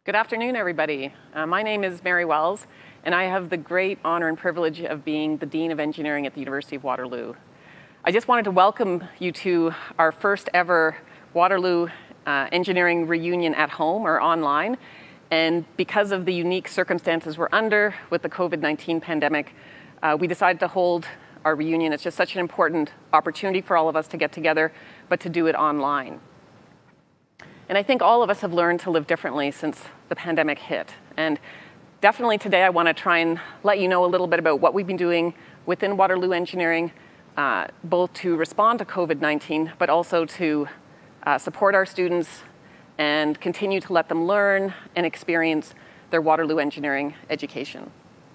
Good afternoon, everybody. My name is Mary Wells, and I have the great honor and privilege of being the Dean of Engineering at the University of Waterloo. I just wanted to welcome you to our first ever Waterloo Engineering reunion at home or online. And because of the unique circumstances we're under with the COVID-19 pandemic, we decided to hold our reunion. It's just such an important opportunity for all of us to get together, but to do it online. And I think all of us have learned to live differently since the pandemic hit. And definitely today I want to try and let you know a little bit about what we've been doing within Waterloo Engineering, both to respond to COVID-19, but also to support our students and continue to let them learn and experience their Waterloo Engineering education.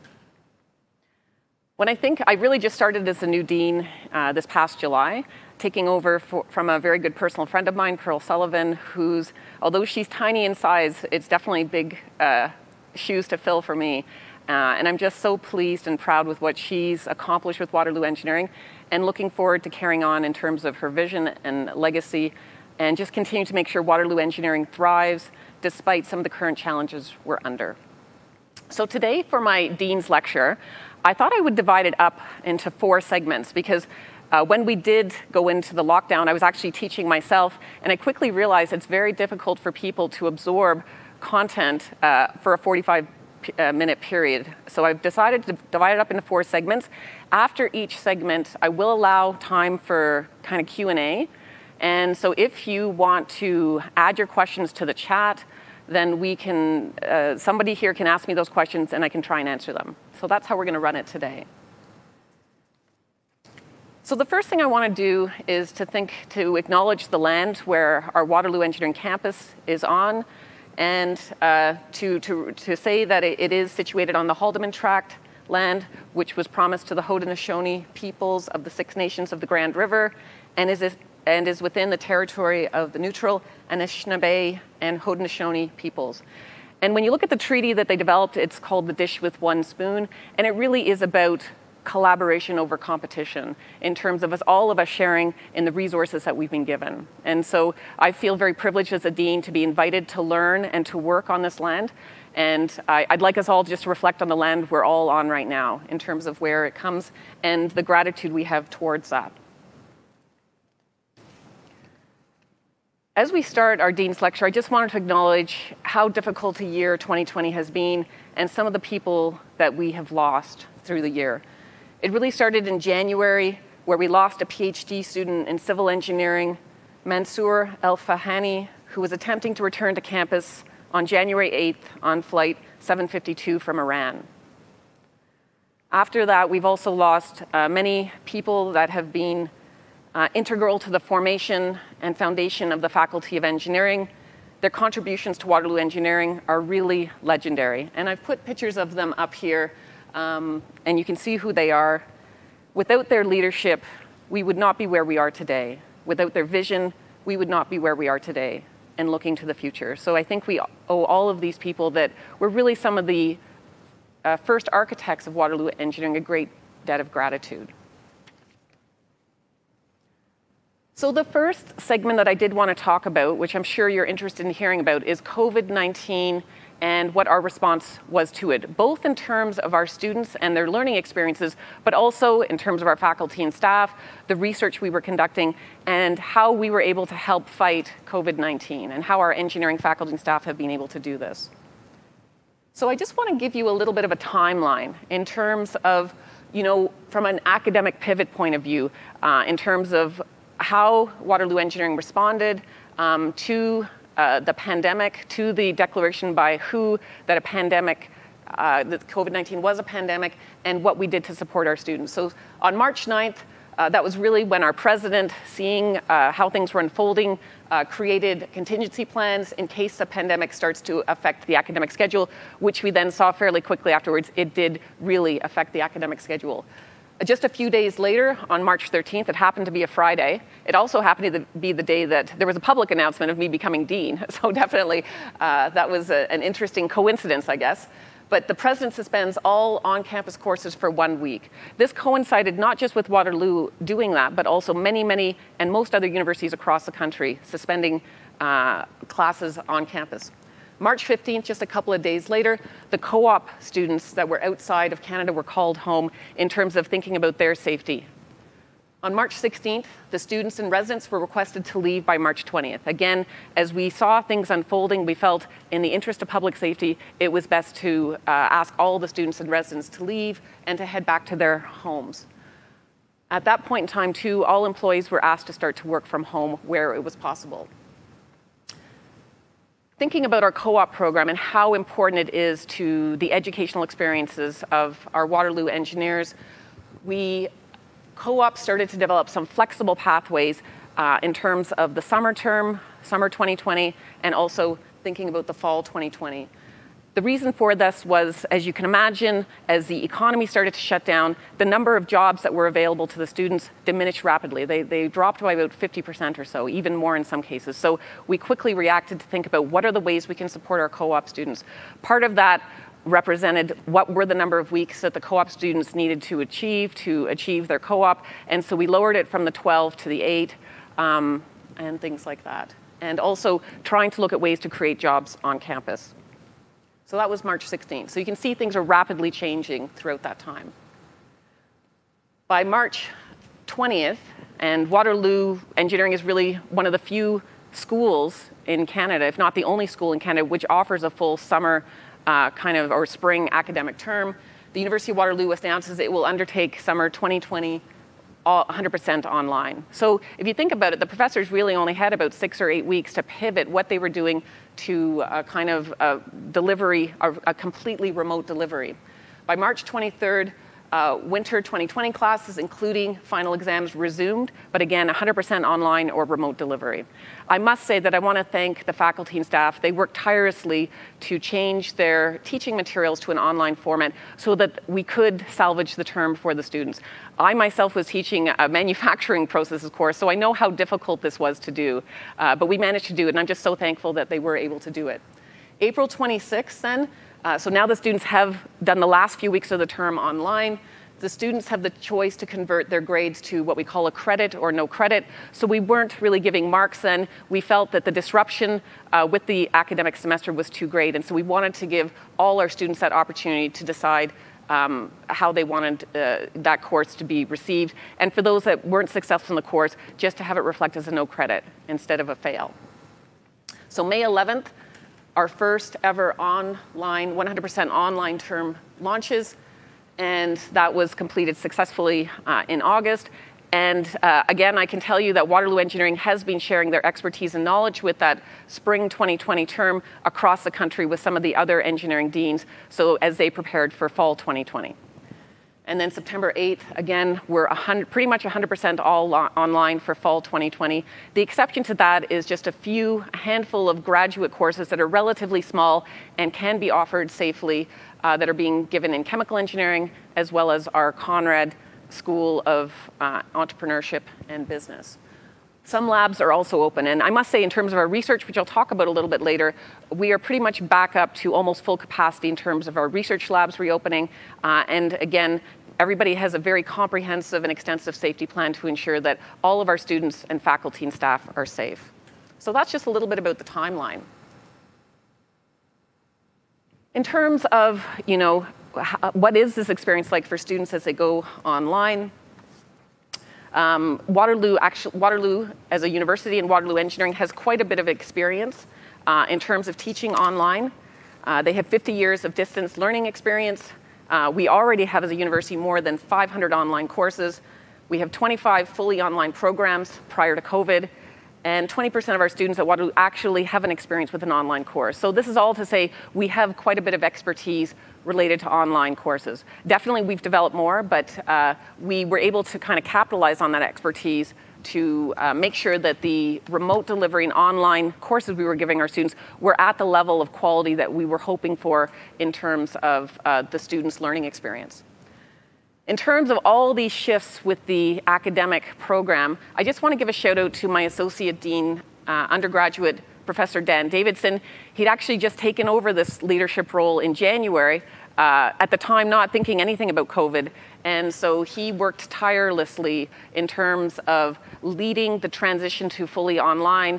When I really just started as a new dean this past July, taking over from a very good personal friend of mine, Pearl Sullivan, who's, although she's tiny in size, it's definitely big shoes to fill for me. And I'm just so pleased and proud with what she's accomplished with Waterloo Engineering and looking forward to carrying on in terms of her vision and legacy and just continue to make sure Waterloo Engineering thrives despite some of the current challenges we're under. So today for my Dean's lecture, I thought I would divide it up into 4 segments because when we did go into the lockdown, I was actually teaching myself, and I quickly realized it's very difficult for people to absorb content for a 45-minute period. So I've decided to divide it up into 4 segments. After each segment, I will allow time for kind of Q&A. And so if you want to add your questions to the chat, then we can, somebody here can ask me those questions and I can try and answer them. So that's how we're going to run it today. So the first thing I want to do is to acknowledge the land where our Waterloo Engineering campus is on, and to say that it is situated on the Haldimand Tract land, which was promised to the Haudenosaunee peoples of the 6 nations of the Grand River, and is within the territory of the neutral Anishinaabe and Haudenosaunee peoples. And when you look at the treaty that they developed, it's called the Dish with One Spoon, and it really is about collaboration over competition in terms of all of us sharing in the resources that we've been given. And so I feel very privileged as a dean to be invited to learn and to work on this land. And I'd like us all just to reflect on the land we're all on right now in terms of where it comes and the gratitude we have towards that. As we start our Dean's lecture, I just wanted to acknowledge how difficult a year 2020 has been and some of the people that we have lost through the year. It really started in January, where we lost a PhD student in civil engineering, Mansour El-Fahani, who was attempting to return to campus on January 8th on flight 752 from Iran. After that, we've also lost many people that have been integral to the formation and foundation of the Faculty of Engineering. Their contributions to Waterloo Engineering are really legendary. And I've put pictures of them up here, and you can see who they are. Without their leadership, we would not be where we are today. Without their vision, we would not be where we are today and looking to the future. So I think we owe all of these people that were really some of the first architects of Waterloo Engineering a great debt of gratitude. So the first segment that I did want to talk about, which I'm sure you're interested in hearing about, is COVID-19 and what our response was to it, both in terms of our students and their learning experiences, but also in terms of our faculty and staff, the research we were conducting, and how we were able to help fight COVID-19 and how our engineering faculty and staff have been able to do this. So I just want to give you a little bit of a timeline in terms of, from an academic pivot point of view, in terms of how Waterloo Engineering responded to the pandemic, to the declaration by WHO that that COVID-19 was a pandemic, and what we did to support our students. So on March 9th, that was really when our president, seeing how things were unfolding, created contingency plans in case the pandemic starts to affect the academic schedule, which we then saw fairly quickly afterwards. It did really affect the academic schedule. Just a few days later, on March 13th, it happened to be a Friday. It also happened to be the day that there was a public announcement of me becoming dean. So definitely, that was an interesting coincidence, I guess. But the president suspends all on-campus courses for 1 week. This coincided not just with Waterloo doing that, but also many, and most other universities across the country suspending classes on campus. March 15th, just a couple of days later, the co-op students that were outside of Canada were called home in terms of thinking about their safety. On March 16th, the students and residents were requested to leave by March 20th. Again, as we saw things unfolding, we felt in the interest of public safety, it was best to ask all the students and residents to leave and to head back to their homes. At that point in time, too, all employees were asked to start to work from home where it was possible. Thinking about our co-op program and how important it is to the educational experiences of our Waterloo engineers, co-op started to develop some flexible pathways in terms of the summer term, summer 2020, and also thinking about the fall 2020. The reason for this was, as you can imagine, as the economy started to shut down, the number of jobs that were available to the students diminished rapidly. They dropped by about 50% or so, even more in some cases. So we quickly reacted to think about what are the ways we can support our co-op students. Part of that represented what were the number of weeks that the co-op students needed to achieve their co-op. And so we lowered it from the 12 to the 8 and things like that. And also trying to look at ways to create jobs on campus. So that was March 16th. So you can see things are rapidly changing throughout that time. By March 20th, and Waterloo Engineering is really one of the few schools in Canada, if not the only school in Canada, which offers a full summer or spring academic term. The University of Waterloo announces it will undertake summer 2020 100% online. So if you think about it, the professors really only had about 6 or 8 weeks to pivot what they were doing to a delivery, a completely remote delivery. By March 23rd, winter 2020 classes, including final exams, resumed, but again, 100% online or remote delivery. I must say that I want to thank the faculty and staff. They worked tirelessly to change their teaching materials to an online format so that we could salvage the term for the students. I myself was teaching a manufacturing processes course, so I know how difficult this was to do, but we managed to do it, and I'm just so thankful that they were able to do it. April 26th then, so now the students have done the last few weeks of the term online. The students have the choice to convert their grades to what we call a credit or no credit. So we weren't really giving marks then. We felt that the disruption with the academic semester was too great. And so we wanted to give all our students that opportunity to decide how they wanted that course to be received. And for those that weren't successful in the course, just to have it reflect as a no credit instead of a fail. So May 11th, our first ever online, 100% online term launches, and that was completed successfully in August. And again, I can tell you that Waterloo Engineering has been sharing their expertise and knowledge with that spring 2020 term across the country with some of the other engineering deans, so as they prepared for fall 2020. And then September 8th, again, we're pretty much 100% all online for fall 2020. The exception to that is just a handful of graduate courses that are relatively small and can be offered safely that are being given in chemical engineering, as well as our Conrad School of Entrepreneurship and Business. Some labs are also open, and I must say in terms of our research, which I'll talk about a little bit later, we are pretty much back up to almost full capacity in terms of our research labs reopening, and again, everybody has a very comprehensive and extensive safety plan to ensure that all of our students and faculty and staff are safe. So that's just a little bit about the timeline. In terms of, what is this experience like for students as they go online? Waterloo as a university and Waterloo Engineering has quite a bit of experience in terms of teaching online. They have 50 years of distance learning experience. We already have as a university more than 500 online courses. We have 25 fully online programs prior to COVID, and 20% of our students at Waterloo actually have an experience with an online course. So this is all to say we have quite a bit of expertise related to online courses. Definitely we've developed more, but we were able to kind of capitalize on that expertise to make sure that the remote delivery and online courses we were giving our students were at the level of quality that we were hoping for in terms of the students' learning experience. In terms of all these shifts with the academic program, I just want to give a shout out to my Associate Dean, undergraduate Professor Dan Davidson. He'd actually just taken over this leadership role in January, at the time not thinking anything about COVID. And so he worked tirelessly in terms of leading the transition to fully online,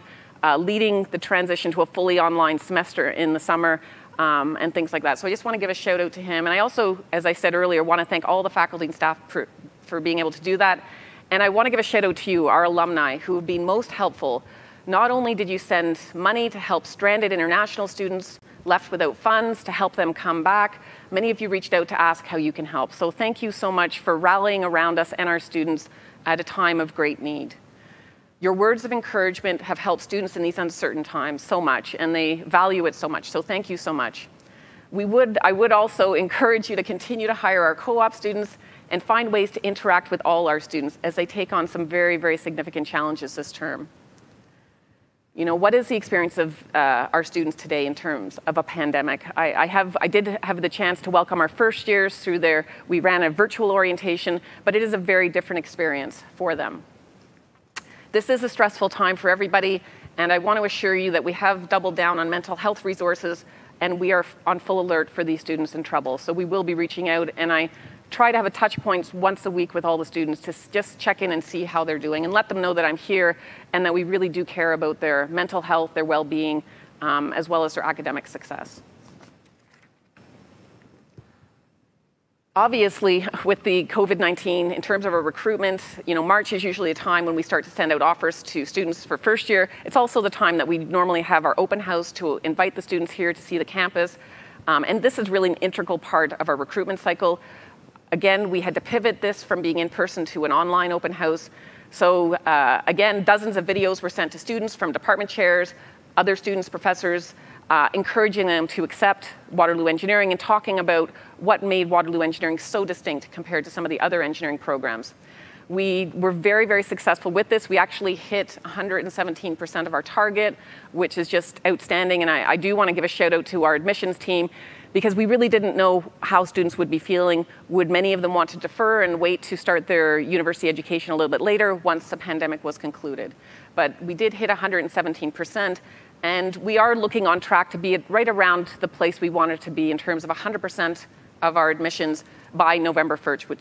leading the transition to a fully online semester in the summer, and things like that. So I just want to give a shout out to him. And I also, as I said earlier, want to thank all the faculty and staff for being able to do that. And I want to give a shout out to you, our alumni, who have been most helpful. Not only did you send money to help stranded international students left without funds to help them come back, many of you reached out to ask how you can help. So thank you so much for rallying around us and our students at a time of great need. Your words of encouragement have helped students in these uncertain times so much, and they value it so much, so thank you so much. I would also encourage you to continue to hire our co-op students and find ways to interact with all our students as they take on some very, very significant challenges this term. You know, what is the experience of our students today in terms of a pandemic? I did have the chance to welcome our first years through we ran a virtual orientation, but it is a very different experience for them. This is a stressful time for everybody, and I want to assure you that we have doubled down on mental health resources, and we are on full alert for these students in trouble. So we will be reaching out, and I try to have a touch points once a week with all the students to just check in and see how they're doing and let them know that I'm here and that we really do care about their mental health, their well-being, as well as their academic success. Obviously, with the COVID-19, in terms of our recruitment, you know, March is usually a time when we start to send out offers to students for first year. It's also the time that we normally have our open house to invite the students here to see the campus. And this is really an integral part of our recruitment cycle. Again, we had to pivot this from being in person to an online open house. So again, dozens of videos were sent to students from department chairs, other students, professors, encouraging them to accept Waterloo Engineering and talking about what made Waterloo Engineering so distinct compared to some of the other engineering programs. We were very, very successful with this. We actually hit 117% of our target, which is just outstanding. And I do want to give a shout out to our admissions team, because we really didn't know how students would be feeling. Would many of them want to defer and wait to start their university education a little bit later once the pandemic was concluded? But we did hit 117%, and we are looking on track to be right around the place we wanted to be in terms of 100% of our admissions by November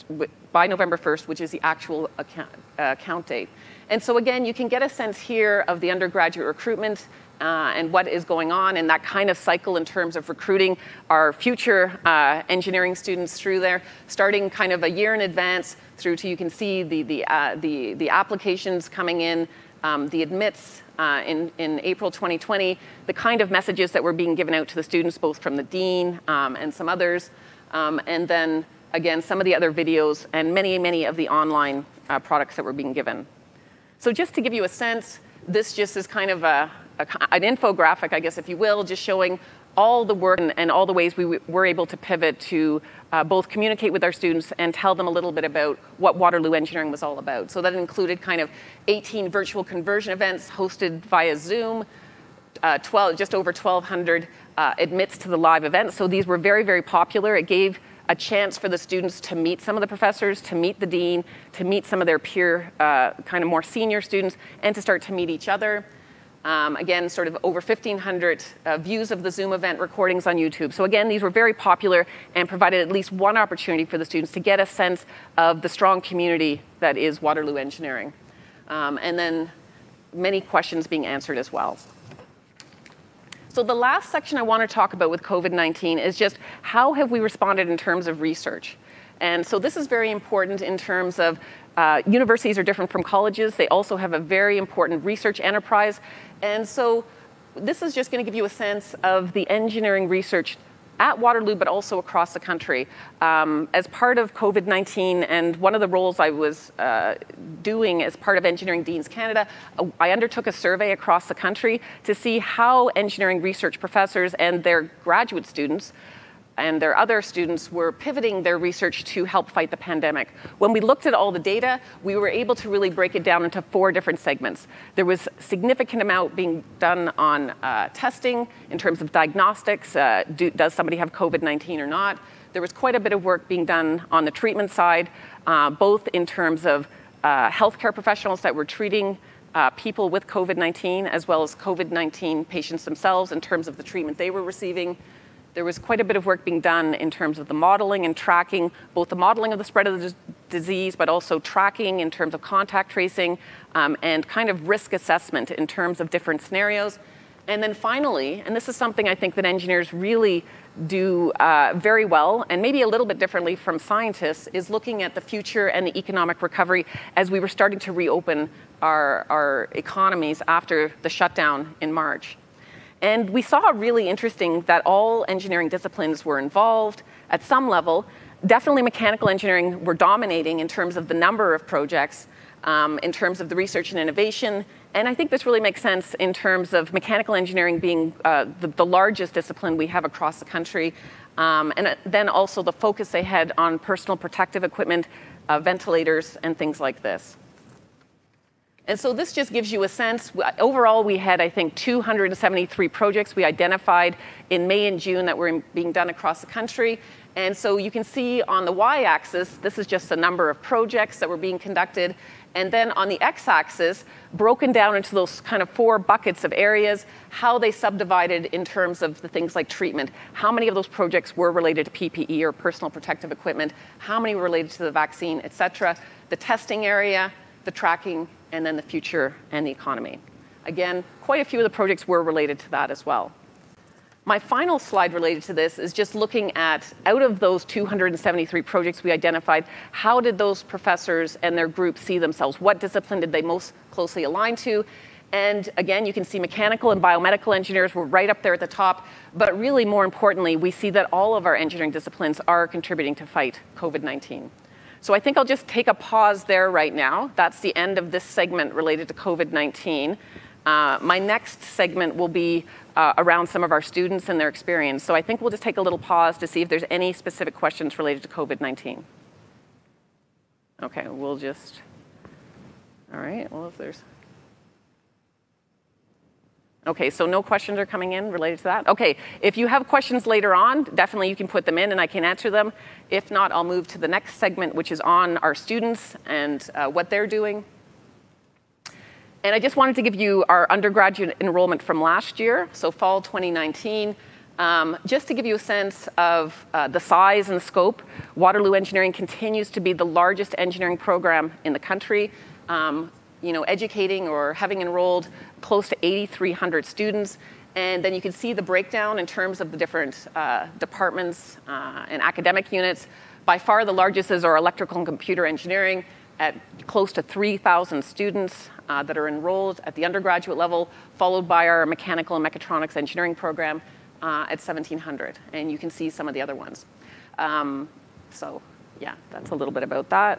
1st, which is the actual count date. And so again, you can get a sense here of the undergraduate recruitment and what is going on in that kind of cycle in terms of recruiting our future engineering students through there, starting kind of a year in advance through to, you can see the applications coming in, the admits in April 2020, the kind of messages that were being given out to the students, both from the dean and some others, and then again, some of the other videos and many, many of the online products that were being given. So just to give you a sense, this just is kind of an infographic, I guess, if you will, just showing all the work and all the ways we were able to pivot to both communicate with our students and tell them a little bit about what Waterloo Engineering was all about. So that included kind of 18 virtual conversion events hosted via Zoom, just over 1,200 admits to the live events. So these were very, very popular. It gave a chance for the students to meet some of the professors, to meet the dean, to meet some of their peer, kind of more senior students, and to start to meet each other. Again, sort of over 1,500 views of the Zoom event recordings on YouTube. So again, these were very popular and provided at least one opportunity for the students to get a sense of the strong community that is Waterloo Engineering. And then many questions being answered as well. So the last section I want to talk about with COVID-19 is just how have we responded in terms of research. And so this is very important in terms of universities are different from colleges. They also have a very important research enterprise. And so this is just going to give you a sense of the engineering research at Waterloo, but also across the country. As part of COVID-19, and one of the roles I was doing as part of Engineering Deans Canada, I undertook a survey across the country to see how engineering research professors and their graduate students and their other students were pivoting their research to help fight the pandemic. When we looked at all the data, we were able to really break it down into 4 different segments. There was significant amount being done on testing in terms of diagnostics. Does somebody have COVID-19 or not? There was quite a bit of work being done on the treatment side, both in terms of healthcare professionals that were treating people with COVID-19, as well as COVID-19 patients themselves in terms of the treatment they were receiving. There was quite a bit of work being done in terms of the modeling and tracking, both the modeling of the spread of the disease, but also tracking in terms of contact tracing and kind of risk assessment in terms of different scenarios. And then finally, and this is something I think that engineers really do very well, and maybe a little bit differently from scientists, is looking at the future and the economic recovery as we were starting to reopen our economies after the shutdown in March. And we saw really interesting that all engineering disciplines were involved at some level. Definitely mechanical engineering were dominating in terms of the number of projects, in terms of the research and innovation. And I think this really makes sense in terms of mechanical engineering being the largest discipline we have across the country. And then also the focus they had on personal protective equipment, ventilators, and things like this. And so this just gives you a sense. Overall, we had, I think, 273 projects we identified in May and June that were being done across the country. And so you can see on the y-axis, this is just the number of projects that were being conducted. And then on the x-axis, broken down into those kind of 4 buckets of areas, how they subdivided in terms of the things like treatment. How many of those projects were related to PPE or personal protective equipment? How many were related to the vaccine, et cetera? The testing area, the tracking, and then the future and the economy. Again, quite a few of the projects were related to that as well. My final slide related to this is just looking at, out of those 273 projects we identified, how did those professors and their groups see themselves? What discipline did they most closely align to? And again, you can see mechanical and biomedical engineers were right up there at the top, but really more importantly, we see that all of our engineering disciplines are contributing to fight COVID-19. So I think I'll just take a pause there right now. That's the end of this segment related to COVID-19. My next segment will be around some of our students and their experience. So I think we'll just take a little pause to see if there's any specific questions related to COVID-19. Okay, we'll just, all right, well, if there's, okay, so no questions are coming in related to that? Okay, if you have questions later on, definitely you can put them in and I can answer them. If not, I'll move to the next segment, which is on our students and what they're doing. And I just wanted to give you our undergraduate enrollment from last year, so fall 2019. Just to give you a sense of the size and scope, Waterloo Engineering continues to be the largest engineering program in the country. You know, educating or having enrolled close to 8,300 students. And then you can see the breakdown in terms of the different departments and academic units. By far the largest is our electrical and computer engineering at close to 3,000 students that are enrolled at the undergraduate level, followed by our mechanical and mechatronics engineering program at 1,700. And you can see some of the other ones. So yeah, that's a little bit about that.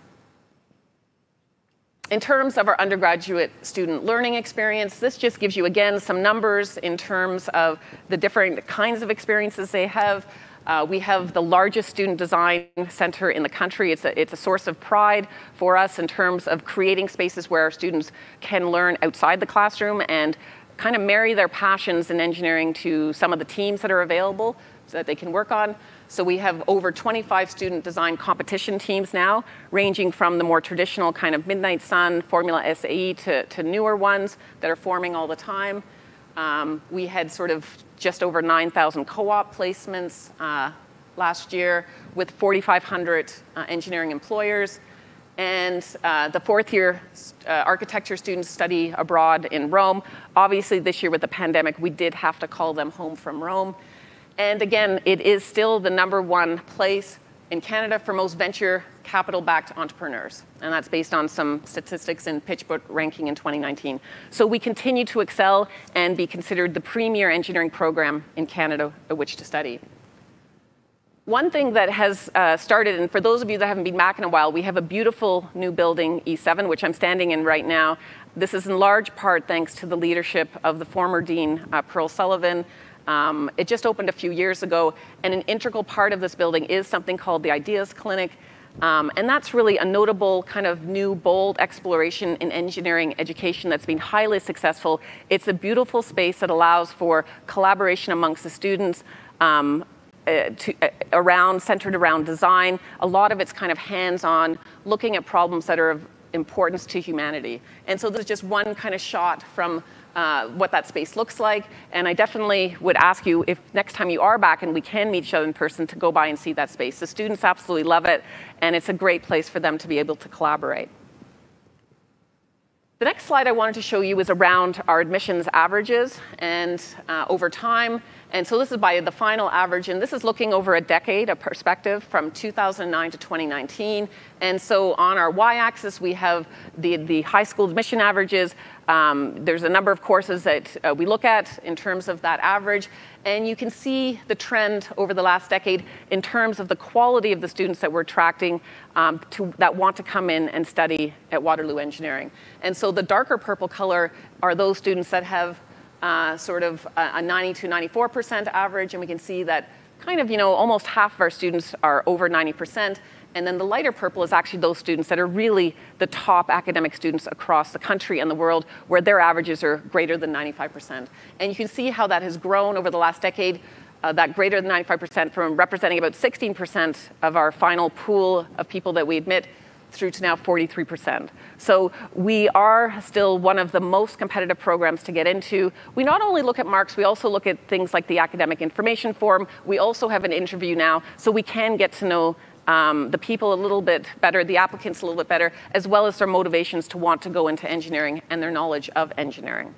In terms of our undergraduate student learning experience, this just gives you, again, some numbers in terms of the different kinds of experiences they have. We have the largest student design center in the country. It's a source of pride for us in terms of creating spaces where our students can learn outside the classroom and kind of marry their passions in engineering to some of the teams that are available so that they can work on. So we have over 25 student design competition teams now, ranging from the more traditional kind of Midnight Sun, Formula SAE to newer ones that are forming all the time. We had sort of just over 9,000 co-op placements last year with 4,500 engineering employers. And the 4th year architecture students study abroad in Rome. Obviously this year with the pandemic, we did have to call them home from Rome. And again, it is still the #1 place in Canada for most venture capital-backed entrepreneurs. And that's based on some statistics in PitchBook ranking in 2019. So we continue to excel and be considered the premier engineering program in Canada at which to study. One thing that has started, and for those of you that haven't been back in a while, we have a beautiful new building, E7, which I'm standing in right now. This is in large part thanks to the leadership of the former Dean, Pearl Sullivan. It just opened a few years ago, and an integral part of this building is something called the Ideas Clinic. And that's really a notable kind of new, bold exploration in engineering education that's been highly successful. It's a beautiful space that allows for collaboration amongst the students, centered around design. A lot of it's kind of hands-on, looking at problems that are of importance to humanity. And so this is just one kind of shot from what that space looks like. And I definitely would ask you, if next time you are back and we can meet each other in person, to go by and see that space. The students absolutely love it, and it's a great place for them to be able to collaborate. The next slide I wanted to show you is around our admissions averages and over time. And so this is by the final average, and this is looking over a decade, a perspective from 2009 to 2019. And so on our y-axis, we have the high school admission averages. There's a number of courses that we look at in terms of that average. And you can see the trend over the last decade in terms of the quality of the students that we're attracting that want to come in and study at Waterloo Engineering. And so the darker purple color are those students that have sort of a 90 to 94% average, and we can see that kind of, almost half of our students are over 90%. And then the lighter purple is actually those students that are really the top academic students across the country and the world, where their averages are greater than 95%. And you can see how that has grown over the last decade, that greater than 95% from representing about 16% of our final pool of people that we admit through to now 43%. So we are still one of the most competitive programs to get into. We not only look at marks, we also look at things like the academic information form. We also have an interview now, so we can get to know the people a little bit better, the applicants a little bit better, as well as their motivations to want to go into engineering and their knowledge of engineering.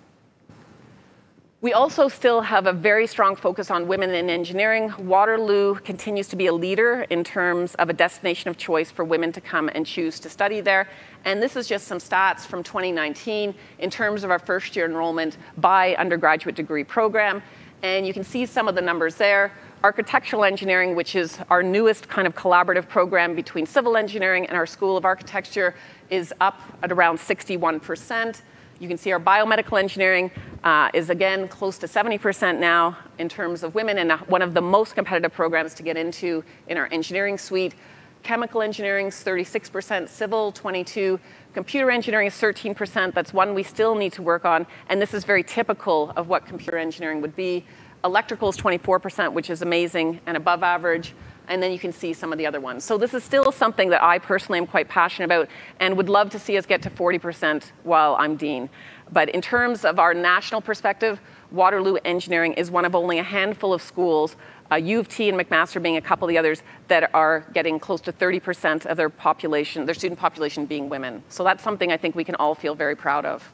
We also still have a very strong focus on women in engineering. Waterloo continues to be a leader in terms of a destination of choice for women to come and choose to study there. And this is just some stats from 2019 in terms of our first-year enrollment by undergraduate degree program. And you can see some of the numbers there. Architectural engineering, which is our newest kind of collaborative program between civil engineering and our School of Architecture, is up at around 61%. You can see our biomedical engineering is again close to 70% now in terms of women, and one of the most competitive programs to get into in our engineering suite. Chemical engineering is 36%, civil 22%, computer engineering is 13%. That's one we still need to work on, and this is very typical of what computer engineering would be. Electrical is 24%, which is amazing and above average. And then you can see some of the other ones. So this is still something that I personally am quite passionate about and would love to see us get to 40% while I'm dean. But in terms of our national perspective, Waterloo Engineering is one of only a handful of schools, U of T and McMaster being a couple of the others, that are getting close to 30% of their population, their student population being women. So that's something I think we can all feel very proud of.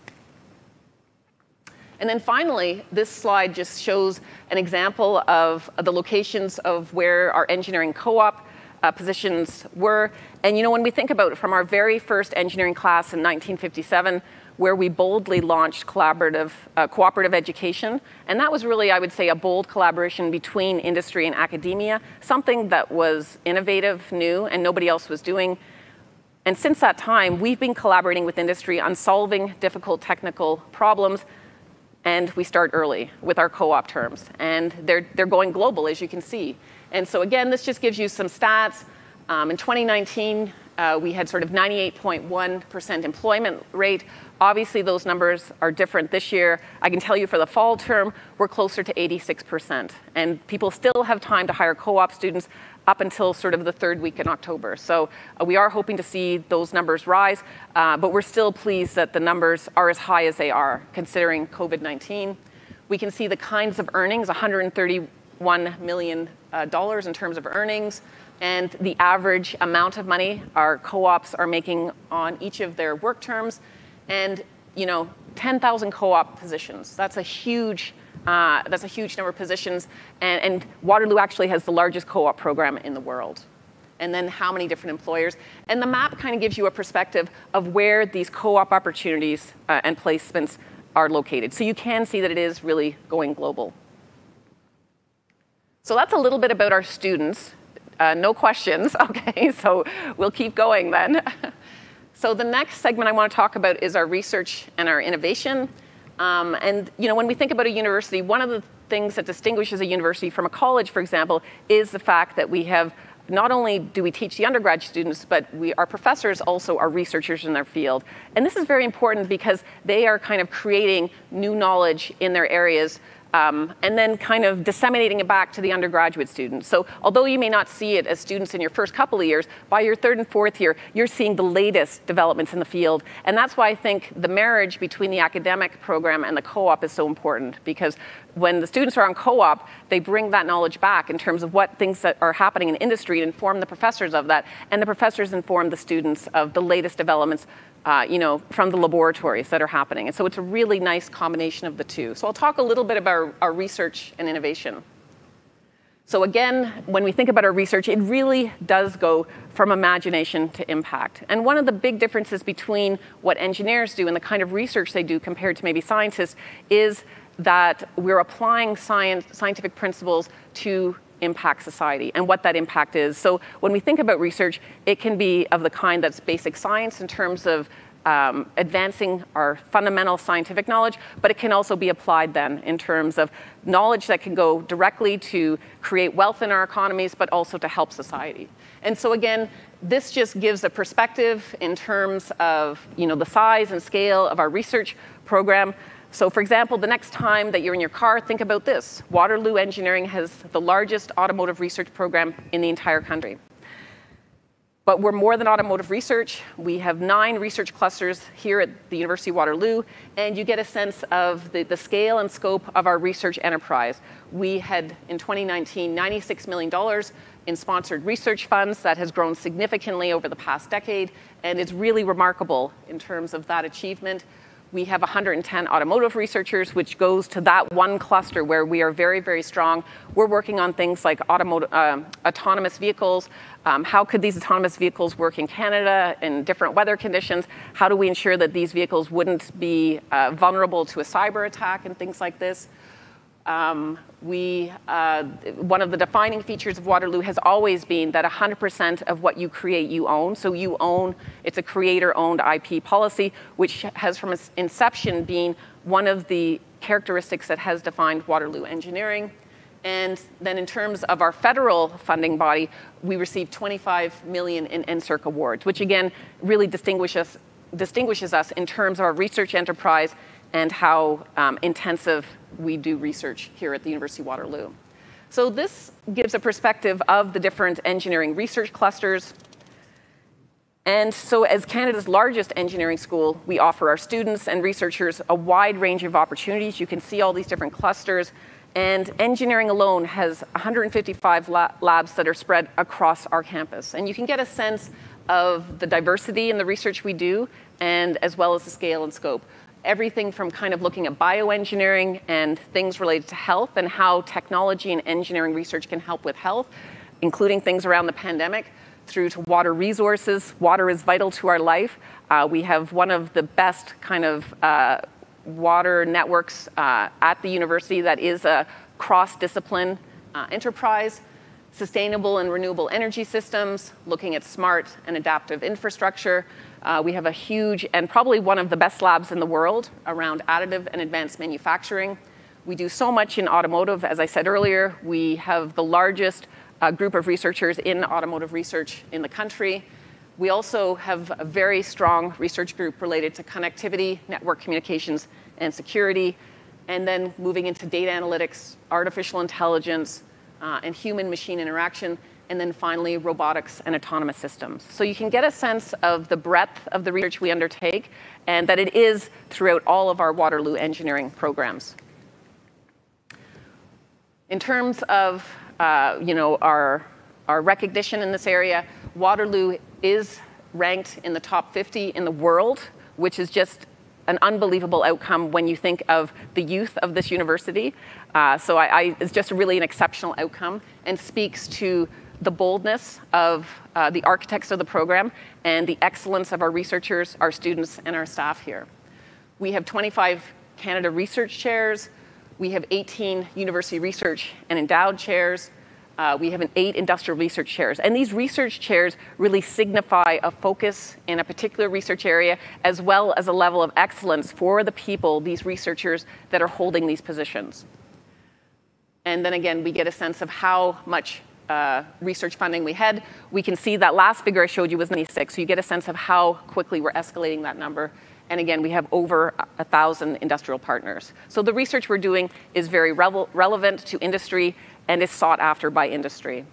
And then finally, this slide just shows an example of the locations of where our engineering co-op positions were. And when we think about it, from our very first engineering class in 1957, where we boldly launched cooperative education. And that was really, I would say, a bold collaboration between industry and academia, something that was innovative, new, and nobody else was doing. And since that time, we've been collaborating with industry on solving difficult technical problems. And we start early with our co-op terms. And they're going global, as you can see. And so again, this just gives you some stats. In 2019, we had sort of 98.1% employment rate. Obviously, those numbers are different this year. I can tell you for the fall term, we're closer to 86%. And people still have time to hire co-op students up until sort of the third week in October. So we are hoping to see those numbers rise, but we're still pleased that the numbers are as high as they are, considering COVID-19. We can see the kinds of earnings, $131 million in terms of earnings, and the average amount of money our co-ops are making on each of their work terms. And 10,000 co-op positions, that's a huge number of positions, and Waterloo actually has the largest co-op program in the world. And then how many different employers. And the map kind of gives you a perspective of where these co-op opportunities and placements are located. So you can see that it is really going global. So that's a little bit about our students. No questions, okay, so we'll keep going then. So the next segment I want to talk about is our research and our innovation. And when we think about a university, one of the things that distinguishes a university from a college, for example, is the fact that we have, not only do we teach the undergraduate students, but our professors also are researchers in their field. And this is very important because they are kind of creating new knowledge in their areas and then kind of disseminating it back to the undergraduate students. So although you may not see it as students in your first couple of years, by your third and fourth year, you're seeing the latest developments in the field. And that's why I think the marriage between the academic program and the co-op is so important, because when the students are on co-op, they bring that knowledge back in terms of what things that are happening in industry and inform the professors of that, and the professors inform the students of the latest developments from the laboratories that are happening. And so it's a really nice combination of the two. So I'll talk a little bit about our research and innovation. So again, when we think about our research, it really does go from imagination to impact. And one of the big differences between what engineers do and the kind of research they do compared to maybe scientists is that we're applying scientific principles to impact society and what that impact is. So when we think about research, it can be of the kind that's basic science in terms of advancing our fundamental scientific knowledge, but it can also be applied then in terms of knowledge that can go directly to create wealth in our economies, but also to help society. And so again, this just gives a perspective in terms of the size and scale of our research program. So for example, the next time that you're in your car, think about this. Waterloo Engineering has the largest automotive research program in the entire country. But we're more than automotive research. We have 9 research clusters here at the University of Waterloo, and you get a sense of the scale and scope of our research enterprise. We had, in 2019, $96 million in sponsored research funds. That has grown significantly over the past decade, and it's really remarkable in terms of that achievement. We have 110 automotive researchers, which goes to that one cluster where we are very, very strong. We're working on things like autonomous vehicles. How could these autonomous vehicles work in Canada in different weather conditions? How do we ensure that these vehicles wouldn't be vulnerable to a cyber attack and things like this? One of the defining features of Waterloo has always been that 100% of what you create, you own. So you own, it's a creator-owned IP policy, which has from its inception been one of the characteristics that has defined Waterloo Engineering. And then in terms of our federal funding body, we received 25 million in NSERC awards, which again really distinguishes us in terms of our research enterprise and how intensive we do research here at the University of Waterloo. So this gives a perspective of the different engineering research clusters. And so as Canada's largest engineering school, we offer our students and researchers a wide range of opportunities. You can see all these different clusters. And engineering alone has 155 labs that are spread across our campus. And you can get a sense of the diversity in the research we do, and as well as the scale and scope. Everything from kind of looking at bioengineering and things related to health and how technology and engineering research can help with health, including things around the pandemic, through to water resources. Water is vital to our life. We have one of the best kind of water networks at the university that is a cross-discipline enterprise. Sustainable and renewable energy systems, looking at smart and adaptive infrastructure. We have a huge and probably one of the best labs in the world around additive and advanced manufacturing. We do so much in automotive. As I said earlier, we have the largest group of researchers in automotive research in the country. We also have a very strong research group related to connectivity, network communications, and security. And then moving into data analytics, artificial intelligence, and human-machine interaction, and then finally robotics and autonomous systems. So you can get a sense of the breadth of the research we undertake, and that it is throughout all of our Waterloo engineering programs. In terms of our recognition in this area, Waterloo is ranked in the top 50 in the world, which is just an unbelievable outcome when you think of the youth of this university. So it's just really an exceptional outcome and speaks to the boldness of the architects of the program and the excellence of our researchers, our students, and our staff here. We have 25 Canada Research Chairs. We have 18 University Research and Endowed Chairs. We have 8 industrial research chairs. And these research chairs really signify a focus in a particular research area, as well as a level of excellence for the people, these researchers, that are holding these positions. And then again, we get a sense of how much research funding we had. We can see that last figure I showed you was 96, so you get a sense of how quickly we're escalating that number. And again, we have over 1,000 industrial partners. So the research we're doing is very relevant to industry and is sought after by industry.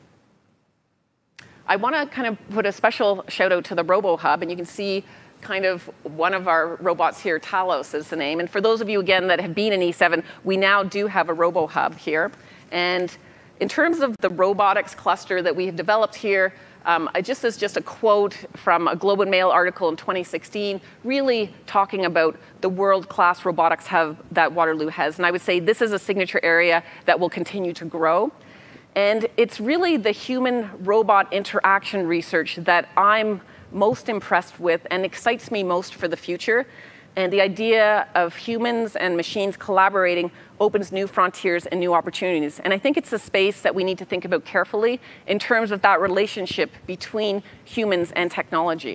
I want to kind of put a special shout out to the RoboHub, and you can see kind of one of our robots here, Talos is the name. And for those of you, again, that have been in E7, we now do have a RoboHub here. And in terms of the robotics cluster that we have developed here, this is just a quote from a Globe and Mail article in 2016, really talking about the world-class robotics hub that Waterloo has. And I would say this is a signature area that will continue to grow. And it's really the human-robot interaction research that I'm most impressed with and excites me most for the future. And the idea of humans and machines collaborating opens new frontiers and new opportunities. And I think it's a space that we need to think about carefully in terms of that relationship between humans and technology.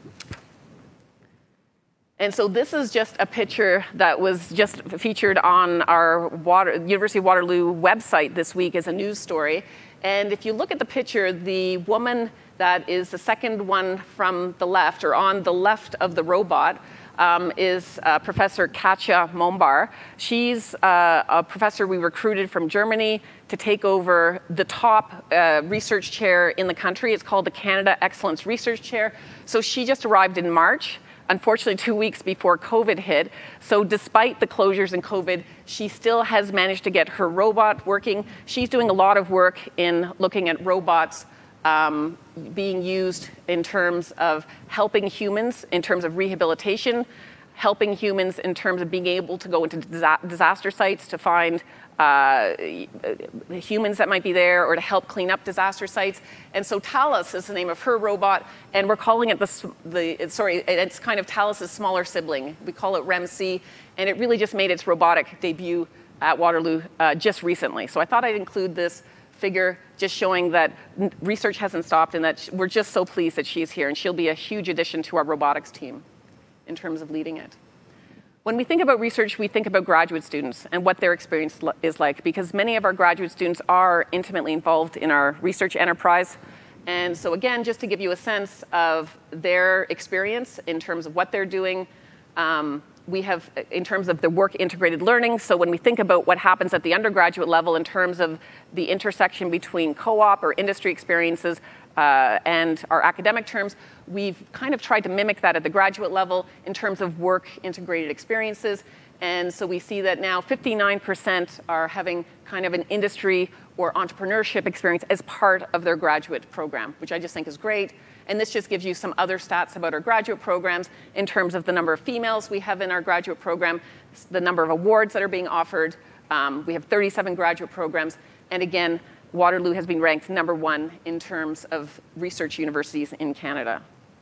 And so this is just a picture that was just featured on our University of Waterloo website this week as a news story. And if you look at the picture, the woman that is the second one from the left, or on the left of the robot, is Professor Katja Mombar. She's a professor we recruited from Germany to take over the top research chair in the country. It's called the Canada Excellence Research Chair. So she just arrived in March, unfortunately 2 weeks before COVID hit. So despite the closures in COVID, she still has managed to get her robot working. She's doing a lot of work in looking at robots being used in terms of helping humans, in terms of rehabilitation, helping humans in terms of being able to go into disaster sites to find humans that might be there, or to help clean up disaster sites. And so Talos is the name of her robot, and we're calling it it's kind of Talos' smaller sibling. We call it REMC, and it really just made its robotic debut at Waterloo just recently. So I thought I'd include this figure just showing that research hasn't stopped, and that we're just so pleased that she's here, and she'll be a huge addition to our robotics team in terms of leading it. When we think about research, we think about graduate students and what their experience is like, because many of our graduate students are intimately involved in our research enterprise. And so again, just to give you a sense of their experience in terms of what they're doing, we have, in terms of the work integrated learning, so when we think about what happens at the undergraduate level in terms of the intersection between co-op or industry experiences and our academic terms, we've kind of tried to mimic that at the graduate level in terms of work integrated experiences. And so we see that now 59% are having kind of an industry or entrepreneurship experience as part of their graduate program, which I just think is great. And this just gives you some other stats about our graduate programs in terms of the number of females we have in our graduate program, the number of awards that are being offered. We have 37 graduate programs. And again, Waterloo has been ranked #1 in terms of research universities in Canada.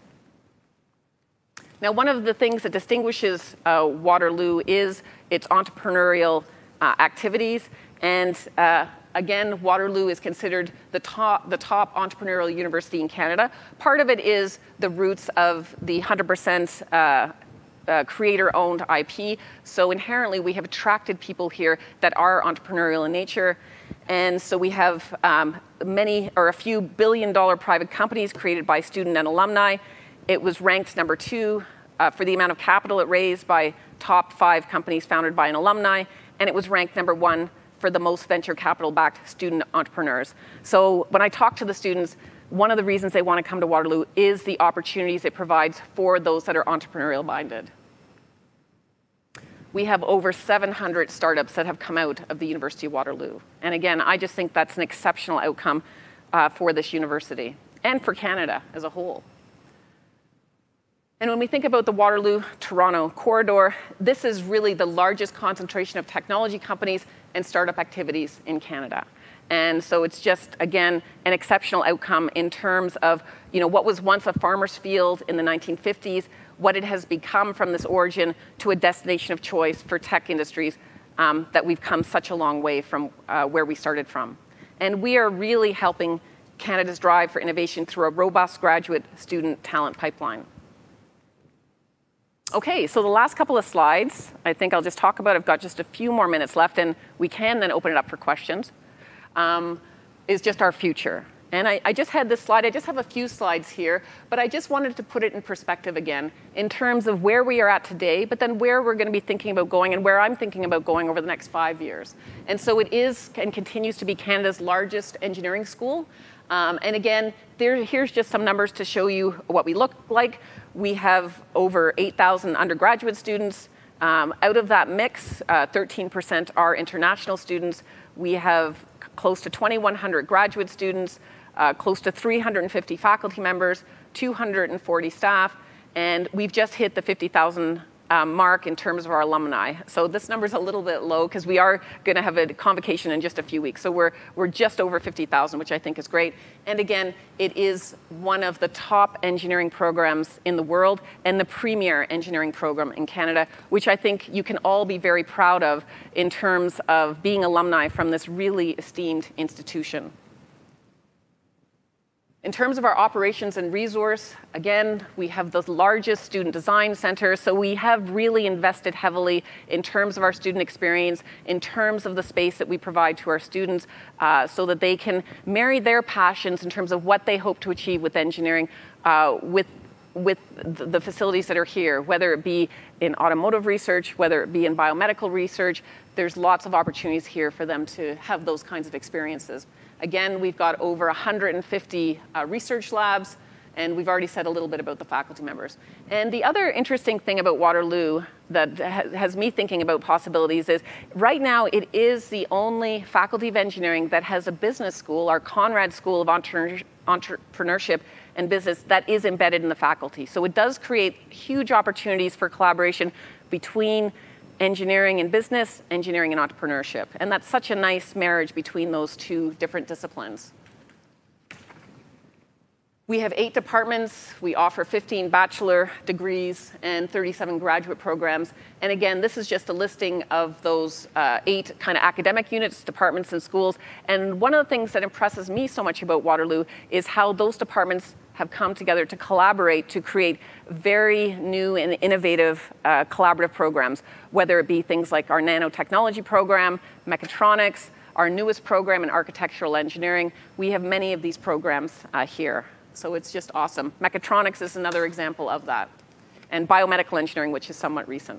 Now, one of the things that distinguishes Waterloo is its entrepreneurial activities. And again, Waterloo is considered the top entrepreneurial university in Canada. Part of it is the roots of the 100% creator-owned IP. So inherently, we have attracted people here that are entrepreneurial in nature. And so we have a few billion-dollar private companies created by student and alumni. It was ranked #2 for the amount of capital it raised by top 5 companies founded by an alumni. And it was ranked #1 for the most venture capital-backed student entrepreneurs. So when I talk to the students, one of the reasons they want to come to Waterloo is the opportunities it provides for those that are entrepreneurial-minded. We have over 700 startups that have come out of the University of Waterloo. And again, I just think that's an exceptional outcome for this university and for Canada as a whole. And when we think about the Waterloo-Toronto corridor, this is really the largest concentration of technology companies and startup activities in Canada. And so it's just, again, an exceptional outcome in terms of what was once a farmer's field in the 1950s, what it has become from this origin to a destination of choice for tech industries that we've come such a long way from where we started from. And we are really helping Canada's drive for innovation through a robust graduate student talent pipeline. Okay, so the last couple of slides, I think I'll just talk about. I've got just a few more minutes left, and we can then open it up for questions. is just our future. And I just had this slide. I just have a few slides here, but I just wanted to put it in perspective again in terms of where we are at today, but then where we're going to be thinking about going and where I'm thinking about going over the next 5 years. And so it is and continues to be Canada's largest engineering school. And again, here's just some numbers to show you what we look like. We have over 8,000 undergraduate students. Out of that mix, 13% are international students. We have close to 2,100 graduate students, close to 350 faculty members, 240 staff, and we've just hit the 50,000 mark in terms of our alumni. So this number's a little bit low because we are going to have a convocation in just a few weeks. So we're just over 50,000, which I think is great. And again, it is one of the top engineering programs in the world and the premier engineering program in Canada, which I think you can all be very proud of in terms of being alumni from this really esteemed institution. In terms of our operations and resource, again, we have the largest student design center, so we have really invested heavily in terms of our student experience, in terms of the space that we provide to our students, so that they can marry their passions in terms of what they hope to achieve with engineering with the facilities that are here, whether it be in automotive research, whether it be in biomedical research. There's lots of opportunities here for them to have those kinds of experiences. Again, we've got over 150 research labs, and we've already said a little bit about the faculty members. And the other interesting thing about Waterloo that has me thinking about possibilities is right now it is the only faculty of engineering that has a business school, our Conrad School of Entrepreneurship and Business, that is embedded in the faculty. So it does create huge opportunities for collaboration between engineering and business, engineering and entrepreneurship. And that's such a nice marriage between those two different disciplines. We have 8 departments. We offer 15 bachelor degrees and 37 graduate programs. And again, this is just a listing of those 8 kind of academic units, departments, and schools. And one of the things that impresses me so much about Waterloo is how those departments have come together to collaborate to create very new and innovative collaborative programs, whether it be things like our nanotechnology program, mechatronics, our newest program in architectural engineering. We have many of these programs here. So it's just awesome. Mechatronics is another example of that. And biomedical engineering, which is somewhat recent.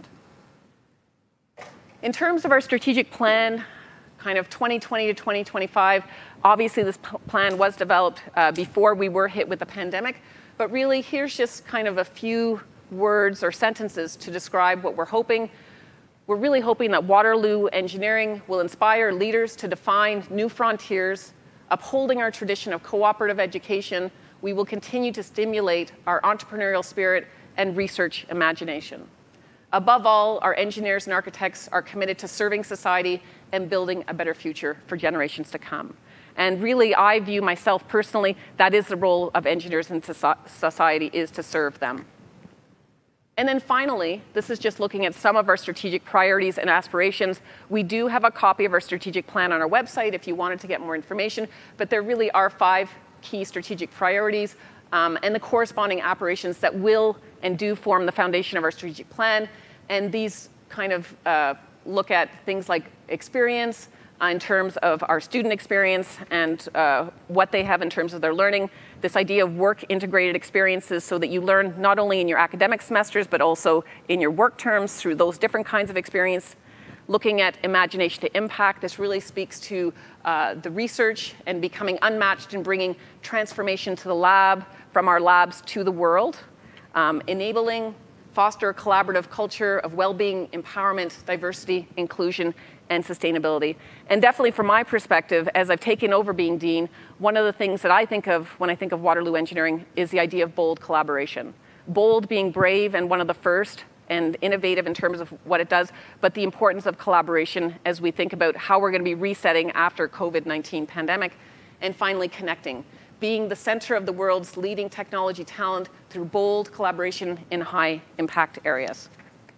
In terms of our strategic plan, kind of 2020 to 2025, obviously this plan was developed before we were hit with the pandemic, but really here's just kind of a few words or sentences to describe what we're hoping. We're really hoping that Waterloo Engineering will inspire leaders to define new frontiers, upholding our tradition of cooperative education. We will continue to stimulate our entrepreneurial spirit and research imagination. Above all, our engineers and architects are committed to serving society and building a better future for generations to come. And really, I view myself personally, that is the role of engineers in society, is to serve them. And then finally, this is just looking at some of our strategic priorities and aspirations. We do have a copy of our strategic plan on our website if you wanted to get more information, but there really are 5 key strategic priorities and the corresponding operations that will and do form the foundation of our strategic plan. And these kind of look at things like experience in terms of our student experience and what they have in terms of their learning. This idea of work-integrated experiences so that you learn not only in your academic semesters, but also in your work terms through those different kinds of experience. Looking at imagination to impact, this really speaks to the research and becoming unmatched in bringing transformation to the lab, from our labs to the world. Enabling, foster a collaborative culture of well-being, empowerment, diversity, inclusion, and sustainability. And definitely from my perspective, as I've taken over being dean, one of the things that I think of when I think of Waterloo Engineering is the idea of bold collaboration. Bold being brave and one of the first, and innovative in terms of what it does, but the importance of collaboration as we think about how we're going to be resetting after COVID-19 pandemic. And finally, connecting, being the center of the world's leading technology talent through bold collaboration in high impact areas.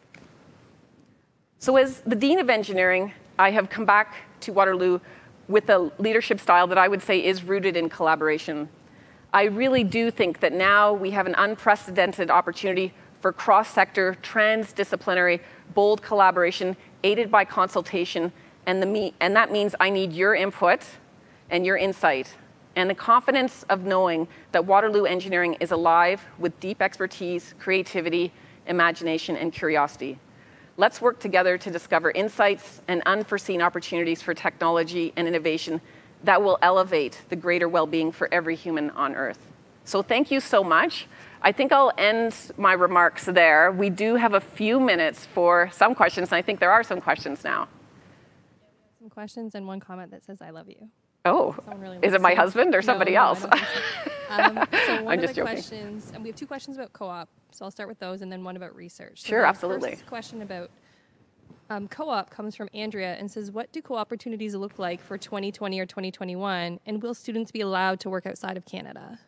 So as the Dean of Engineering, I have come back to Waterloo with a leadership style that I would say is rooted in collaboration. I really do think that now we have an unprecedented opportunity for cross-sector, transdisciplinary, bold collaboration, aided by consultation, and that means I need your input and your insight, and the confidence of knowing that Waterloo Engineering is alive with deep expertise, creativity, imagination, and curiosity. Let's work together to discover insights and unforeseen opportunities for technology and innovation that will elevate the greater well-being for every human on Earth. So thank you so much. I think I'll end my remarks there. We do have a few minutes for some questions, and I think there are some questions now. Some questions and one comment that says, "I love you." Oh, really is it my husband or somebody else? So one I'm of just the joking. questions, and we have two questions about co-op, so I'll start with those, and then one about research. So Sure, the absolutely. First question about co-op comes from Andrea and says, what do co-op opportunities look like for 2020 or 2021, and will students be allowed to work outside of Canada?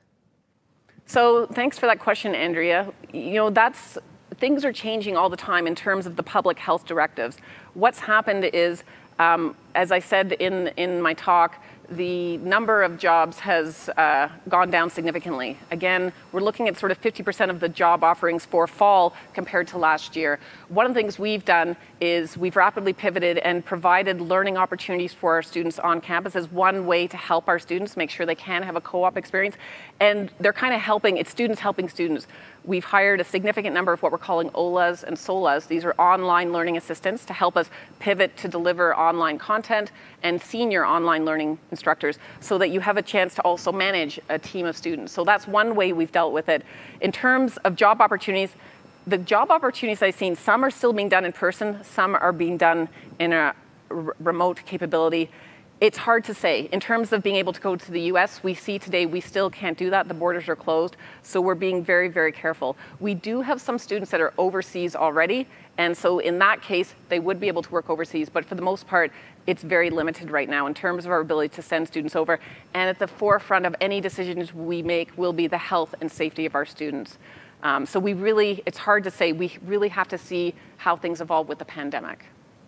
So thanks for that question, Andrea. You know, things are changing all the time in terms of the public health directives. What's happened is, as I said in my talk, the number of jobs has gone down significantly. Again, we're looking at sort of 50% of the job offerings for fall compared to last year. One of the things we've done is we've rapidly pivoted and provided learning opportunities for our students on campus as one way to help our students make sure they can have a co-op experience. And they're kind of helping, it's students helping students. We've hired a significant number of what we're calling OLAs and SOLAs. These are online learning assistants to help us pivot to deliver online content, and senior online learning instructors so that you have a chance to also manage a team of students. So that's one way we've dealt with it. In terms of job opportunities, the job opportunities I've seen, some are still being done in person, some are being done in a remote capability. It's hard to say. In terms of being able to go to the US, we see today we still can't do that. The borders are closed, so we're being very, very careful. We do have some students that are overseas already, and so in that case, they would be able to work overseas, but for the most part, it's very limited right now in terms of our ability to send students over. And at the forefront of any decisions we make will be the health and safety of our students. So it's hard to say. We really have to see how things evolve with the pandemic.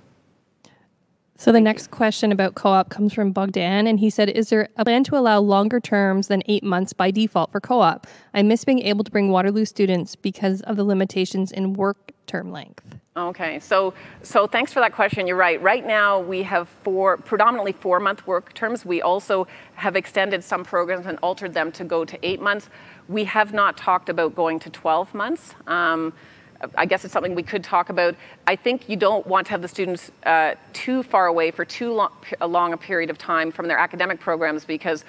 So the next question about co-op comes from Bogdan, and he said, is there a plan to allow longer terms than 8 months by default for co-op? I miss being able to bring Waterloo students because of the limitations in work term length. Okay, so thanks for that question. You're right. Right now we have predominantly 4-month work terms. We also have extended some programs and altered them to go to 8 months. We have not talked about going to 12 months. I guess it's something we could talk about. I think you don't want to have the students too far away for too long a period of time from their academic programs, because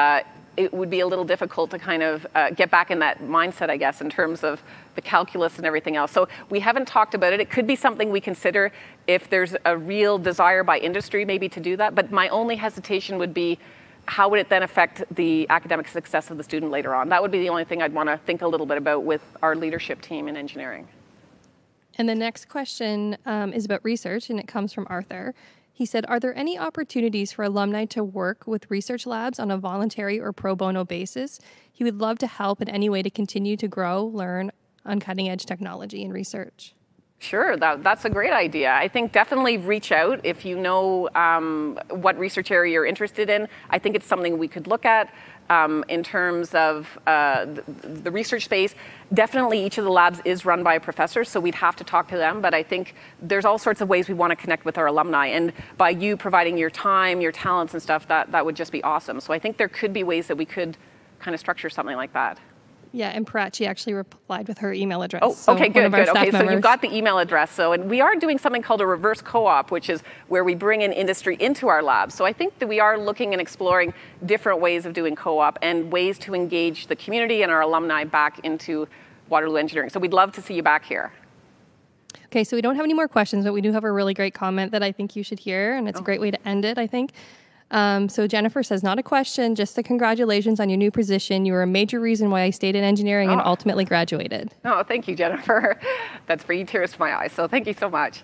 it would be a little difficult to kind of get back in that mindset, I guess, in terms of the calculus and everything else. So we haven't talked about it. It could be something we consider if there's a real desire by industry maybe to do that. But my only hesitation would be, how would it then affect the academic success of the student later on? That would be the only thing I'd want to think a little bit about with our leadership team in engineering. And the next question is about research, and it comes from Arthur. He said, are there any opportunities for alumni to work with research labs on a voluntary or pro bono basis? He would love to help in any way to continue to grow, learn on cutting edge technology and research. Sure, that's a great idea. I think definitely reach out if you know what research area you're interested in. I think it's something we could look at in terms of the research space. Definitely each of the labs is run by a professor, so we'd have to talk to them, but I think there's all sorts of ways we want to connect with our alumni, and by you providing your time, your talents and stuff, that would just be awesome. So I think there could be ways that we could kind of structure something like that. Yeah, and Prachi actually replied with her email address. Oh, so okay, good. Okay, so you've got the the email address. So, and we are doing something called a reverse co-op, which is where we bring in industry into our labs. So I think that we are looking and exploring different ways of doing co-op and ways to engage the community and our alumni back into Waterloo Engineering. So we'd love to see you back here. Okay, so we don't have any more questions, but we do have a really great comment that I think you should hear, and it's a great way to end it, I think. So Jennifer says, not a question, just the congratulations on your new position. You were a major reason why I stayed in engineering and ultimately graduated. Oh, thank you, Jennifer. That's bringing tears to my eyes, so thank you so much.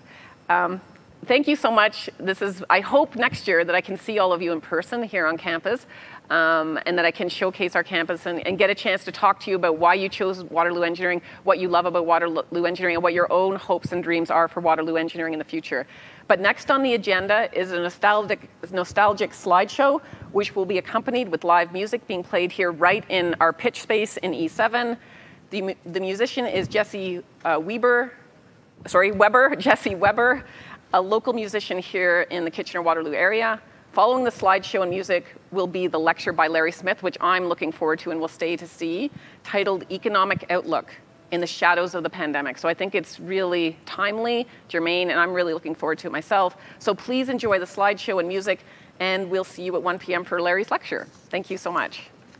Thank you so much. I hope next year that I can see all of you in person here on campus, and that I can showcase our campus and get a chance to talk to you about why you chose Waterloo Engineering, what you love about Waterloo Engineering, and what your own hopes and dreams are for Waterloo Engineering in the future. But next on the agenda is a nostalgic slideshow, which will be accompanied with live music being played here right in our pitch space in E7. The musician is Jesse Weber, a local musician here in the Kitchener-Waterloo area. Following the slideshow and music will be the lecture by Larry Smith, which I'm looking forward to and will stay to see, titled Economic Outlook in the Shadows of the Pandemic. So I think it's really timely, germane, and I'm really looking forward to it myself. So please enjoy the slideshow and music, and we'll see you at 1 p.m. for Larry's lecture. Thank you so much.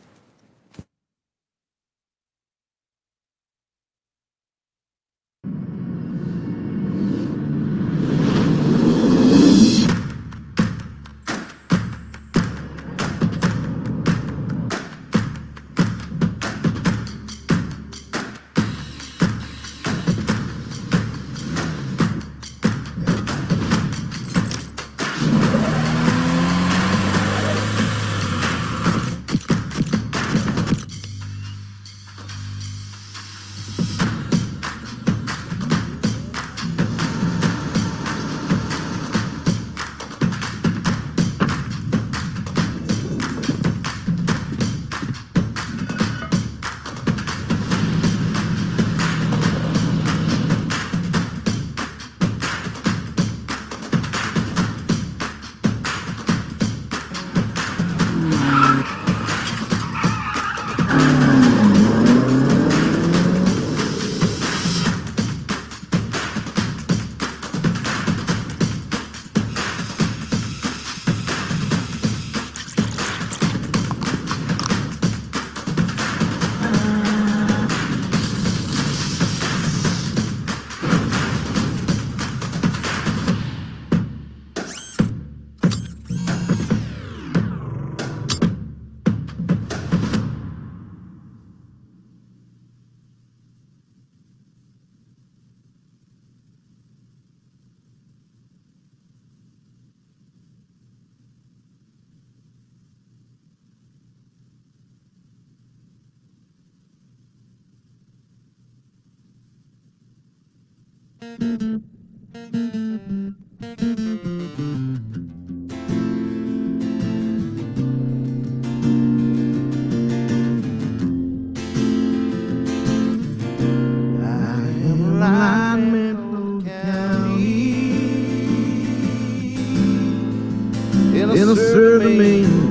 In a certain main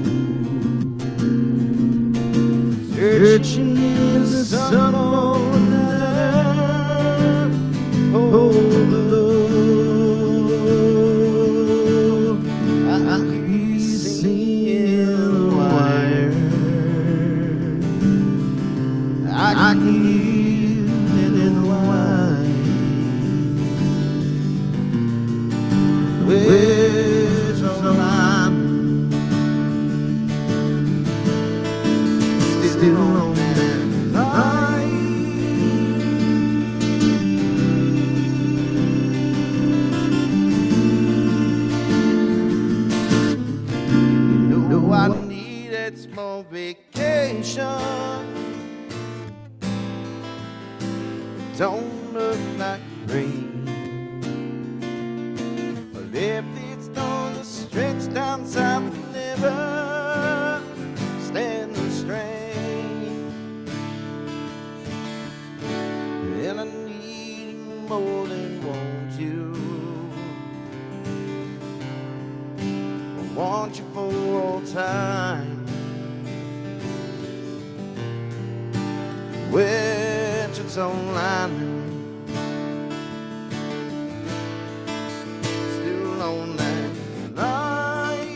road, searching in the sun all night. Oh, Lord, I keep seeing the wire. I keep in the wire. Where's the line? Still on that line. You know I need that small vacation. Don't look like rain. But if it's gonna stretch down south, never stand the strain. And I need more than want you. I want you for all time. Wichita lining, still on that line.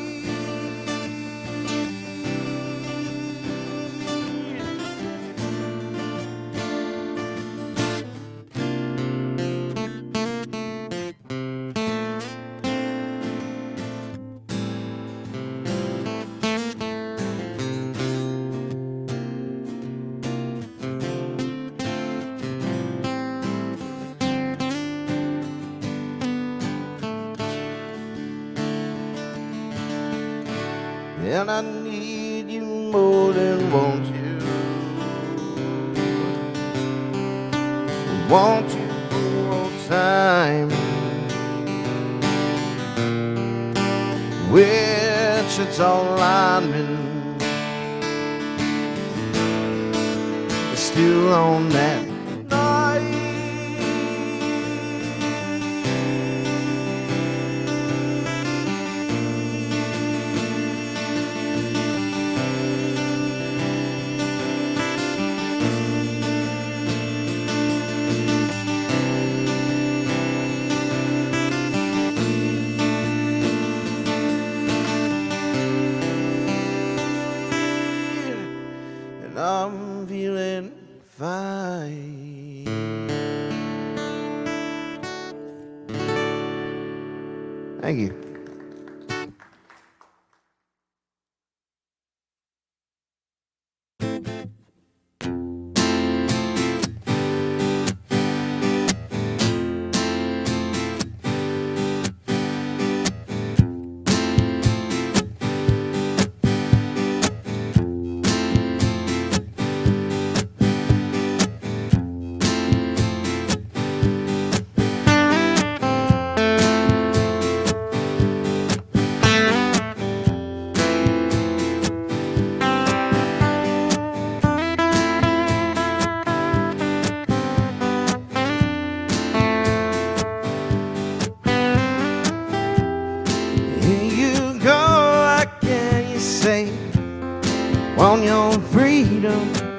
And I need you more than want you. Want you for all time. Wichita lineman is still on that night. Thank you. On your freedom,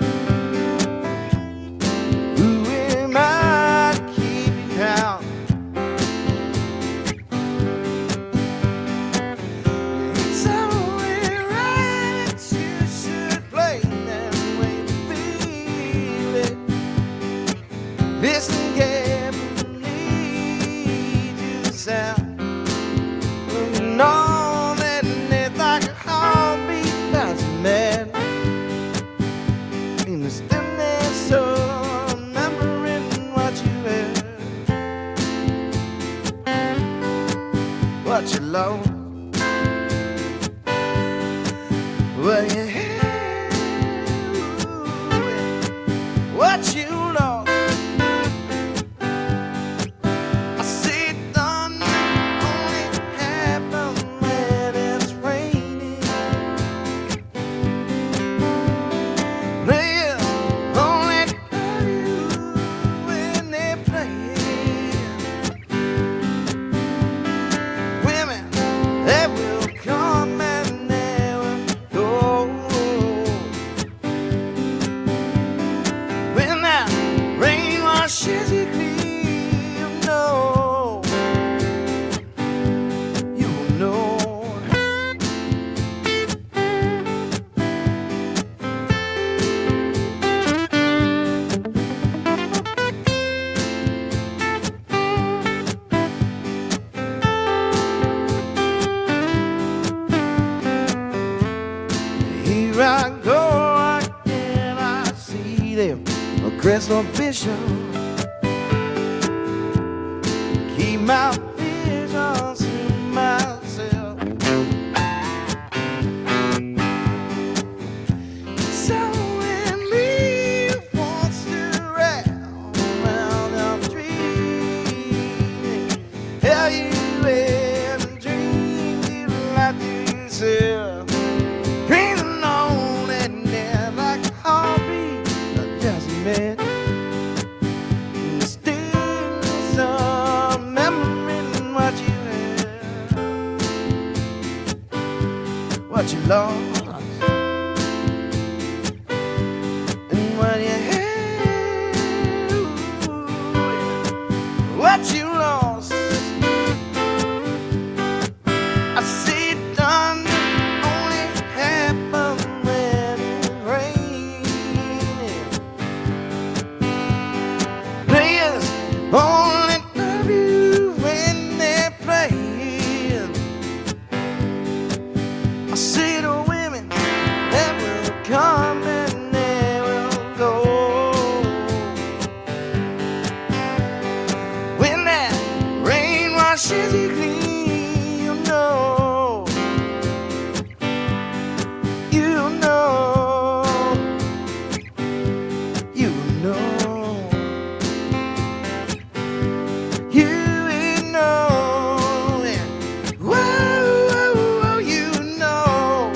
who am I to keep you down? It's only right that you should play that way you feel it. Listen carefully to the sound of an all that it's like a heartbeat that's mad. In the stillness of remembering what you had, what you lost, what you had, what you lost. I see it done only happen when it's raining. Washes you clean, you know, you know. Here I go again, I see them, a crystal vision. Keep my visions to myself. So when me wants to round I'm dreaming. Have you ever dreamed you like yourself? Dreaming on and then like a heartbeat of just a man. What you lost and what you had, what you lost. I see it done only happen when it's raining. Players only love you when they're playing. I see the women that will come and they will go. When that rain washes you clean, you know, you know, you know, you know, yeah. Whoa, you know.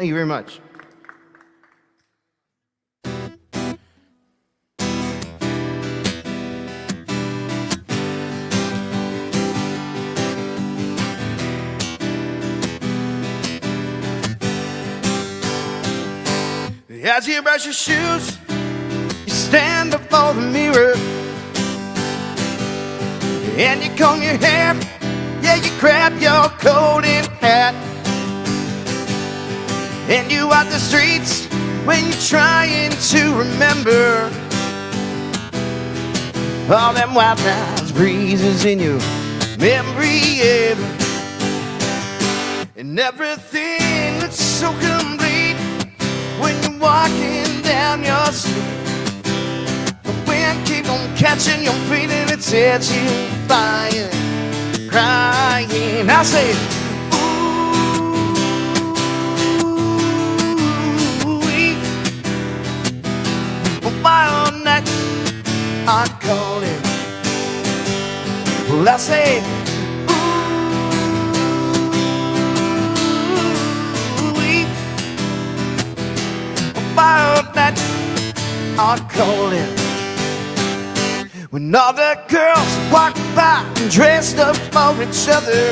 Thank you very much. As you brush your shoes, you stand before the mirror, and you comb your hair, yeah, you grab your coat and hat, and you walk the streets when you're trying to remember all them wild nights, breezes in your memory, yeah. And everything looks so complete when you're walking down your street. The wind keeps on catching your feet and it sets you flying, crying. I say, ooh-wee, wild nights are calling. Well, I say, wild nights are calling. When all the girls walk by dressed up for each other,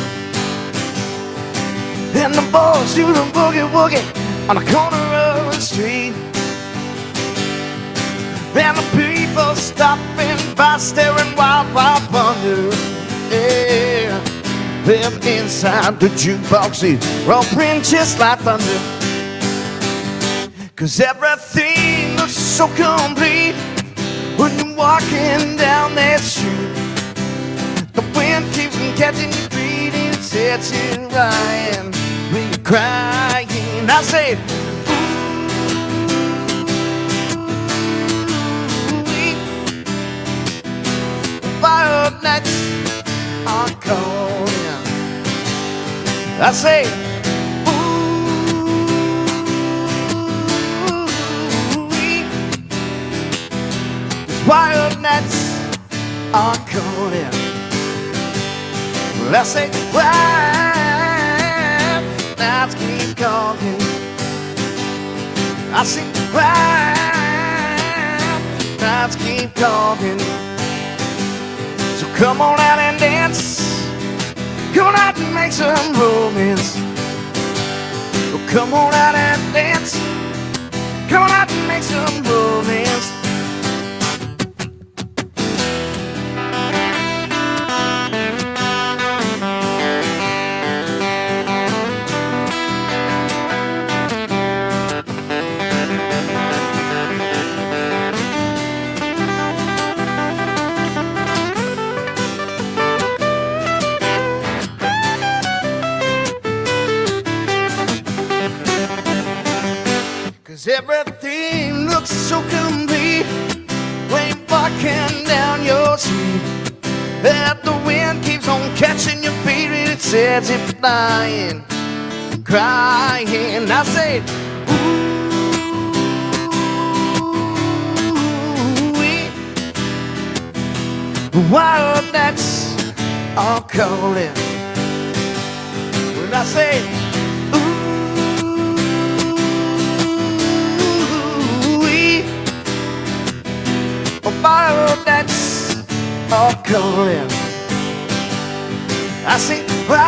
and the boys do the boogie-woogie on the corner of the street, and the people stopping by staring wild, wild wonder, yeah. Them inside the jukebox is roaring just like thunder. 'Cause everything looks so complete when you're walking down that street. The wind keeps on catching your feet and it sets you right when you're crying. I say, ooh, wild nights are calling. I say, wild nights are calling. Well, I say, wild nights keep calling. I say, wild nights keep calling. So come on out and dance. Come on out and make some romance. Oh, come on out and dance. Come on out and make some romance. Everything looks so complete when you're walking down your street. That the wind keeps on catching your feet and it sets you flying, crying. I say, ooh, wild nights are calling. When I say, wild nights are calling. I say,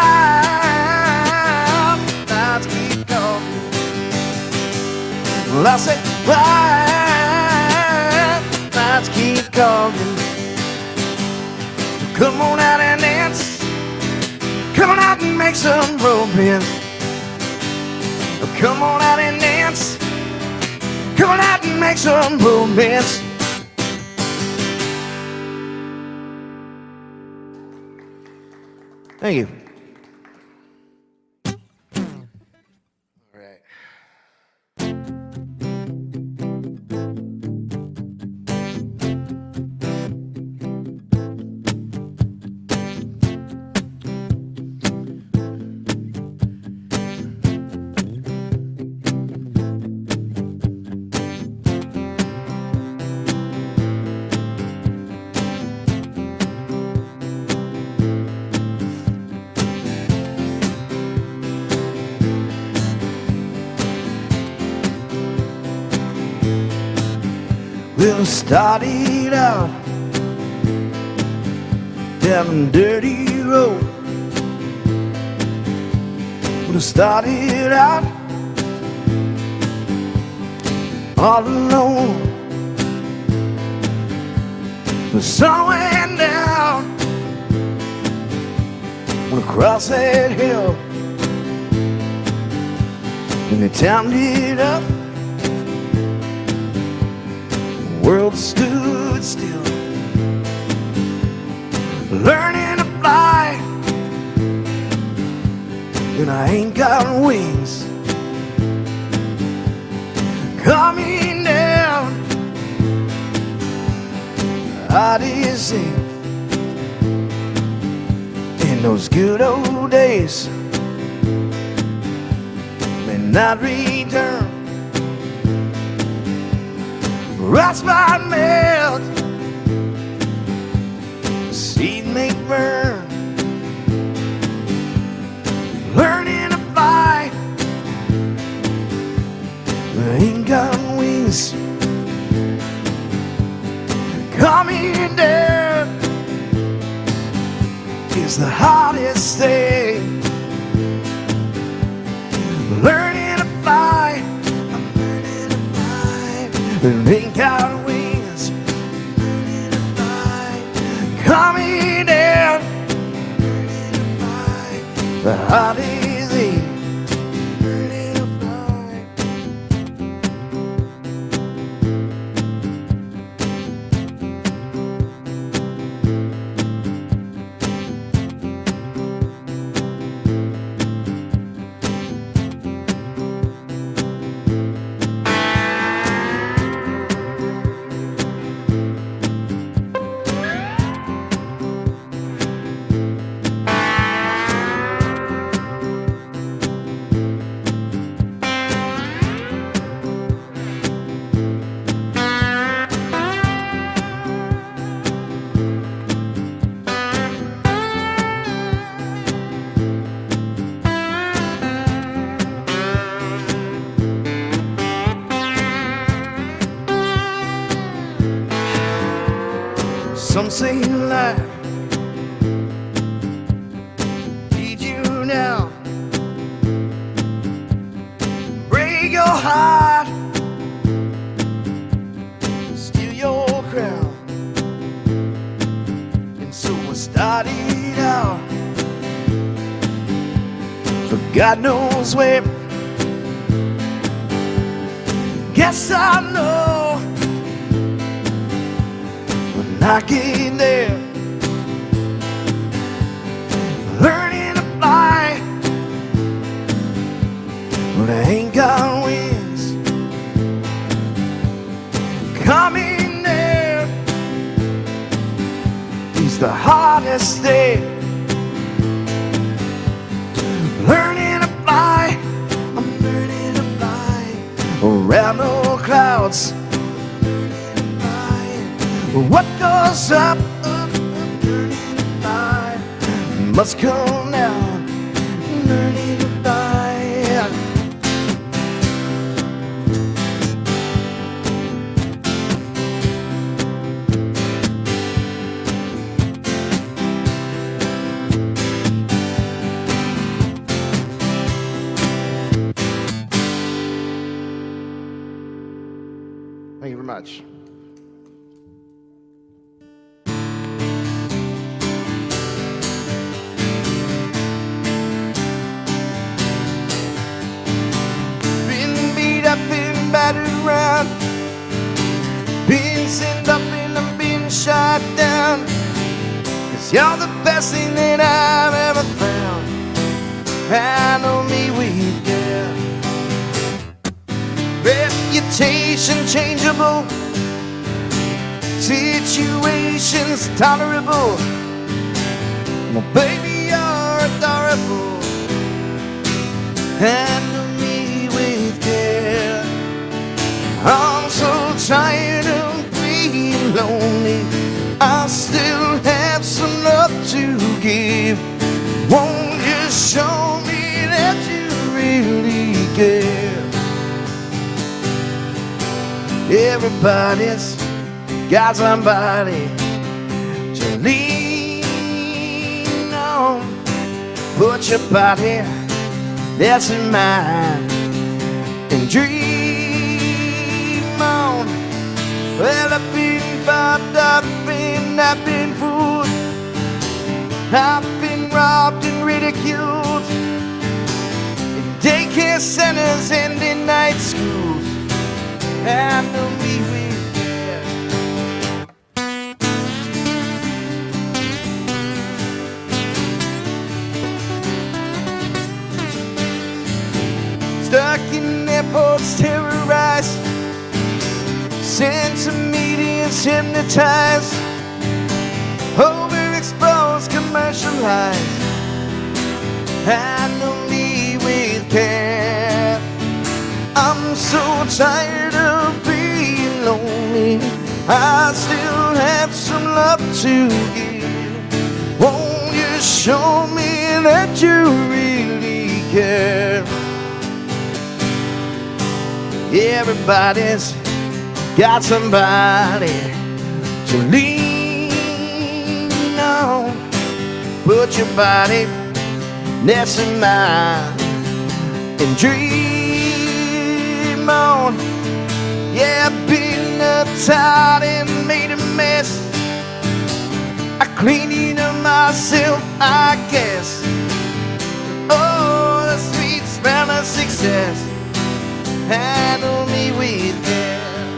wild nights keep calling. Well, I say, wild nights keep calling. So come on out and dance. Come on out and make some romance. Come on out and dance. Come on out and make some romance. Thank you. All right. I started out down a dirty road. When I started out all alone, the sun went down when I crossed that hill, and they timed it up. The world stood still, learning to fly, and I ain't got wings. Coming down, heart is safe. In those good old days may not return. Rocks might melt, seed may burn. Learning to fly, I ain't got wings. Coming down is the hardest thing. Learning to fly, I'm learning to fly, and ain't got wings. Learning to fly, coming down, learning to fly, the hardest thing. Learning to fly. Some say life lead you now, break your heart, steal your crown. And so I started out for God knows where. Guess I know knocking there, learning to fly, but I ain't got wings. Coming there is the hardest thing. Learning to fly, I'm learning to fly around the clouds. What goes up, learning to fly, must come down, learning to fly. Thank you very much. Battered around, been sent up and I'm being shot down, 'cause you're the best thing that I've ever found. Handle me with care, reputation changeable, situations tolerable. Well, baby, you're adorable. Handle me with care. I'm so tired of being lonely. I still have some love to give. Won't you show me that you really care? Everybody's got somebody to lean on. Put your body that's in mine and dream on. Well, I've been bobbed up and I've been fooled, I've been robbed and ridiculed in daycare centers and in night schools. Handle me with care. Stuck in airports, terrorized, sent to meetings, hypnotized, overexposed, commercialized. Handle me with care. I'm so tired of being lonely, I still have some love to give. Won't you show me that you really care? Everybody's got somebody to lean on. Put your body next to mine and dream on. Yeah, I've been uptight and made a mess. I cleaned it up myself, I guess. Oh, the sweet smell of success. Handle me with care.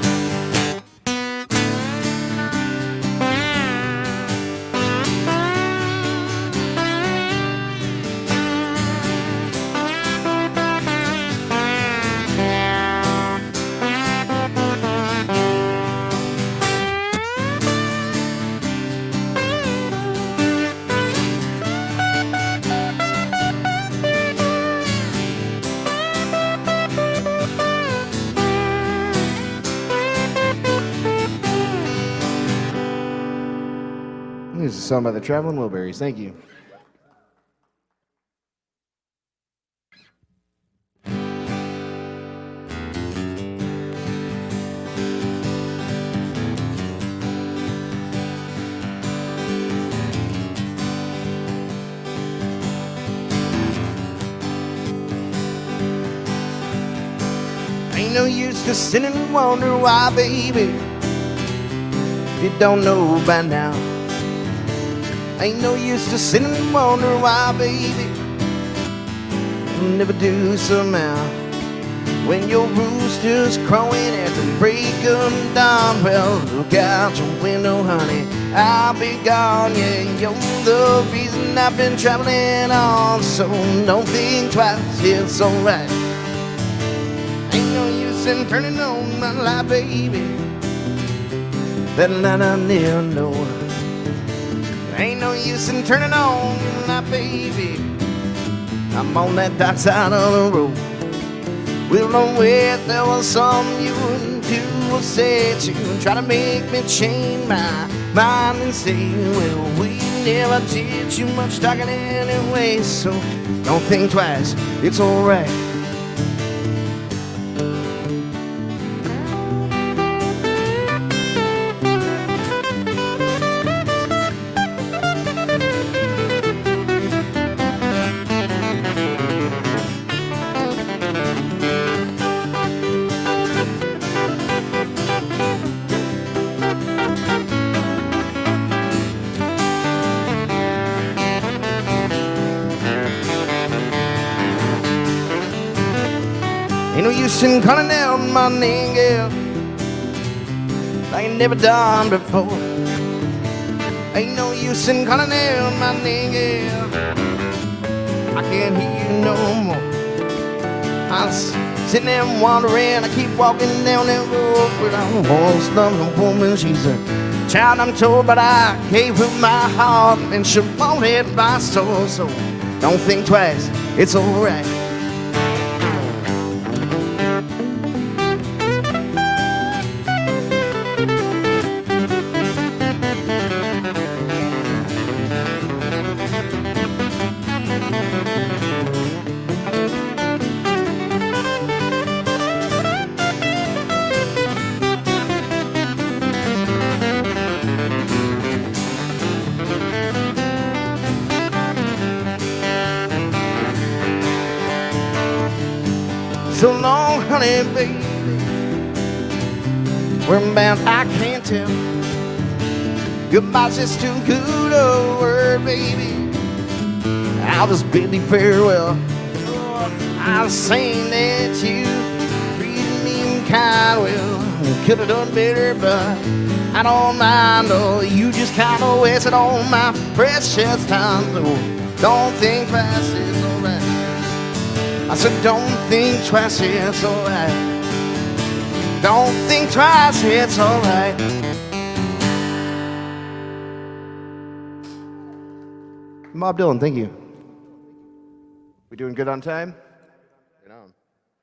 This is a song by the Traveling Wilburys. Thank you. Ain't no use to sit and wonder why, baby, if you don't know by now. Ain't no use to sit and wonder why, baby, you'll never do somehow. When your rooster's crowing at the break of dawn, well, look out your window, honey, I'll be gone. Yeah, you're the reason I've been traveling on, so don't think twice, it's alright. Ain't no use in turning on my light, baby, that light I never know. Ain't no use in turning on your light, baby, I'm on that dark side of the road. We'll know if there was something you wouldn't do or say to try to make me change my mind and say, well, we never did too much talking anyway, so don't think twice, it's alright. Ain't no use in calling out my name, girl, like I never done before. Ain't no use in calling out my name, girl, I can't hear you no more. I'm sitting there wandering, I keep walking down that road where I once loved a woman. She's a child, I'm told, but I gave her my heart and she wanted my soul, so don't think twice, it's alright. so long, honey, baby. Where I'm bound, I can't tell. Goodbye's just too good a word, baby. I'll just bid thee farewell. I was saying that you treated me kind well. Could have done better, but I don't mind. Oh, you just kind of wasted all my precious time. So don't think twice, it's alright. I said don't think twice, it's alright. Don't think twice, it's alright. Bob Dylan, thank you. We doing good on time? Right on.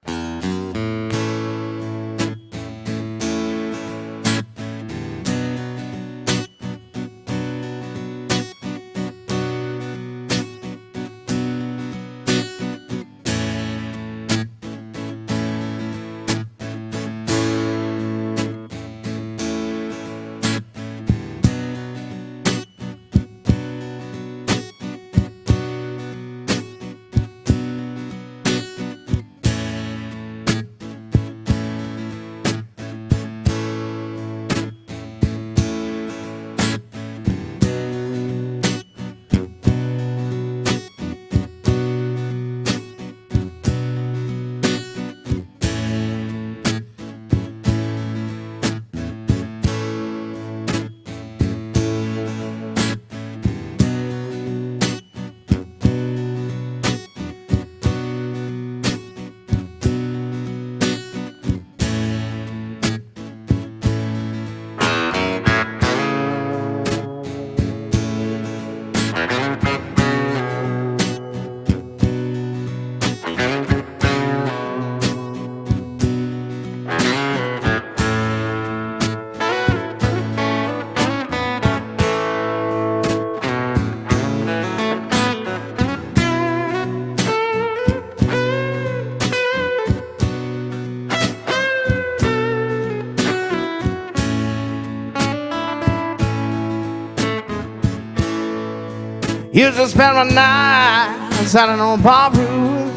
Used to spend my nights out on bar rooms.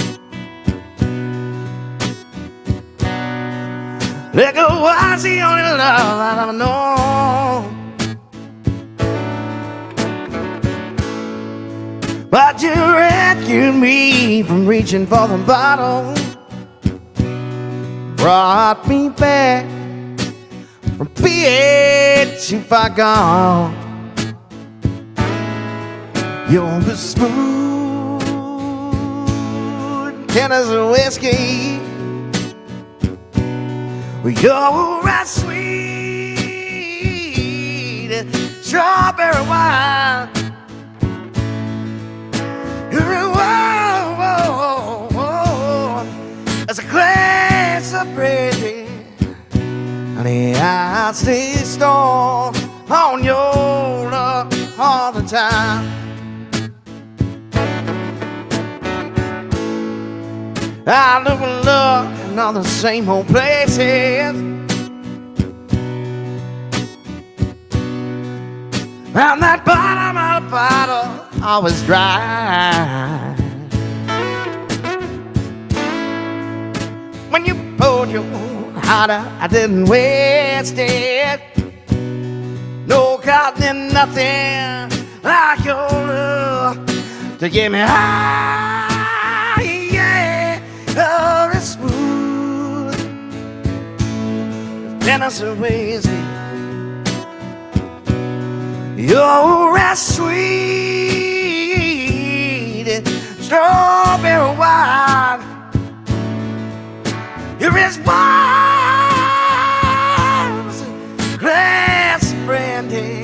Liquor was the only love I ever known. But you rescued me from reaching for the bottle. Brought me back from being too far gone. You're the smooth Tennessee whiskey. You're a sweet strawberry wine. You're a warm as a glass of brandy. Honey, I stay strong on your love all the time. I look and look in all the same old places. And that bottom of the bottle always dry. When you poured your heart out, I didn't waste it. No cotton and nothing like your love to get me high. Oh, it's smooth Tennessee whiskey. You're as sweet as strawberry wine. You're as warm as a glass of brandy.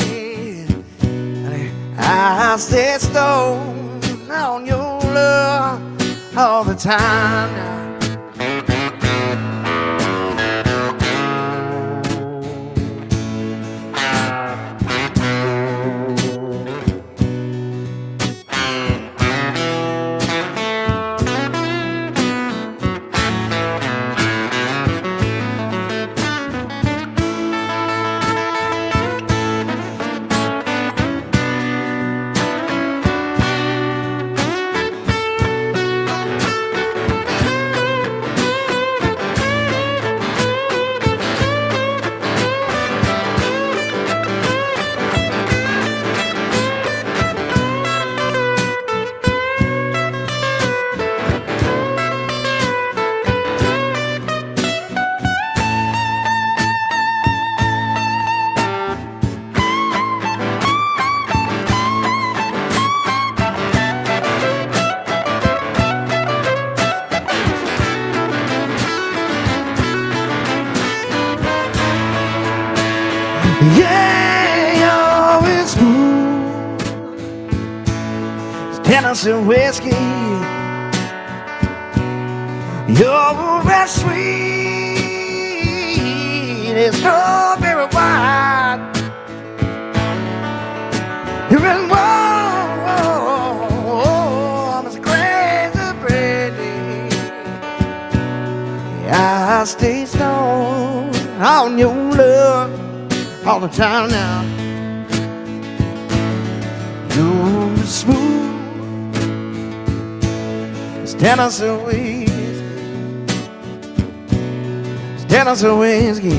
I stay stoned on your love all the time now. Tennessee whiskey. You're as sweet as strawberry wine. You're as warm as crazy brandy. I stay strong on your love all the time now. You're smooth as Tennessee whiskey. Tennessee whiskey.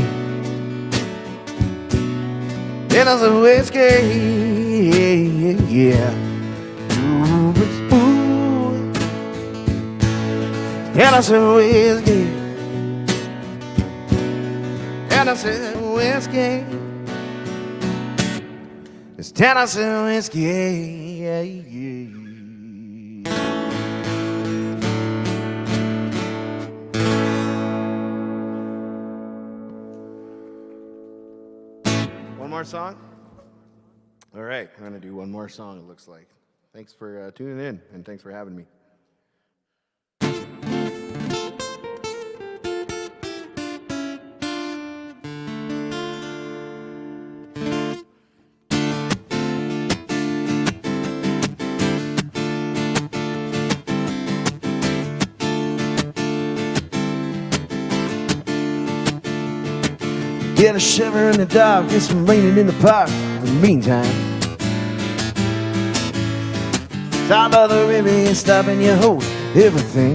Tennessee whiskey. Yeah. Ooh, smooth. Tennessee whiskey. Tennessee whiskey. It's Tennessee whiskey. Yeah, yeah. One more song? All right, I'm gonna do one more song, it looks like. Thanks for tuning in, and thanks for having me. Get a shiver in the dark, get some raining in the park. In the meantime, top of the river, you're stopping, you hold everything.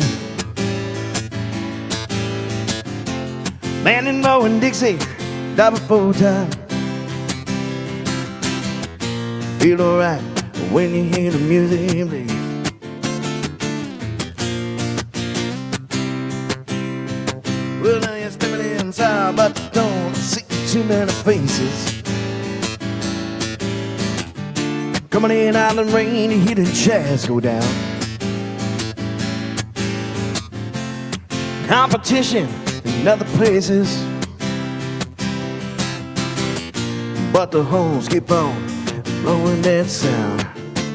Man and Mo and Dixie, double full time. Feel alright when you hear the music play. Well, now you're stepping inside, but you don't see too many faces. Coming in out of the rain, you hear the jazz go down. Competition in other places, but the horns keep on blowing that sound.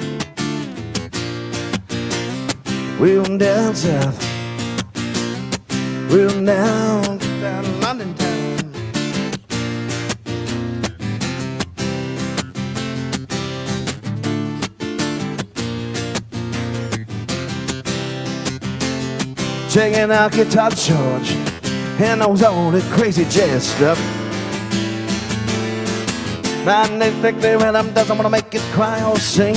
We're down south, we're down London town. Checking out Guitar George and knows all the crazy jazz stuff. Man, they think the rhythm doesn't want to make it cry or sing.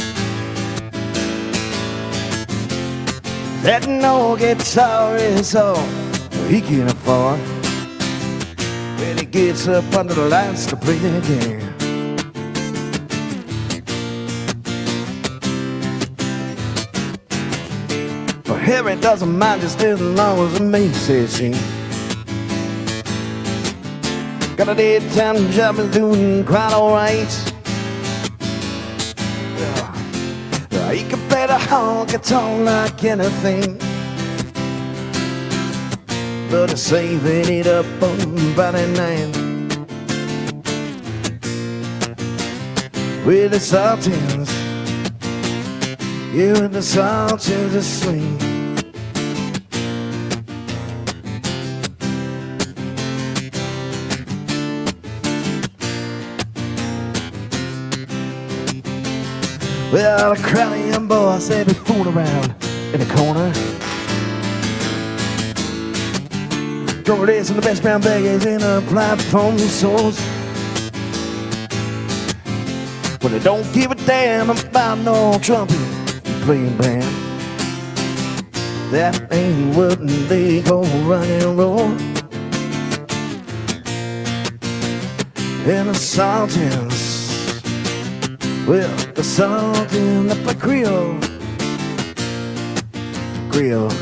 That no guitar is all he can afford when he gets up under the lights to play that game. But Harry doesn't mind just as long as it makes it sing. Got a daytime job and doing quite alright. He can play the whole guitar like anything, but he's saving it up on Friday night with the Sultans. You and the Sultans are swing. Well, a crowd of young boys, they be fooling around in the corner. Drunk days and the best brown baggies in a platform sauce. Well, they don't give a damn about no trumpet playing band. That ain't what they call rock and roll. And the Sultans, well, the Sultans up a Creole. Creole.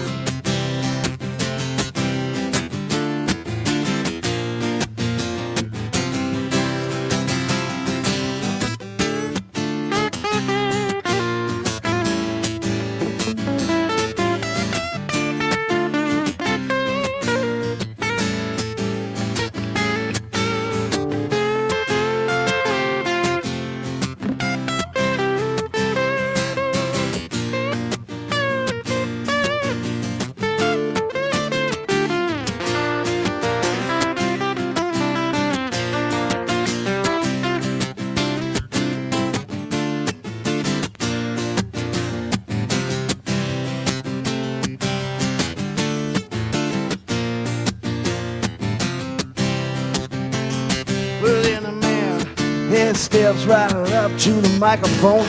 steps right up to the microphone.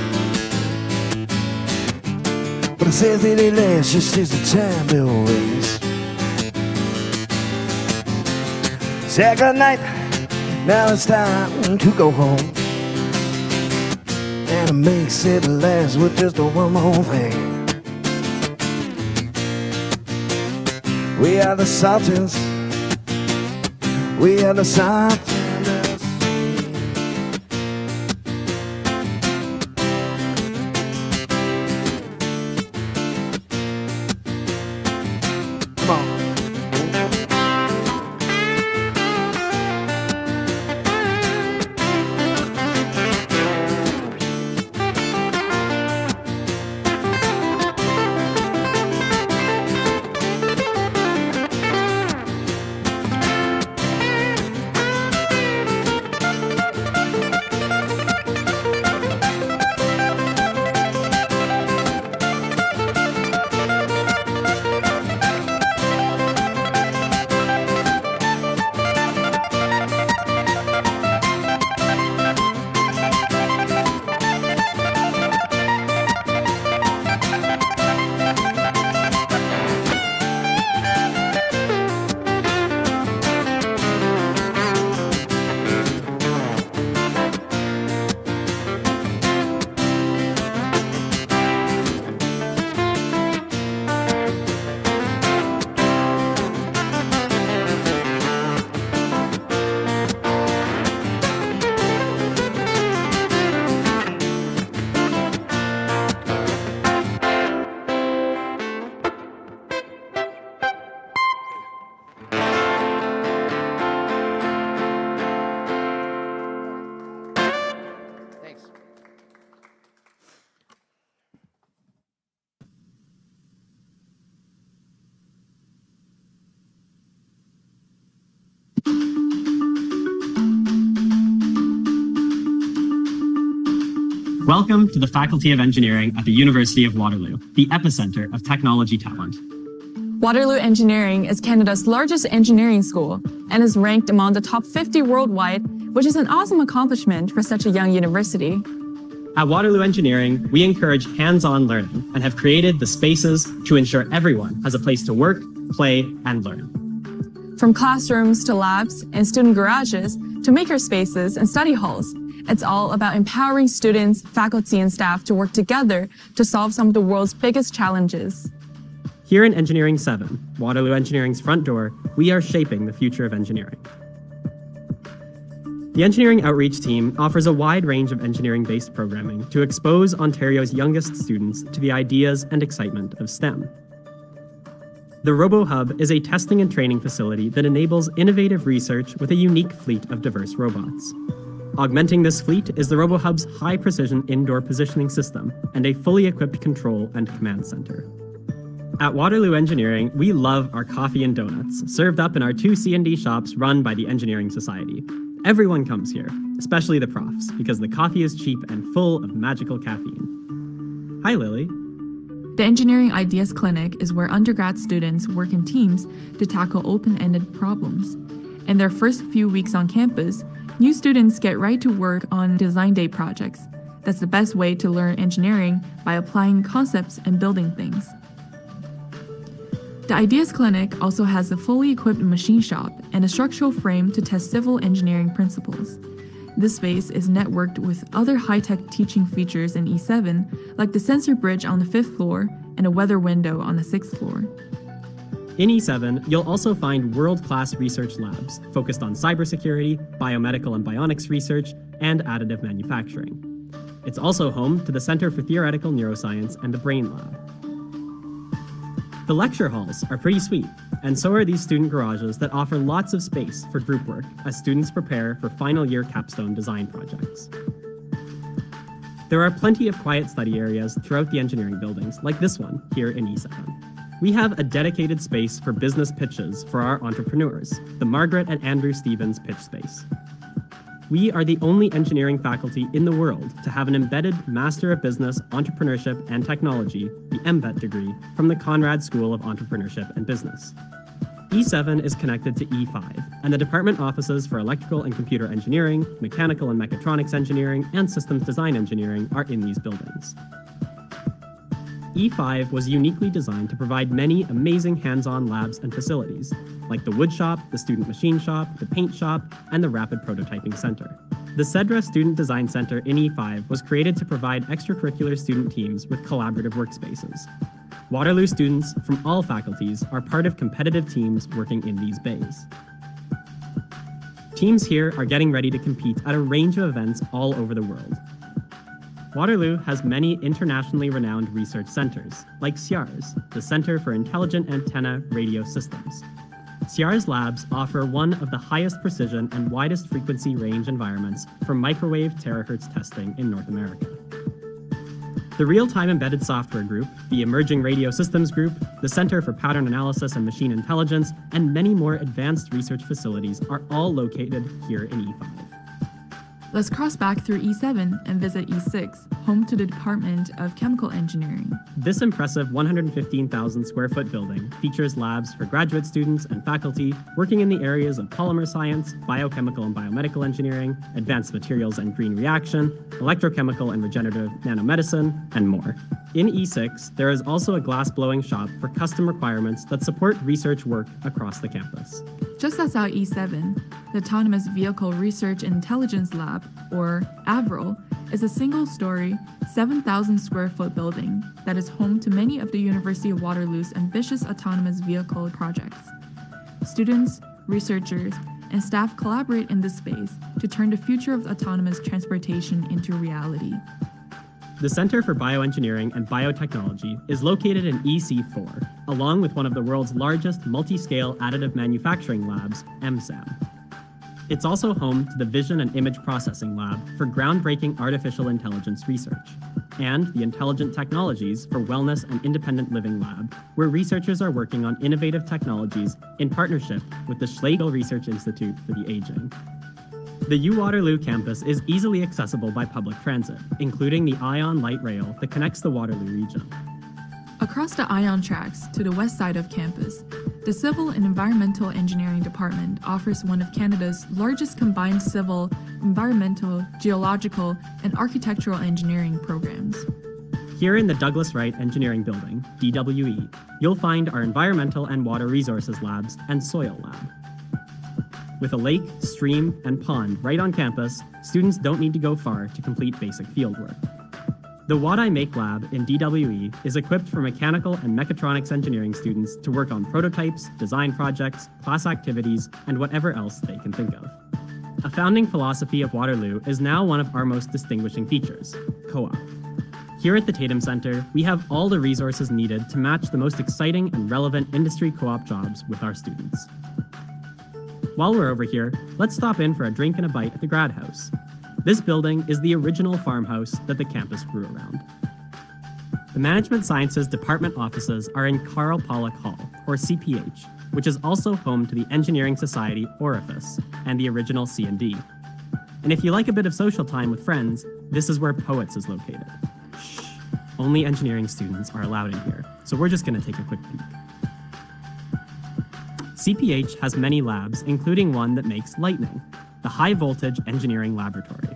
But it says that it lasts just as the time bell rings. Second night, now it's time to go home. And it makes it last with just one more thing. We are the Sultans. We are the Sultans. Come on. Welcome to the Faculty of Engineering at the University of Waterloo, the epicenter of technology talent. Waterloo Engineering is Canada's largest engineering school and is ranked among the top 50 worldwide, which is an awesome accomplishment for such a young university. At Waterloo Engineering, we encourage hands-on learning and have created the spaces to ensure everyone has a place to work, play, and learn. From classrooms to labs and student garages to makerspaces and study halls, it's all about empowering students, faculty, and staff to work together to solve some of the world's biggest challenges. Here in Engineering 7, Waterloo Engineering's front door, we are shaping the future of engineering. The Engineering Outreach Team offers a wide range of engineering-based programming to expose Ontario's youngest students to the ideas and excitement of STEM. The RoboHub is a testing and training facility that enables innovative research with a unique fleet of diverse robots. Augmenting this fleet is the RoboHub's high-precision indoor positioning system and a fully equipped control and command center. At Waterloo Engineering, we love our coffee and donuts, served up in our 2 C&D shops run by the Engineering Society. Everyone comes here, especially the profs, because the coffee is cheap and full of magical caffeine. Hi, Lily. The Engineering Ideas Clinic is where undergrad students work in teams to tackle open-ended problems. In their first few weeks on campus, new students get right to work on design day projects. That's the best way to learn engineering, by applying concepts and building things. The Ideas Clinic also has a fully equipped machine shop and a structural frame to test civil engineering principles. This space is networked with other high-tech teaching features in E7, like the sensor bridge on the 5th floor and a weather window on the 6th floor. In E7, you'll also find world-class research labs focused on cybersecurity, biomedical and bionics research, and additive manufacturing. It's also home to the Center for Theoretical Neuroscience and the Brain Lab. The lecture halls are pretty sweet, and so are these student garages that offer lots of space for group work as students prepare for final year capstone design projects. There are plenty of quiet study areas throughout the engineering buildings, like this one here in E7. We have a dedicated space for business pitches for our entrepreneurs, the Margaret and Andrew Stevens Pitch Space. We are the only engineering faculty in the world to have an embedded Master of Business, Entrepreneurship and Technology, the MBET degree, from the Conrad School of Entrepreneurship and Business. E7 is connected to E5, and the department offices for electrical and computer engineering, mechanical and mechatronics engineering, and systems design engineering are in these buildings. E5 was uniquely designed to provide many amazing hands-on labs and facilities, like the wood shop, the student machine shop, the paint shop, and the rapid prototyping center. The CEDRA Student Design Center in E5 was created to provide extracurricular student teams with collaborative workspaces. Waterloo students from all faculties are part of competitive teams working in these bays. Teams here are getting ready to compete at a range of events all over the world. Waterloo has many internationally renowned research centers, like CIARS, the Center for Intelligent Antenna Radio Systems. CIARS labs offer one of the highest precision and widest frequency range environments for microwave terahertz testing in North America. The Real-Time Embedded Software Group, the Emerging Radio Systems Group, the Center for Pattern Analysis and Machine Intelligence, and many more advanced research facilities are all located here in E5. Let's cross back through E7 and visit E6, home to the Department of Chemical Engineering. This impressive 115,000 square foot building features labs for graduate students and faculty working in the areas of polymer science, biochemical and biomedical engineering, advanced materials and green reaction, electrochemical and regenerative nanomedicine, and more. In E6, there is also a glass blowing shop for custom requirements that support research work across the campus. Just outside E7, the Autonomous Vehicle Research and Intelligence Lab, or AVRIL, is a single-story, 7,000 square foot building that is home to many of the University of Waterloo's ambitious autonomous vehicle projects. Students, researchers, and staff collaborate in this space to turn the future of autonomous transportation into reality. The Center for Bioengineering and Biotechnology is located in EC4, along with one of the world's largest multi-scale additive manufacturing labs, MSAM. It's also home to the Vision and Image Processing Lab for groundbreaking artificial intelligence research, and the Intelligent Technologies for Wellness and Independent Living Lab, where researchers are working on innovative technologies in partnership with the Schlegel Research Institute for the Aging. The U-Waterloo campus is easily accessible by public transit, including the ION light rail that connects the Waterloo region. Across the ION tracks to the west side of campus, the Civil and Environmental Engineering Department offers one of Canada's largest combined civil, environmental, geological, and architectural engineering programs. Here in the Douglas Wright Engineering Building, DWE, you'll find our Environmental and Water Resources Labs and Soil Lab. With a lake, stream, and pond right on campus, students don't need to go far to complete basic fieldwork. The What I Make Lab in DWE is equipped for mechanical and mechatronics engineering students to work on prototypes, design projects, class activities, and whatever else they can think of. A founding philosophy of Waterloo is now one of our most distinguishing features, co-op. Here at the Tatum Center, we have all the resources needed to match the most exciting and relevant industry co-op jobs with our students. While we're over here, let's stop in for a drink and a bite at the Grad House. This building is the original farmhouse that the campus grew around. The Management Sciences Department offices are in Carl Pollack Hall, or CPH, which is also home to the Engineering Society Orifice and the original C&D. And if you like a bit of social time with friends, this is where Poets is located. Shh, only engineering students are allowed in here, so we're just gonna take a quick peek. CPH has many labs, including one that makes lightning, the High Voltage Engineering Laboratory.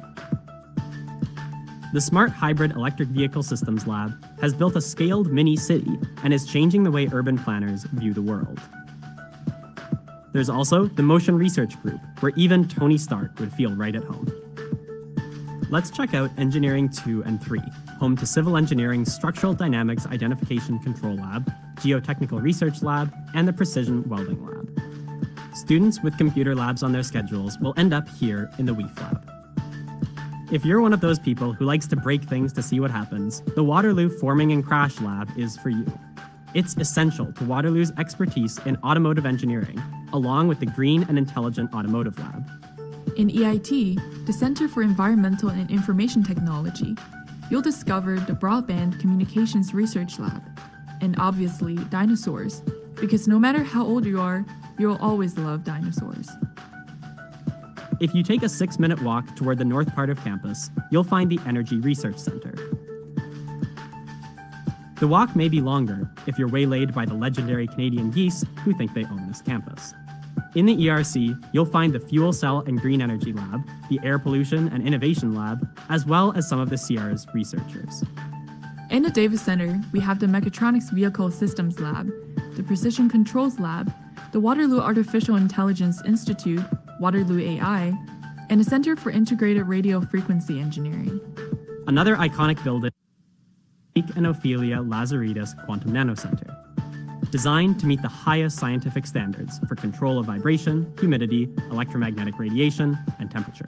The Smart Hybrid Electric Vehicle Systems Lab has built a scaled mini-city and is changing the way urban planners view the world. There's also the Motion Research Group, where even Tony Stark would feel right at home. Let's check out Engineering 2 and 3, home to Civil Engineering's Structural Dynamics Identification Control Lab, Geotechnical Research Lab, and the Precision Welding Lab. Students with computer labs on their schedules will end up here in the WEEF Lab. If you're one of those people who likes to break things to see what happens, the Waterloo Forming and Crash Lab is for you. It's essential to Waterloo's expertise in automotive engineering, along with the Green and Intelligent Automotive Lab. In EIT, the Center for Environmental and Information Technology, you'll discover the Broadband Communications Research Lab, and obviously dinosaurs, because no matter how old you are, you'll always love dinosaurs. If you take a 6-minute walk toward the north part of campus, you'll find the Energy Research Center. The walk may be longer if you're waylaid by the legendary Canadian geese who think they own this campus. In the ERC, you'll find the Fuel Cell and Green Energy Lab, the Air Pollution and Innovation Lab, as well as some of the CR's researchers. In the Davis Center, we have the Mechatronics Vehicle Systems Lab, the Precision Controls Lab, the Waterloo Artificial Intelligence Institute, Waterloo AI, and the Center for Integrated Radio Frequency Engineering. Another iconic building is the and Ophelia Lazaridis Quantum Nanocenter, designed to meet the highest scientific standards for control of vibration, humidity, electromagnetic radiation, and temperature.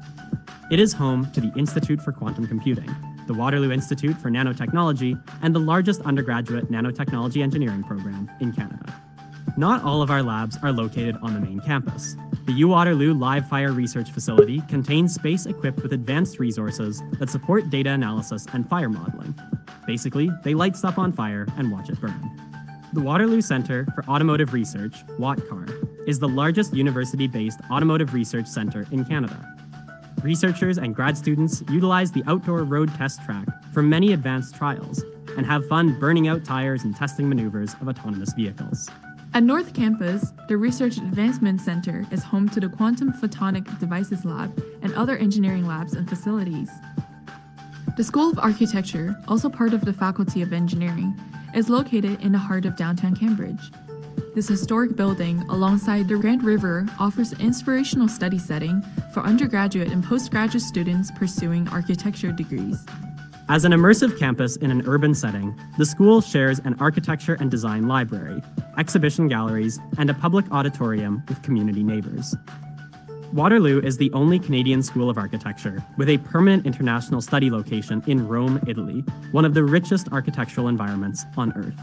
It is home to the Institute for Quantum Computing, the Waterloo Institute for Nanotechnology, and the largest undergraduate nanotechnology engineering program in Canada. Not all of our labs are located on the main campus. The UWaterloo Live Fire Research Facility contains space equipped with advanced resources that support data analysis and fire modeling. Basically, they light stuff on fire and watch it burn. The Waterloo Centre for Automotive Research, WATCAR, is the largest university-based automotive research centre in Canada. Researchers and grad students utilize the outdoor road test track for many advanced trials and have fun burning out tires and testing maneuvers of autonomous vehicles. At North Campus, the Research Advancement Center is home to the Quantum Photonic Devices Lab and other engineering labs and facilities. The School of Architecture, also part of the Faculty of Engineering, is located in the heart of downtown Cambridge. This historic building, alongside the Grand River, offers an inspirational study setting for undergraduate and postgraduate students pursuing architecture degrees. As an immersive campus in an urban setting, the school shares an architecture and design library, exhibition galleries, and a public auditorium with community neighbors. Waterloo is the only Canadian school of architecture with a permanent international study location in Rome, Italy, one of the richest architectural environments on Earth.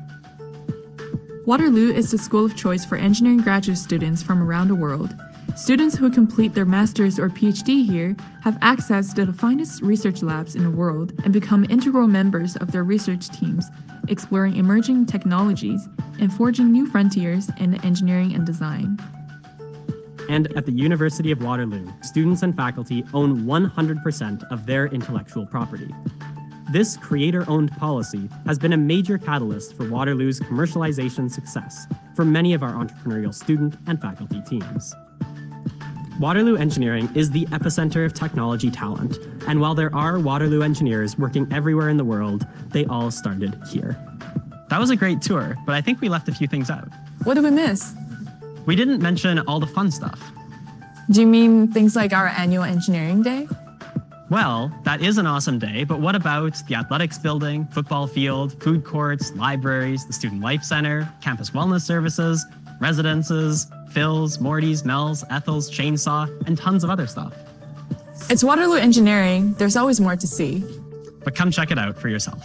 Waterloo is the school of choice for engineering graduate students from around the world. Students who complete their master's or PhD here have access to the finest research labs in the world and become integral members of their research teams, exploring emerging technologies and forging new frontiers in engineering and design. And at the University of Waterloo, students and faculty own 100% of their intellectual property. This creator-owned policy has been a major catalyst for Waterloo's commercialization success for many of our entrepreneurial student and faculty teams. Waterloo Engineering is the epicenter of technology talent, and while there are Waterloo engineers working everywhere in the world, they all started here. That was a great tour, but I think we left a few things out. What did we miss? We didn't mention all the fun stuff. Do you mean things like our annual engineering day? Well, that is an awesome day, but what about the athletics building, football field, food courts, libraries, the Student Life Center, campus wellness services, residences, Phil's, Morty's, Mel's, Ethel's, Chainsaw, and tons of other stuff. It's Waterloo Engineering. There's always more to see. But come check it out for yourself.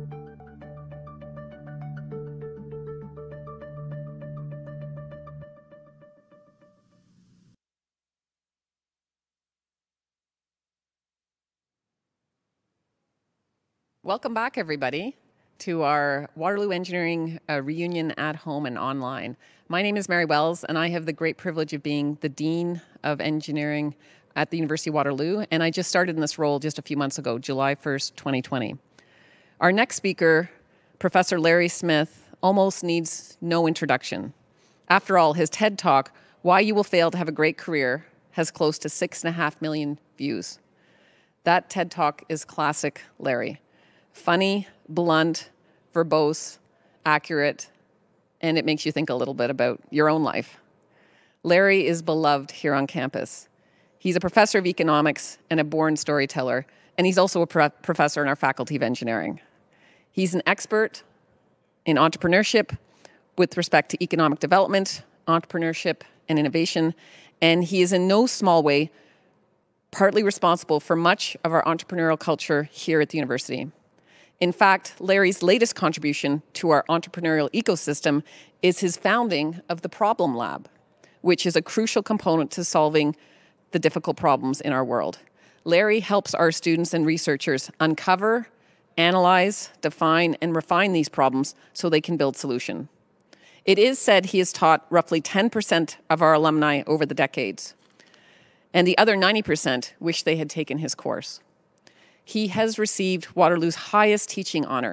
Welcome back, everybody, to our Waterloo Engineering reunion at home and online. My name is Mary Wells, and I have the great privilege of being the Dean of Engineering at the University of Waterloo, and I just started in this role just a few months ago, July 1st, 2020. Our next speaker, Professor Larry Smith, almost needs no introduction. After all, his TED Talk, Why You Will Fail to Have a Great Career, has close to 6.5 million views. That TED Talk is classic Larry. Funny, blunt, verbose, accurate, and it makes you think a little bit about your own life. Larry is beloved here on campus. He's a professor of economics and a born storyteller, and he's also a professor in our Faculty of Engineering. He's an expert in entrepreneurship with respect to economic development, entrepreneurship, and innovation, and he is in no small way partly responsible for much of our entrepreneurial culture here at the university. In fact, Larry's latest contribution to our entrepreneurial ecosystem is his founding of the Problem Lab, which is a crucial component to solving the difficult problems in our world. Larry helps our students and researchers uncover, analyze, define, and refine these problems so they can build solutions. It is said he has taught roughly 10% of our alumni over the decades, and the other 90% wish they had taken his course. He has received Waterloo's highest teaching honor,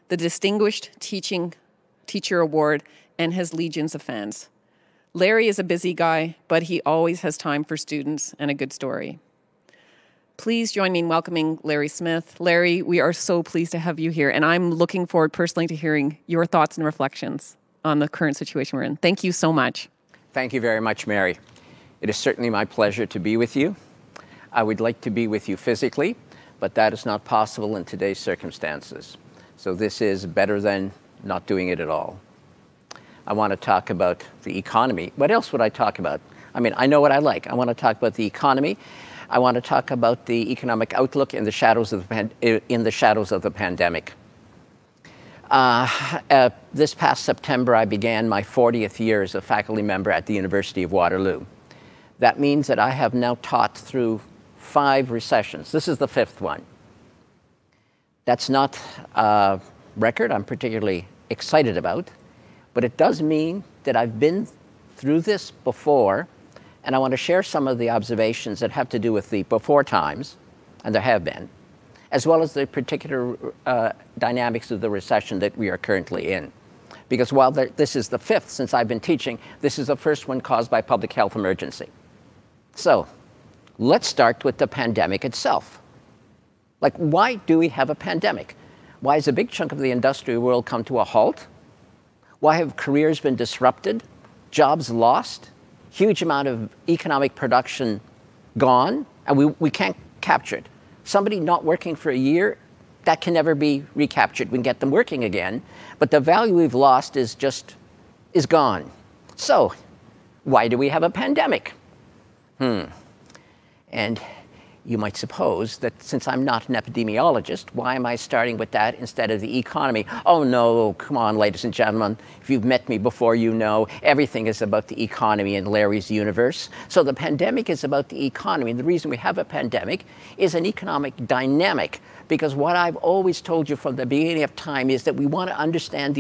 the Distinguished Teacher Award, and has legions of fans. Larry is a busy guy, but he always has time for students and a good story. Please join me in welcoming Larry Smith. Larry, we are so pleased to have you here, and I'm looking forward personally to hearing your thoughts and reflections on the current situation we're in. Thank you so much. Thank you very much, Mary. It is certainly my pleasure to be with you. I would like to be with you physically, but that is not possible in today's circumstances. So this is better than not doing it at all. I want to talk about the economy. What else would I talk about? I mean, I know what I like. I want to talk about the economy. I want to talk about the economic outlook in the shadows of the pandemic. This past September, I began my 40th year as a faculty member at the University of Waterloo. That means that I have now taught through 5 recessions. This is the 5th one. That's not a record I'm particularly excited about, but it does mean that I've been through this before, and I want to share some of the observations that have to do with the before times, and there have been, as well as the particular dynamics of the recession that we are currently in. Because while this is the 5th since I've been teaching, this is the first one caused by public health emergency. So let's start with the pandemic itself. Like, why do we have a pandemic? Why has a big chunk of the industrial world come to a halt? Why have careers been disrupted, jobs lost, huge amount of economic production gone, and we can't capture it? Somebody not working for a year, that can never be recaptured. We can get them working again, but the value we've lost is gone. So why do we have a pandemic? And you might suppose that since I'm not an epidemiologist, why am I starting with that instead of the economy? Oh no, come on, ladies and gentlemen. If you've met me before, you know everything is about the economy in Larry's universe. So the pandemic is about the economy. And the reason we have a pandemic is an economic dynamic. Because what I've always told you from the beginning of time is that you want to understand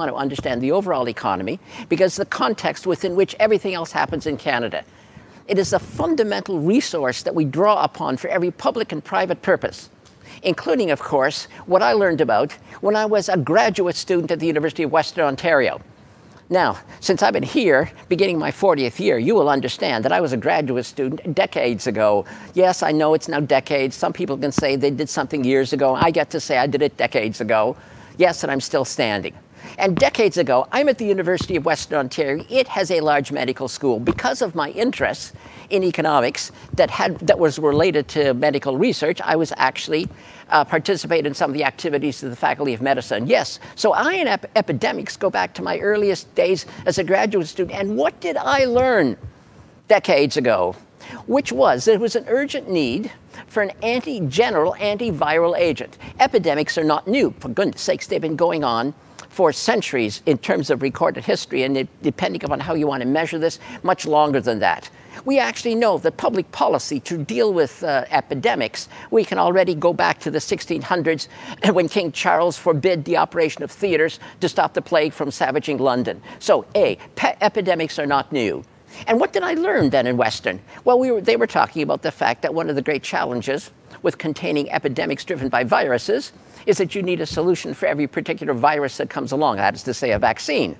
the overall economy, because the context within which everything else happens in Canada. It is a fundamental resource that we draw upon for every public and private purpose, including, of course, what I learned about when I was a graduate student at the University of Western Ontario. Now, since I've been here, beginning my 40th year, you will understand that I was a graduate student decades ago. Yes, I know it's now decades. Some people can say they did something years ago. I get to say I did it decades ago. Yes, and I'm still standing. And decades ago, I'm at the University of Western Ontario. It has a large medical school. Because of my interests in economics that was related to medical research, I was actually participated in some of the activities of the Faculty of Medicine. Yes, so I and epidemics go back to my earliest days as a graduate student. And what did I learn decades ago? Which was there was an urgent need for an anti-general, antiviral agent. Epidemics are not new. For goodness sakes, they've been going on for centuries in terms of recorded history, and depending upon how you want to measure this, much longer than that. We actually know that public policy to deal with epidemics, we can already go back to the 1600s when King Charles forbid the operation of theaters to stop the plague from savaging London. So epidemics are not new. And what did I learn then in Western? Well, they were talking about the fact that one of the great challenges with containing epidemics driven by viruses is that you need a solution for every particular virus that comes along. That is to say, a vaccine.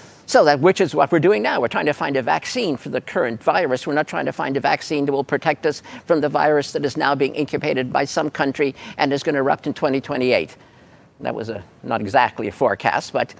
So which is what we're doing now. We're trying to find a vaccine for the current virus. We're not trying to find a vaccine that will protect us from the virus that is now being incubated by some country and is going to erupt in 2028. That was not exactly a forecast, but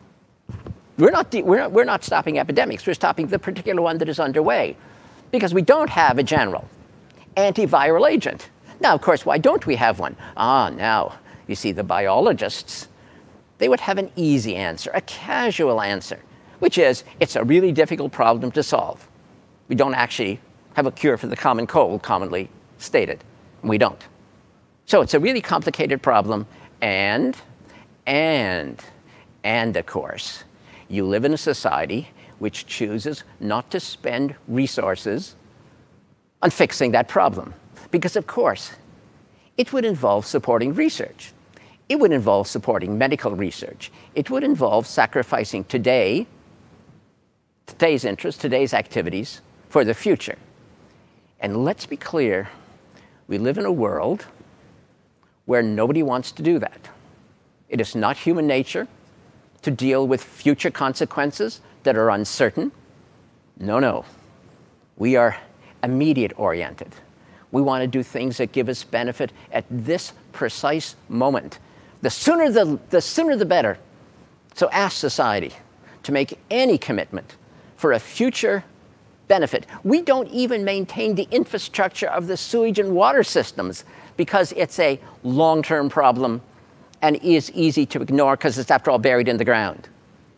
we're not stopping epidemics. We're stopping the particular one that is underway because we don't have a general antiviral agent. Now, of course, why don't we have one? Now, you see, the biologists, they would have an easy answer, a casual answer, which is it's a really difficult problem to solve. We don't actually have a cure for the common cold, commonly stated. We don't. So it's a really complicated problem, and of course, you live in a society which chooses not to spend resources on fixing that problem. Because, of course, it would involve supporting research. It would involve supporting medical research. It would involve sacrificing today's interests, today's activities for the future. And let's be clear, we live in a world where nobody wants to do that. It is not human nature to deal with future consequences that are uncertain. No, no. We are immediate oriented. We want to do things that give us benefit at this precise moment. The sooner the better. So ask society to make any commitment for a future benefit. We don't even maintain the infrastructure of the sewage and water systems because it's a long-term problem and is easy to ignore because it's, after all, buried in the ground.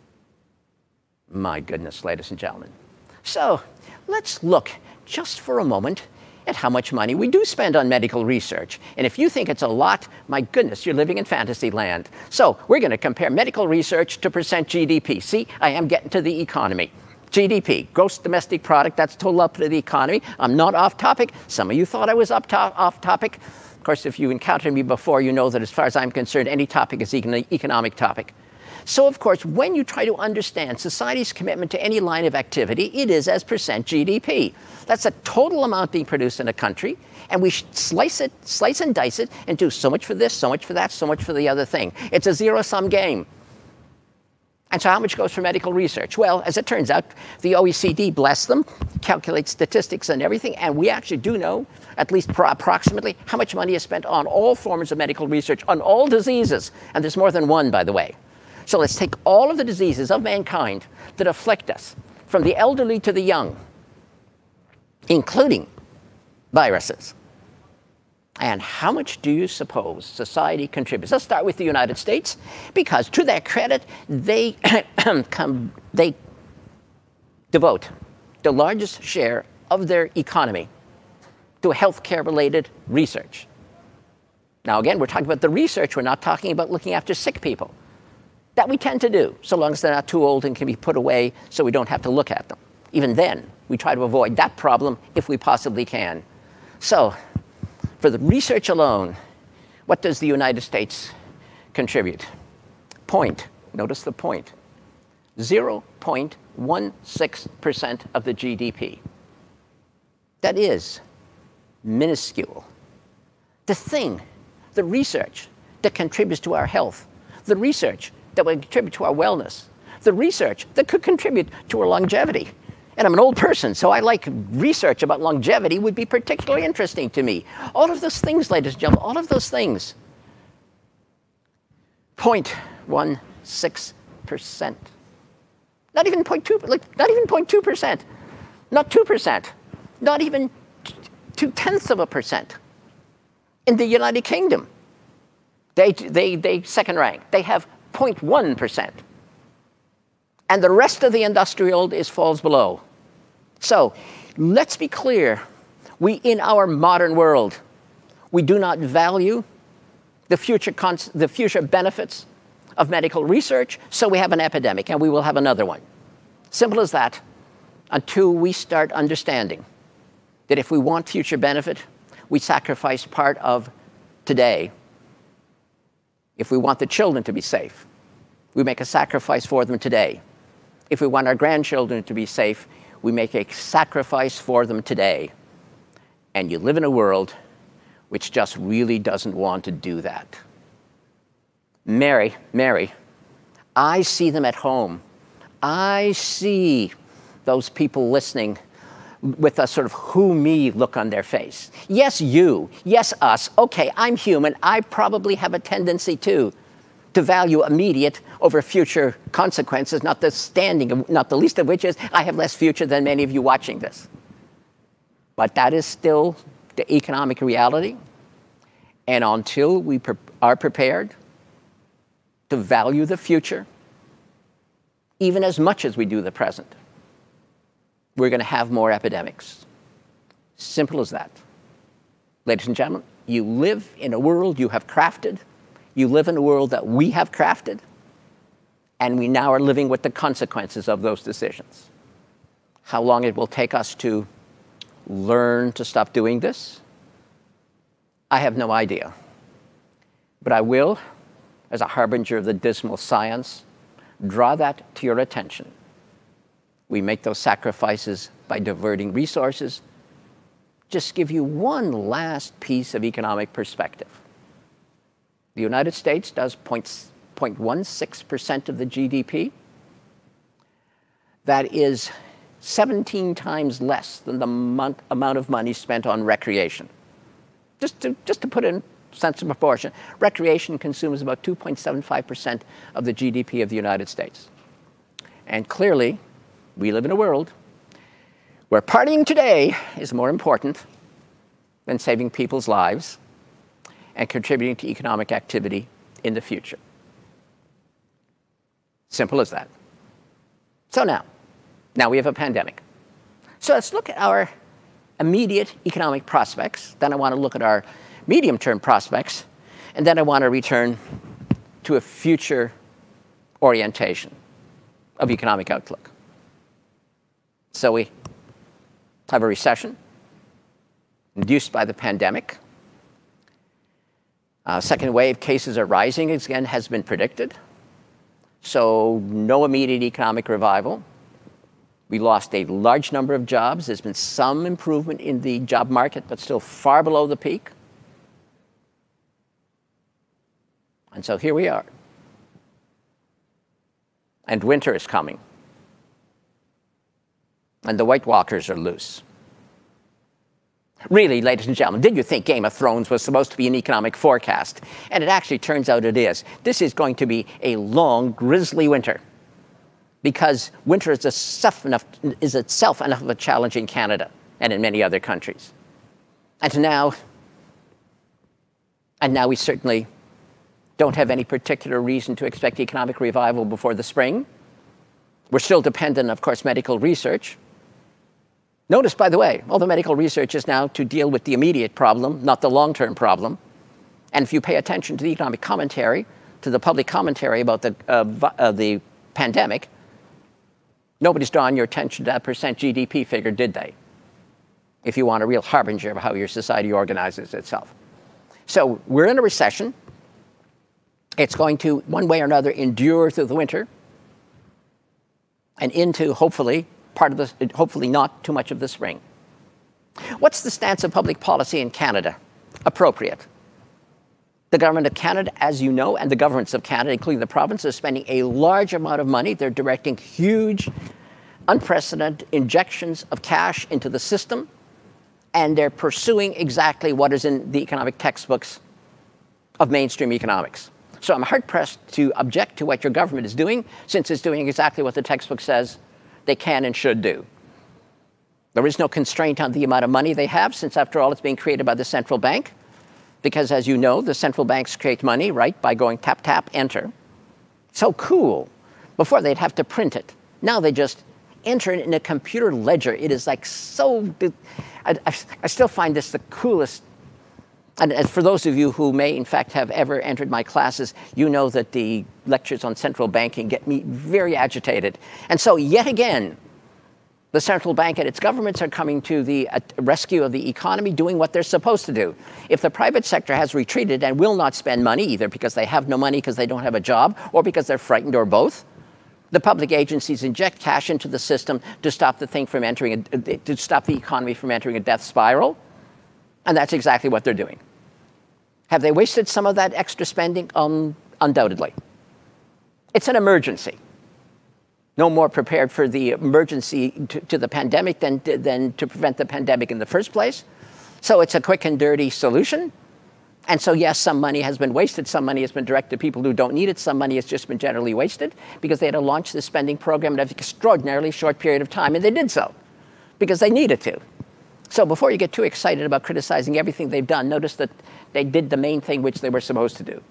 My goodness, ladies and gentlemen. So let's look just for a moment at how much money we do spend on medical research. And if you think it's a lot, my goodness, you're living in fantasy land. So we're going to compare medical research to percent GDP. See, I am getting to the economy. GDP, gross domestic product, that's total output of the economy. I'm not off topic. Some of you thought I was off topic. Of course, if you encountered me before, you know that as far as I'm concerned, any topic is an economic topic. So, of course, when you try to understand society's commitment to any line of activity, it is as percent GDP. That's a total amount being produced in a country, and we slice and dice it and do so much for this, so much for that, so much for the other thing. It's a zero-sum game. And so how much goes for medical research? Well, as it turns out, the OECD, bless them, calculates statistics and everything, and we actually do know, at least approximately, how much money is spent on all forms of medical research, on all diseases. And there's more than one, by the way. So let's take all of the diseases of mankind that afflict us, from the elderly to the young, including viruses. And how much do you suppose society contributes? Let's start with the United States, because to their credit, they devote the largest share of their economy to healthcare-related research. Now, again, we're talking about the research. We're not talking about looking after sick people. That we tend to do, so long as they're not too old and can be put away so we don't have to look at them. Even then, we try to avoid that problem if we possibly can. So, for the research alone, what does the United States contribute? Notice the point, 0.16% of the GDP. That is minuscule. The research that contributes to our health, the research that would contribute to our wellness, the research that could contribute to our longevity. And I'm an old person, so I like research about longevity would be particularly interesting to me. All of those things, ladies and gentlemen, all of those things. 0.16%. Not even 0.2%. Not 2%. Not even 0.2%. In the United Kingdom, they second rank. They have 0.1%. And the rest of the industrial falls below. So let's be clear. In our modern world, we do not value the future benefits of medical research, so we have an epidemic, and we will have another one. Simple as that, until we start understanding that if we want future benefit, we sacrifice part of today. If we want the children to be safe, we make a sacrifice for them today. If we want our grandchildren to be safe, we make a sacrifice for them today. And you live in a world which just really doesn't want to do that. Mary, I see them at home. I see those people listening with a sort of who me look on their face. Yes, you. Yes, us. Okay, I'm human. I probably have a tendency too to value immediate over future consequences, not the least of which is I have less future than many of you watching this. But that is still the economic reality. And until we are prepared to value the future, even as much as we do the present, we're going to have more epidemics. Simple as that. Ladies and gentlemen, you live in a world you have crafted. You live in a world that we have crafted, and we now are living with the consequences of those decisions. How long it will take us to learn to stop doing this, I have no idea. But I will, as a harbinger of the dismal science, draw that to your attention. We make those sacrifices by diverting resources. Just give you one last piece of economic perspective. The United States does 5.16% of the GDP. That is 17 times less than the amount of money spent on recreation. Just to put in sense of proportion, recreation consumes about 2.75% of the GDP of the United States. And clearly, we live in a world where partying today is more important than saving people's lives and contributing to economic activity in the future. Simple as that. So now we have a pandemic. So let's look at our immediate economic prospects. Then I want to look at our medium-term prospects. And then I want to return to a future orientation of economic outlook. So we have a recession induced by the pandemic. Second wave cases are rising, again, has been predicted. So no immediate economic revival. We lost a large number of jobs. There's been some improvement in the job market, but still far below the peak. And so here we are. And winter is coming. And the White Walkers are loose. Really, ladies and gentlemen, did you think Game of Thrones was supposed to be an economic forecast? And it actually turns out it is. This is going to be a long, grisly winter, because winter is itself enough of a challenge in Canada and in many other countries. And now we certainly don't have any particular reason to expect economic revival before the spring. We're still dependent, of course, medical research. Notice, by the way, all the medical research is now to deal with the immediate problem, not the long-term problem. And if you pay attention to the economic commentary, to the public commentary about the pandemic, nobody's drawn your attention to that percent GDP figure, did they? If you want a real harbinger of how your society organizes itself. So we're in a recession. It's going to, one way or another, endure through the winter and into, hopefully, hopefully not too much of the spring. What's the stance of public policy in Canada? Appropriate. The government of Canada, as you know, and the governments of Canada, including the province, are spending a large amount of money. They're directing huge, unprecedented injections of cash into the system, and they're pursuing exactly what is in the economic textbooks of mainstream economics. So I'm hard-pressed to object to what your government is doing, since it's doing exactly what the textbook says they can and should do. There is no constraint on the amount of money they have, since, after all, it's being created by the central bank. Because, as you know, the central banks create money, right, by going tap, tap, enter. So cool. Before, they'd have to print it. Now they just enter it in a computer ledger. It is like so... I still find this the coolest. And for those of you who may, in fact, have ever entered my classes, you know that the lectures on central banking get me very agitated. And so, yet again, the central bank and its governments are coming to the rescue of the economy, doing what they're supposed to do. If the private sector has retreated and will not spend money, either because they have no money because they don't have a job, or because they're frightened, or both, the public agencies inject cash into the system to stop the thing from entering, to stop the economy from entering a death spiral. And that's exactly what they're doing. Have they wasted some of that extra spending? Undoubtedly. It's an emergency. No more prepared for the emergency to the pandemic than to prevent the pandemic in the first place. So it's a quick and dirty solution. And so, yes, some money has been wasted. Some money has been directed to people who don't need it. Some money has just been generally wasted because they had to launch this spending program in an extraordinarily short period of time. And they did so because they needed to. So before you get too excited about criticizing everything they've done, notice that they did the main thing which they were supposed to do.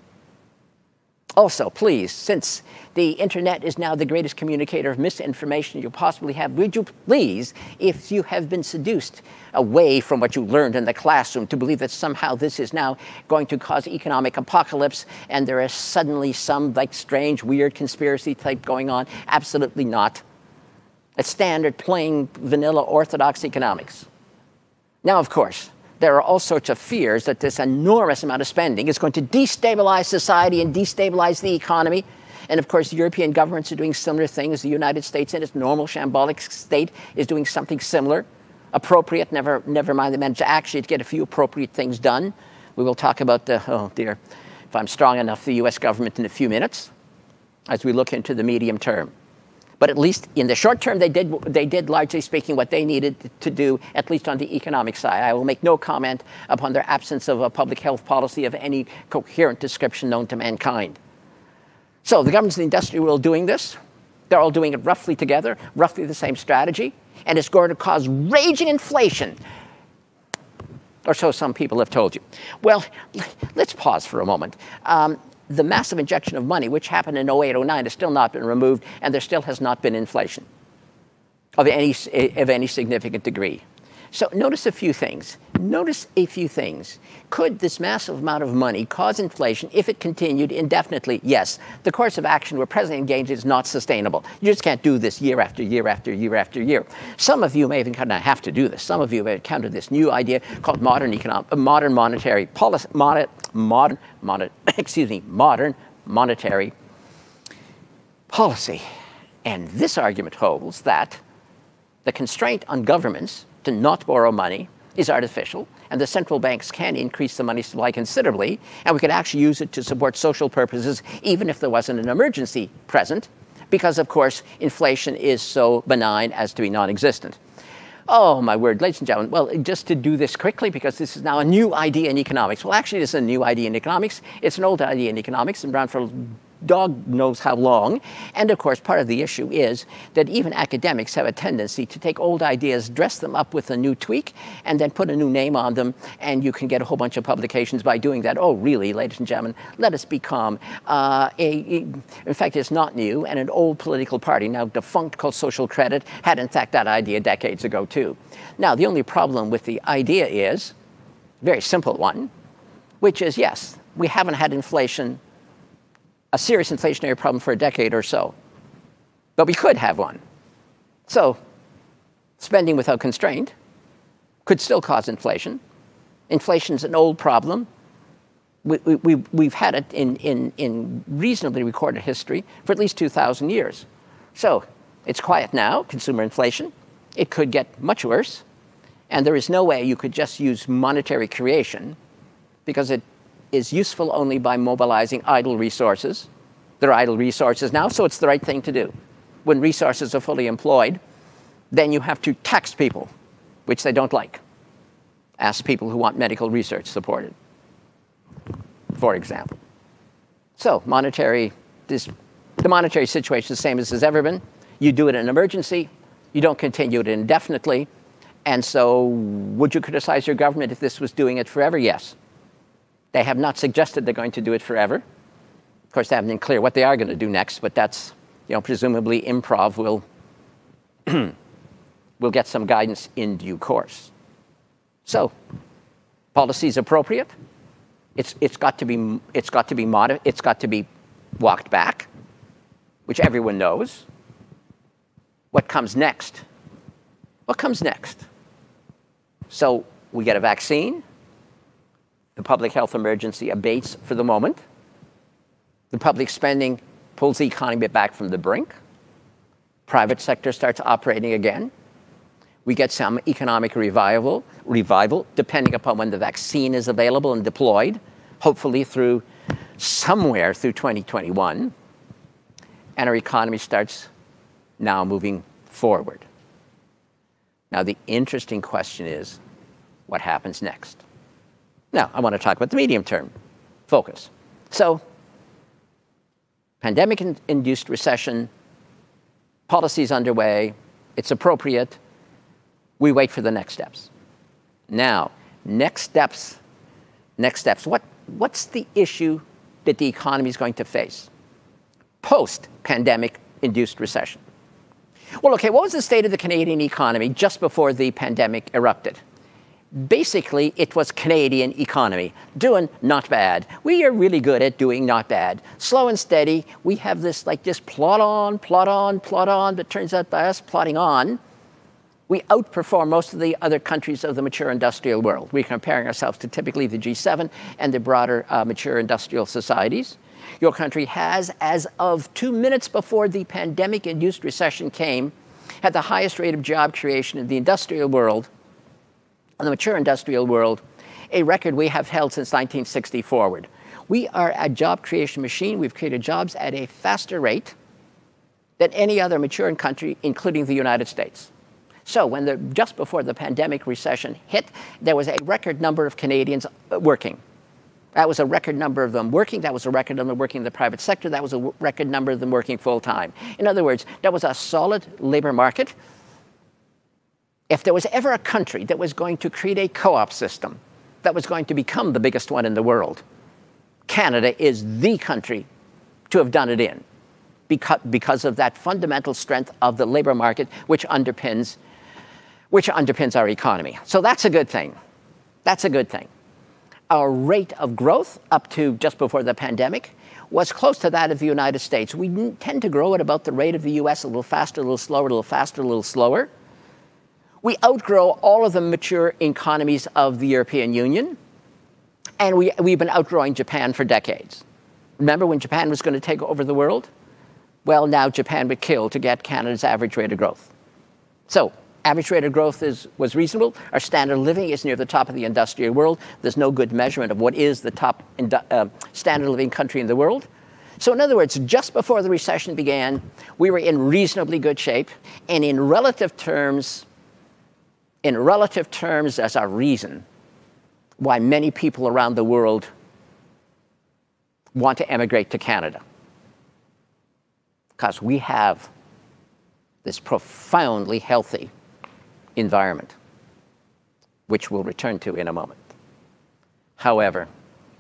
Also, please, since the internet is now the greatest communicator of misinformation you possibly have, would you please, if you have been seduced away from what you learned in the classroom to believe that somehow this is now going to cause economic apocalypse and there is suddenly some like strange, weird conspiracy type going on? Absolutely not. It's standard, plain, vanilla, orthodox economics. Now, of course, there are all sorts of fears that this enormous amount of spending is going to destabilize society and destabilize the economy. And of course, European governments are doing similar things. The United States, in its normal shambolic state, is doing something similar. Appropriate, never mind they managed to actually get a few appropriate things done. We will talk about the, oh dear, if I'm strong enough, the US government in a few minutes. as we look into the medium term. But at least in the short term, they did largely speaking what they needed to do, at least on the economic side. I will make no comment upon their absence of a public health policy of any coherent description known to mankind. So the governments in the industrial world doing this, they're all doing it roughly together, roughly the same strategy, and it's going to cause raging inflation. Or so some people have told you. Well, let's pause for a moment. The massive injection of money, which happened in 08, 09, has still not been removed, and there still has not been inflation of any significant degree. So notice a few things. Notice a few things. Could this massive amount of money cause inflation if it continued indefinitely? Yes. The course of action we're presently engaged in is not sustainable. You just can't do this year after year after year after year. Some of you may even kind of have to do this. Some of you have encountered this new idea called modern monetary policy, modern monetary policy. And this argument holds that the constraint on governments to not borrow money is artificial, and the central banks can increase the money supply considerably, and we could actually use it to support social purposes even if there wasn't an emergency present, because of course inflation is so benign as to be non-existent. Oh my word, ladies and gentlemen, well, just to do this quickly, because this is now a new idea in economics. Well, actually, this is a new idea in economics. It's an old idea in economics, and around for dog knows how long. And of course, part of the issue is that even academics have a tendency to take old ideas, dress them up with a new tweak, and then put a new name on them, and you can get a whole bunch of publications by doing that. Oh, really, ladies and gentlemen, let us become in fact, it's not new, and an old political party, now defunct, called Social Credit, had in fact that idea decades ago too. Now, the only problem with the idea is a very simple one, which is, yes, we haven't had inflation, a serious inflationary problem, for a decade or so. But we could have one. So spending without constraint could still cause inflation. Inflation's an old problem. We've had it in reasonably recorded history for at least 2,000 years. So it's quiet now, consumer inflation. It could get much worse. And there is no way you could just use monetary creation, because it is useful only by mobilizing idle resources. There are idle resources now, so it's the right thing to do. When resources are fully employed, then you have to tax people, which they don't like. Ask people who want medical research supported, for example. So the monetary situation is the same as it's ever been. You do it in an emergency. You don't continue it indefinitely. And so would you criticize your government if this was doing it forever? Yes. They have not suggested they're going to do it forever. Of course, they haven't been clear what they are going to do next, but that's, presumably improv will get some guidance in due course. So, policy is appropriate. It's got to be walked back, which everyone knows. What comes next? What comes next? So we get a vaccine. The public health emergency abates for the moment. The public spending pulls the economy back from the brink. Private sector starts operating again. We get some economic revival, depending upon when the vaccine is available and deployed, hopefully somewhere through 2021. And our economy starts now moving forward. Now, the interesting question is, what happens next? Now, I want to talk about the medium-term focus. So, pandemic-induced recession, policies underway, it's appropriate. We wait for the next steps. Now, next steps. What's the issue that the economy is going to face post-pandemic-induced recession? Well, okay, what was the state of the Canadian economy just before the pandemic erupted? Basically, it was Canadian economy, doing not bad. We are really good at doing not bad. Slow and steady. We have this, just plot on, but turns out by us plotting on, we outperform most of the other countries of the mature industrial world. We're comparing ourselves to typically the G7 and the broader mature industrial societies. Your country has, as of 2 minutes before the pandemic-induced recession came, had the highest rate of job creation in the industrial world, in the mature industrial world, a record we have held since 1960 forward. We are a job creation machine. We've created jobs at a faster rate than any other mature country, including the United States. So when just before the pandemic recession hit, there was a record number of Canadians working. That was a record number of them working. That was a record number working in the private sector. That was a record number of them working full time. In other words, there was a solid labor market. If there was ever a country that was going to create a co-op system that was going to become the biggest one in the world, Canada is the country to have done it in because of that fundamental strength of the labor market, which underpins our economy. So that's a good thing. That's a good thing. Our rate of growth up to just before the pandemic was close to that of the United States. We tend to grow at about the rate of the US, a little faster, a little slower, a little faster, a little slower. We outgrow all of the mature economies of the European Union, and we've been outgrowing Japan for decades. Remember when Japan was going to take over the world? Well, now Japan would kill to get Canada's average rate of growth. So, average rate of growth was reasonable. Our standard of living is near the top of the industrial world. There's no good measurement of what is the top standard of living country in the world. So in other words, just before the recession began, we were in reasonably good shape. And in relative terms, there's a reason why many people around the world want to emigrate to Canada. Because we have this profoundly healthy environment, which we'll return to in a moment. However,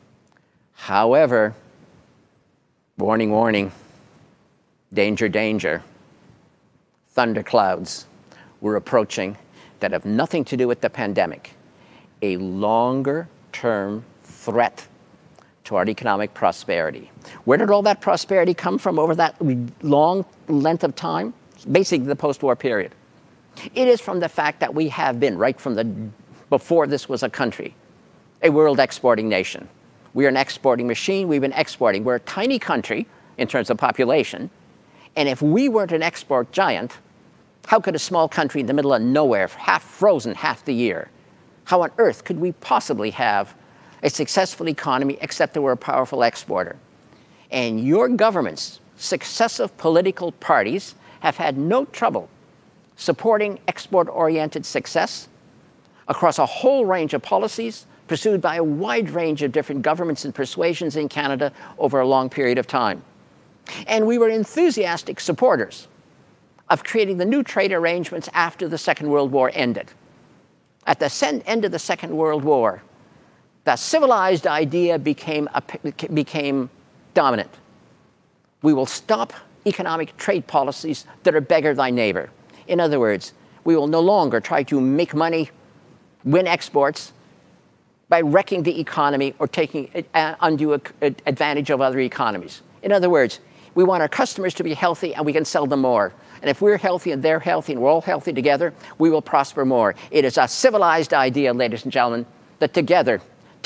warning, warning, danger, danger, thunderclouds were approaching that have nothing to do with the pandemic, a longer-term threat to our economic prosperity. Where did all that prosperity come from over that long length of time? Basically the post-war period. It is from the fact that we have been, right from before this was a country, a world exporting nation. We are an exporting machine. We've been exporting. We're a tiny country in terms of population. And if we weren't an export giant, how could a small country in the middle of nowhere, half frozen half the year, how on earth could we possibly have a successful economy except that we're a powerful exporter? And your governments, successive political parties, have had no trouble supporting export-oriented success across a whole range of policies pursued by a wide range of different governments and persuasions in Canada over a long period of time. And we were enthusiastic supporters of creating the new trade arrangements after the Second World War ended. At the end of the Second World War, the civilized idea became dominant. We will stop economic trade policies that are beggar thy neighbor. In other words, we will no longer try to make money, win exports, by wrecking the economy or taking undue advantage of other economies. In other words, we want our customers to be healthy and we can sell them more. And if we're healthy and they're healthy and we're all healthy together, we will prosper more. It is a civilized idea, ladies and gentlemen, that together,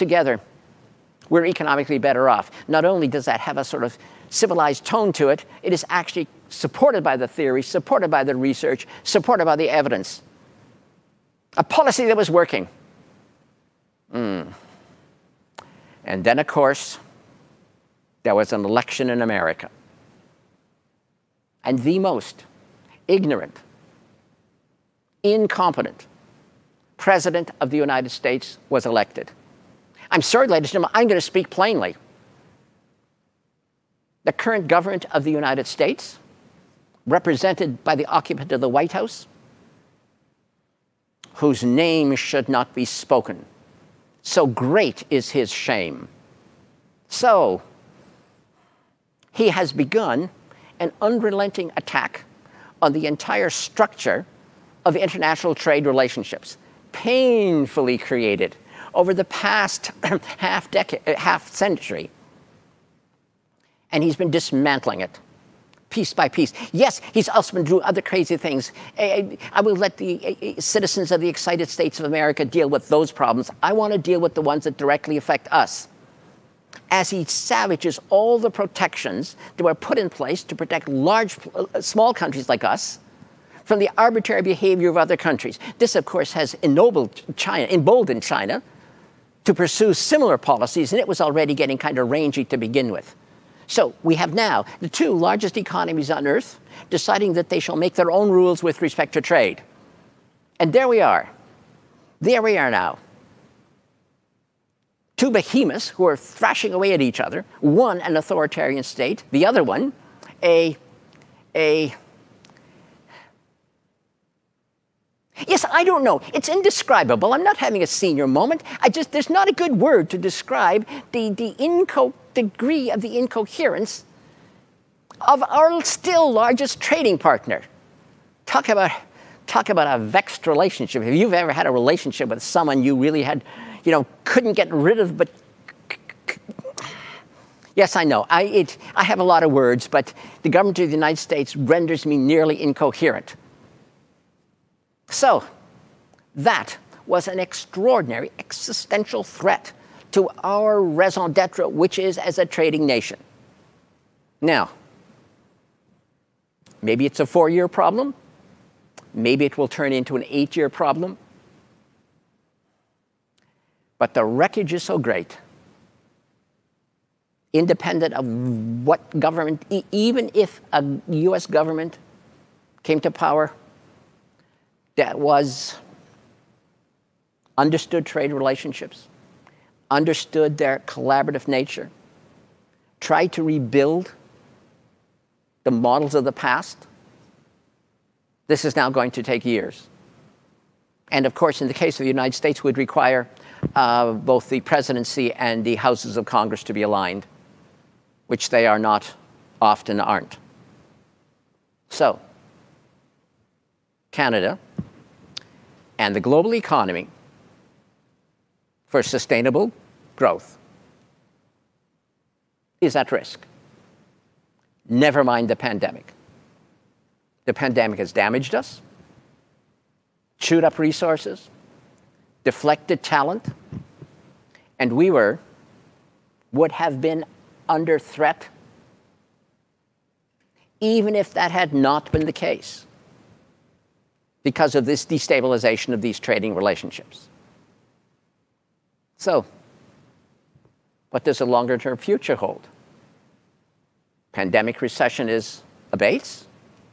we're economically better off. Not only does that have a sort of civilized tone to it, it is actually supported by the theory, supported by the research, supported by the evidence. A policy that was working. And then, of course, there was an election in America. And the most ignorant, incompetent president of the United States was elected. I'm sorry, ladies and gentlemen, I'm going to speak plainly. The current government of the United States, represented by the occupant of the White House, whose name should not be spoken. So great is his shame. So, he has begun an unrelenting attack on the entire structure of international trade relationships, painfully created over the past half century. And he's been dismantling it, piece by piece. Yes, he's also been doing other crazy things. I will let the citizens of the excited states of America deal with those problems. I want to deal with the ones that directly affect us. As he savages all the protections that were put in place to protect small countries like us from the arbitrary behavior of other countries. This, of course, has emboldened China to to pursue similar policies, and it was already getting kind of rangy to begin with. So we have now the two largest economies on Earth deciding that they shall make their own rules with respect to trade. And there we are. There we are now. Two behemoths who are thrashing away at each other, one an authoritarian state, the other one yes, I don't know. It's indescribable. I'm not having a senior moment. There's not a good word to describe the degree of the incoherence of our still largest trading partner. Talk about a vexed relationship. If you've ever had a relationship with someone you really had, couldn't get rid of, but yes, I know. I have a lot of words, but the government of the United States renders me nearly incoherent. So that was an extraordinary existential threat to our raison d'etre, which is as a trading nation. Now, maybe it's a 4-year problem. Maybe it will turn into an 8-year problem. But the wreckage is so great, independent of what government, even if a US government came to power that was understood trade relationships, understood their collaborative nature, tried to rebuild the models of the past, this is now going to take years. And of course, in the case of the United States, would require both the presidency and the houses of Congress to be aligned, which they are not, often aren't. So, Canada and the global economy for sustainable growth is at risk. Never mind the pandemic. The pandemic has damaged us, chewed up resources, deflected talent, and we would have been under threat even if that had not been the case, because of this destabilization of these trading relationships. So, what does a longer-term future hold? Pandemic recession is abates.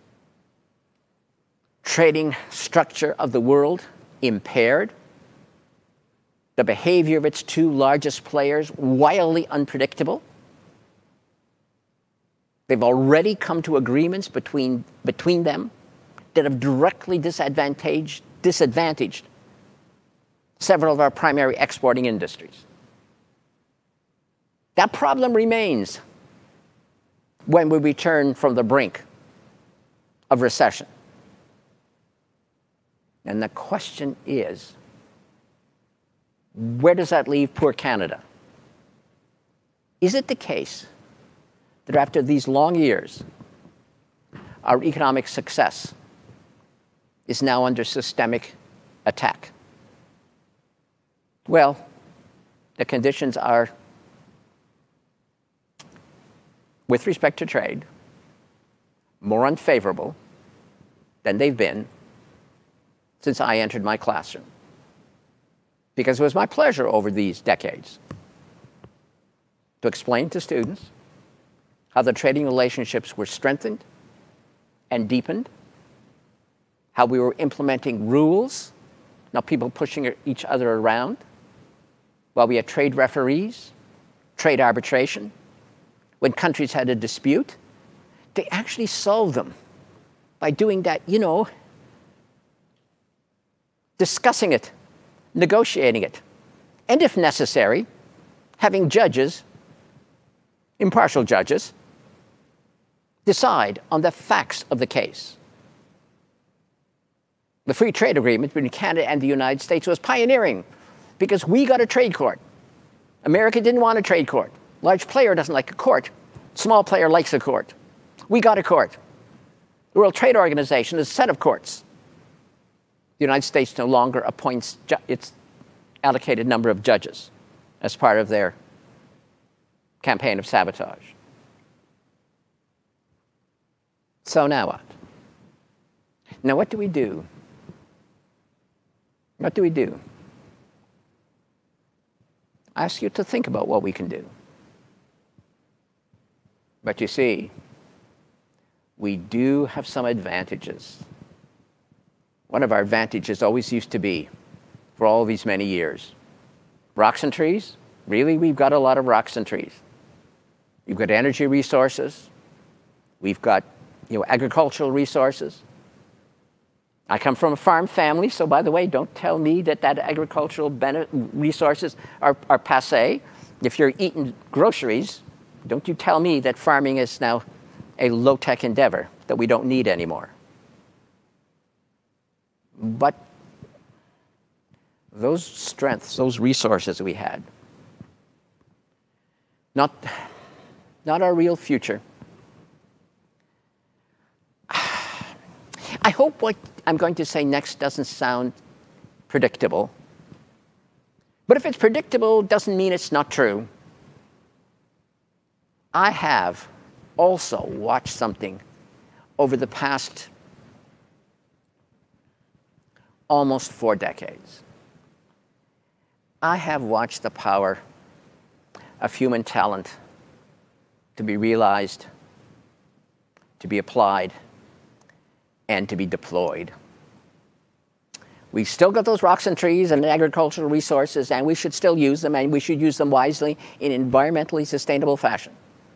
Trading structure of the world impaired. The behavior of its two largest players wildly unpredictable. They've already come to agreements between them that have directly disadvantaged several of our primary exporting industries. That problem remains when we return from the brink of recession. And the question is, where does that leave poor Canada? Is it the case that after these long years, our economic success is now under systemic attack? Well, the conditions are, with respect to trade, more unfavorable than they've been since I entered my classroom. Because it was my pleasure over these decades to explain to students how the trading relationships were strengthened and deepened, how we were implementing rules, not people pushing each other around, while we had trade referees, trade arbitration. When countries had a dispute, they actually solved them by doing that, discussing it, negotiating it, and if necessary, having judges, impartial judges, decide on the facts of the case. The free trade agreement between Canada and the United States was pioneering because we got a trade court. America didn't want a trade court. Large player doesn't like a court. Small player likes a court. We got a court. The World Trade Organization is a set of courts. The United States no longer appoints its allocated number of judges as part of their campaign of sabotage. So now what? Now what do we do? What do we do? I ask you to think about what we can do. But you see, we do have some advantages. One of our advantages always used to be, for all these many years, rocks and trees. Really, we've got a lot of rocks and trees. We've got energy resources. We've got, agricultural resources. I come from a farm family, so by the way, don't tell me that agricultural resources are passé. If you're eating groceries, don't you tell me that farming is now a low-tech endeavor that we don't need anymore. But those strengths, those resources we had, not our real future. I hope what I'm going to say next doesn't sound predictable. But if it's predictable, it doesn't mean it's not true. I have also watched something over the past almost 4 decades. I have watched the power of human talent to be realized, to be applied, and to be deployed. We've still got those rocks and trees and agricultural resources, and we should still use them, and we should use them wisely in an environmentally sustainable fashion.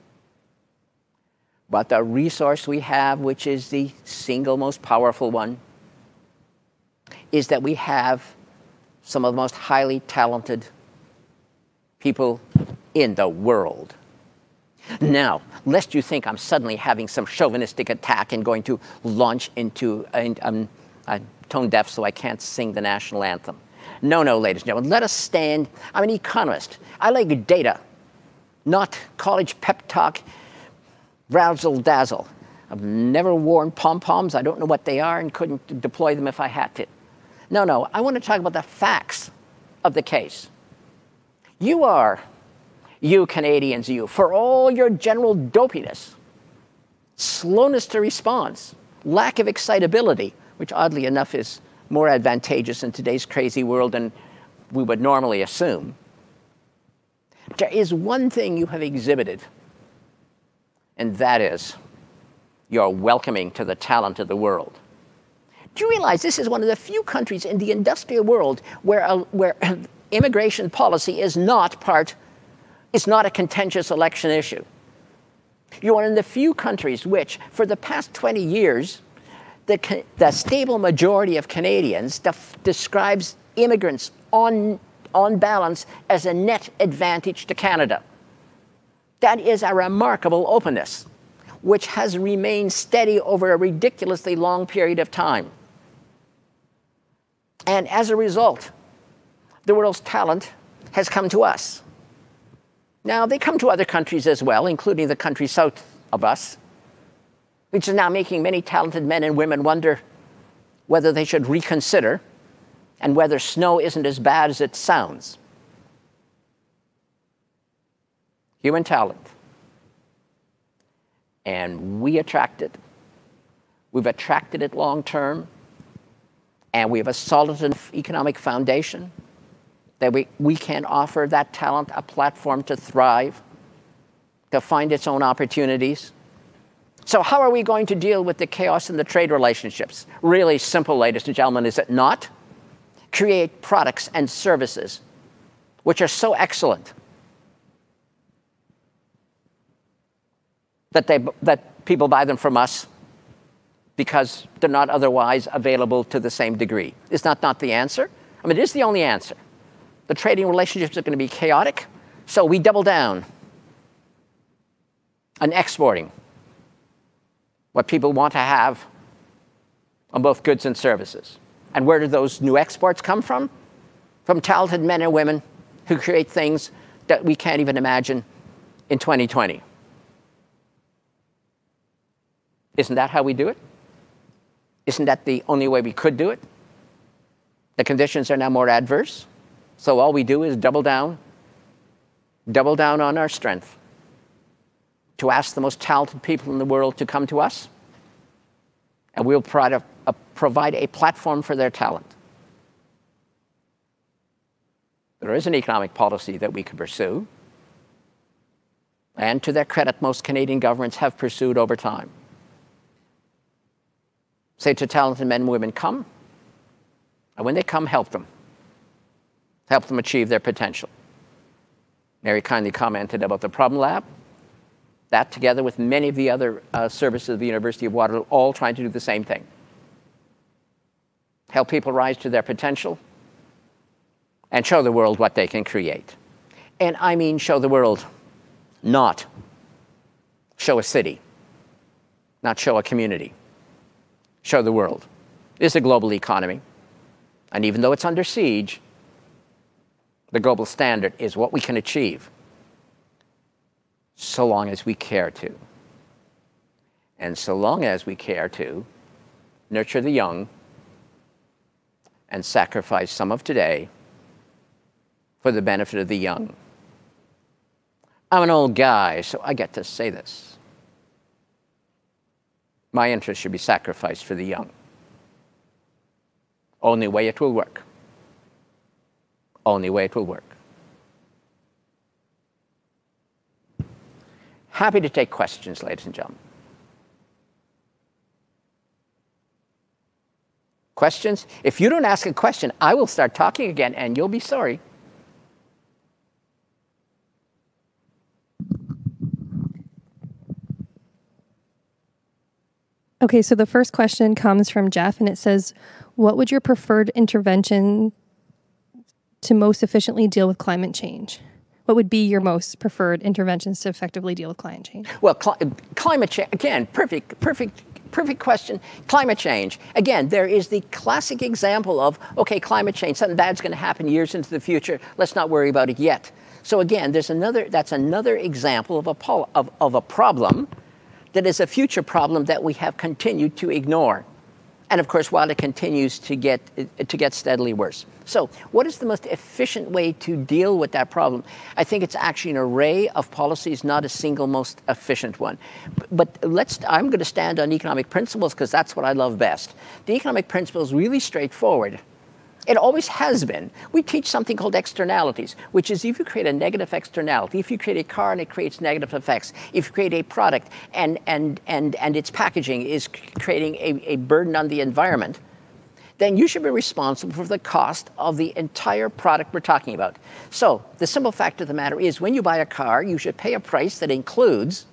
But the resource we have, which is the single most powerful one, is that we have some of the most highly talented people in the world. Now, lest you think I'm suddenly having some chauvinistic attack and going to launch into tone deaf so I can't sing the national anthem. No, ladies and gentlemen, let us stand. I'm an economist. I like data, not college pep talk, razzle-dazzle. I've never worn pom-poms. I don't know what they are and couldn't deploy them if I had to. No, I want to talk about the facts of the case. You Canadians, for all your general dopiness, slowness to response, lack of excitability, which oddly enough is more advantageous in today's crazy world than we would normally assume. There is one thing you have exhibited, and that is you're welcoming to the talent of the world. Do you realize this is one of the few countries in the industrial world where immigration policy is not a contentious election issue? You're one of the few countries which, for the past 20 years, the stable majority of Canadians describes immigrants on balance as a net advantage to Canada. That is a remarkable openness, which has remained steady over a ridiculously long period of time. And as a result, the world's talent has come to us. Now, they come to other countries as well, including the country south of us, which is now making many talented men and women wonder whether they should reconsider and whether snow isn't as bad as it sounds. Human talent. And we attract it. We've attracted it long term. And we have a solid enough economic foundation that we can offer that talent a platform to thrive, to find its own opportunities. So how are we going to deal with the chaos in the trade relationships? Really simple, ladies and gentlemen, is it not? Create products and services which are so excellent that people buy them from us because they're not otherwise available to the same degree. Is that not the answer? I mean, it is the only answer. The trading relationships are going to be chaotic, so we double down on exporting what people want to have on both goods and services. And where do those new exports come from? From talented men and women who create things that we can't even imagine in 2020. Isn't that how we do it? Isn't that the only way we could do it? The conditions are now more adverse, so all we do is double down on our strength, to ask the most talented people in the world to come to us, and we'll provide a platform for their talent. There is an economic policy that we could pursue, and to their credit, most Canadian governments have pursued over time. Say to talented men and women, come, and when they come, help them. Help them achieve their potential. Mary kindly commented about the Problem Lab. That, together with many of the other services of the University of Waterloo, all trying to do the same thing. Help people rise to their potential and show the world what they can create. And I mean show the world, not show a city, not show a community. Show the world. It's a global economy. And even though it's under siege, the global standard is what we can achieve so long as we care to. And so long as we care to nurture the young and sacrifice some of today for the benefit of the young. I'm an old guy, so I get to say this. My interests should be sacrificed for the young. Only way it will work. Only way it will work. Happy to take questions, ladies and gentlemen. Questions? If you don't ask a question, I will start talking again, and you'll be sorry. Okay, so the first question comes from Jeff, and it says, what would your preferred intervention to most efficiently deal with climate change? What would be your most preferred interventions to effectively deal with climate change? Well, climate change, again, perfect question. Climate change. Again, there is the classic example of, okay, climate change, something bad's going to happen years into the future. Let's not worry about it yet. So again, that's another example of a problem that is a future problem that we have continued to ignore. And of course, while it continues to get steadily worse. So what is the most efficient way to deal with that problem? I think it's actually an array of policies, not a single most efficient one. But I'm going to stand on economic principles because that's what I love best. The economic principle is really straightforward. It always has been. We teach something called externalities, which is if you create a negative externality, if you create a car and it creates negative effects, if you create a product and its packaging is creating a burden on the environment, then you should be responsible for the cost of the entire product we're talking about. So the simple fact of the matter is when you buy a car, you should pay a price that includes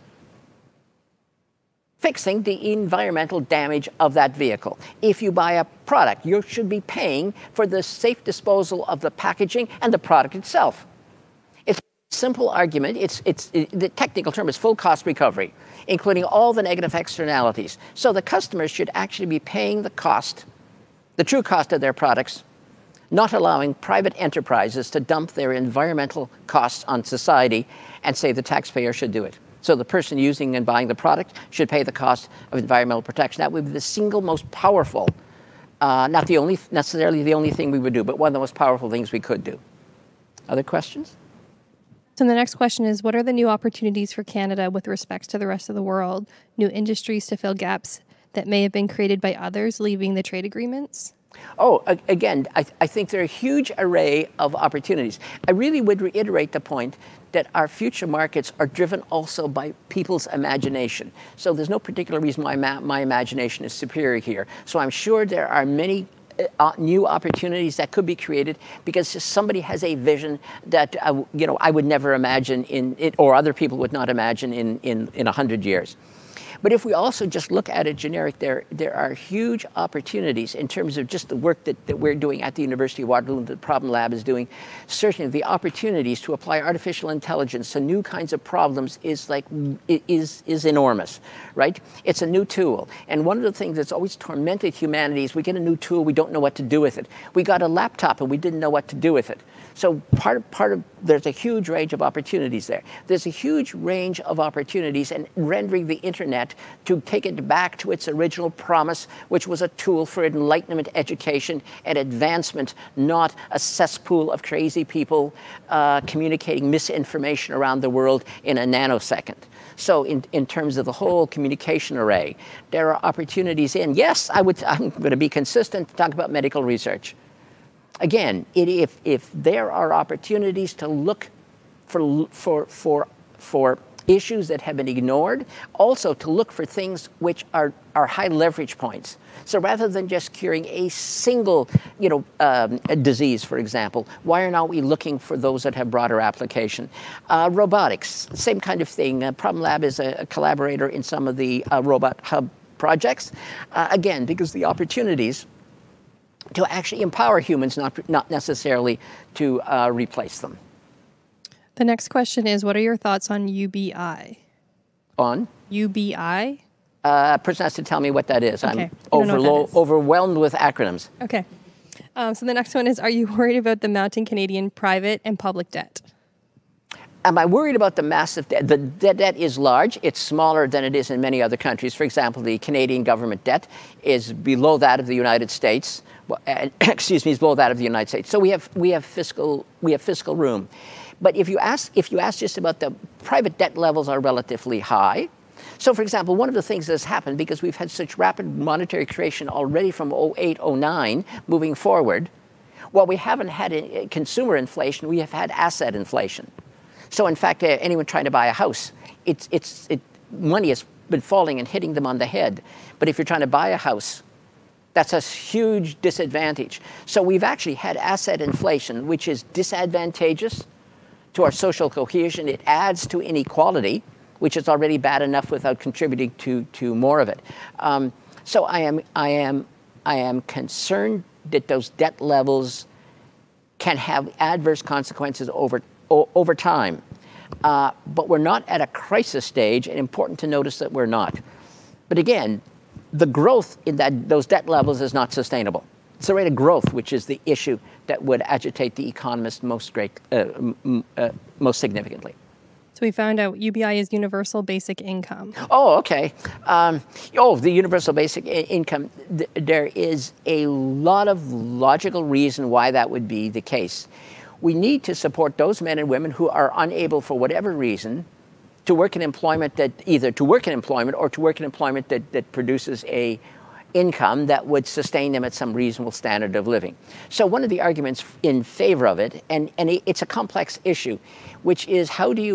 fixing the environmental damage of that vehicle. If you buy a product, you should be paying for the safe disposal of the packaging and the product itself. It's a simple argument. The technical term is full cost recovery, including all the negative externalities. So the customers should actually be paying the cost, the true cost of their products, not allowing private enterprises to dump their environmental costs on society and say the taxpayer should do it. So the person using and buying the product should pay the cost of environmental protection. That would be the single most powerful, not necessarily the only thing we would do, but one of the most powerful things we could do. Other questions? So the next question is, what are the new opportunities for Canada with respect to the rest of the world? New industries to fill gaps that may have been created by others leaving the trade agreements? Oh, again, I think there are a huge array of opportunities. I really would reiterate the point that our future markets are driven also by people's imagination. So there's no particular reason why my imagination is superior here. So I'm sure there are many new opportunities that could be created because somebody has a vision that I would never imagine in it, or other people would not imagine in 100 years. But if we also just look at it generic, there are huge opportunities in terms of just the work that we're doing at the University of Waterloo, the Problem Lab is doing. Certainly the opportunities to apply artificial intelligence to new kinds of problems is enormous, right? It's a new tool. And one of the things that's always tormented humanity is we get a new tool, we don't know what to do with it. We got a laptop and we didn't know what to do with it. So there's a huge range of opportunities there. There's a huge range of opportunities in rendering the internet to take it back to its original promise, which was a tool for enlightenment, education, and advancement, not a cesspool of crazy people communicating misinformation around the world in a nanosecond. So in terms of the whole communication array, there are opportunities in, yes, I'm going to be consistent to talk about medical research. Again, if there are opportunities to look for issues that have been ignored, also to look for things which are high leverage points. So rather than just curing a single, a disease, for example, why are not we looking for those that have broader application? Robotics, same kind of thing. Problem Lab is a collaborator in some of the Robot Hub projects. Again, because the opportunities to actually empower humans, not necessarily to replace them. The next question is, what are your thoughts on UBI? On? UBI? A person has to tell me what that is. Okay. I'm overwhelmed with acronyms. Okay. So the next one is, are you worried about the mounting Canadian private and public debt? Am I worried about the massive debt? The debt is large. It's smaller than it is in many other countries. For example, the Canadian government debt is below that of the United States. Excuse me, is below that of the United States. So we have fiscal room. But if you ask just about the private debt levels are relatively high. So for example, one of the things that's happened, because we've had such rapid monetary creation already from 08, 09 moving forward, while we haven't had consumer inflation, we have had asset inflation. So in fact, anyone trying to buy a house, money has been falling and hitting them on the head. But if you're trying to buy a house, that's a huge disadvantage. So we've actually had asset inflation, which is disadvantageous to our social cohesion. It adds to inequality, which is already bad enough without contributing to more of it. So I am concerned that those debt levels can have adverse consequences over time. But we're not at a crisis stage, and important to notice that we're not. But again, the growth in those debt levels is not sustainable. It's the rate of growth which is the issue that would agitate the economist most significantly. So we found out UBI is universal basic income. Oh, okay. The universal basic income, there is a lot of logical reason why that would be the case. We need to support those men and women who are unable, for whatever reason, to work in employment that either to work in employment or to work in employment that produces a income that would sustain them at some reasonable standard of living. So one of the arguments in favor of it, and it's a complex issue, which is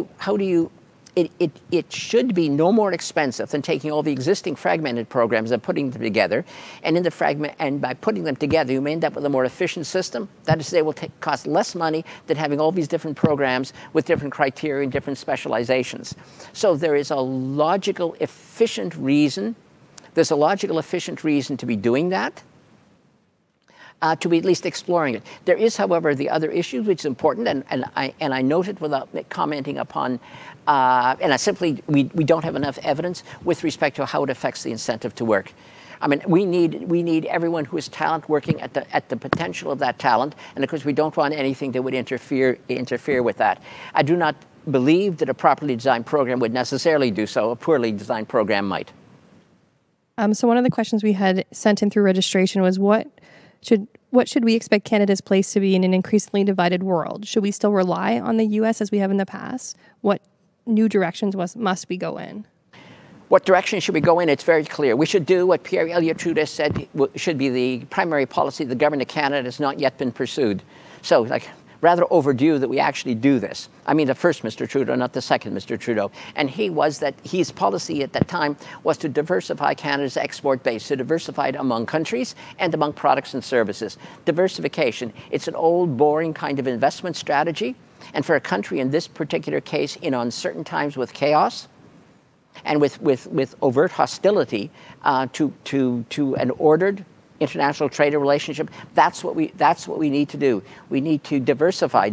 it should be no more expensive than taking all the existing fragmented programs and putting them together. And by putting them together, you may end up with a more efficient system. That is, they will cost less money than having all these different programs with different criteria and different specializations. So there is a logical, efficient reason. There's a logical, efficient reason to be doing that, to be at least exploring it. There is, however, the other issue, which is important, and I note it without commenting upon, we don't have enough evidence with respect to how it affects the incentive to work. I mean, we need everyone who has talent working at the potential of that talent, and of course we don't want anything that would interfere with that. I do not believe that a properly designed program would necessarily do so. A poorly designed program might. So one of the questions we had sent in through registration was, what should we expect Canada's place to be in an increasingly divided world? Should we still rely on the U.S. as we have in the past? What new directions must we go in? What direction should we go in? It's very clear. We should do what Pierre Elliott Trudeau said should be the primary policy of the government of Canada has not yet been pursued. So, rather overdue that we actually do this. I mean the first Mr. Trudeau, not the second Mr. Trudeau. And his policy at that time was to diversify Canada's export base, to diversify it among countries and among products and services. Diversification, it's an old, boring kind of investment strategy. And for a country in this particular case, in uncertain times with chaos and with overt hostility to an ordered international trade relationship, that's what we need to do. We need to diversify.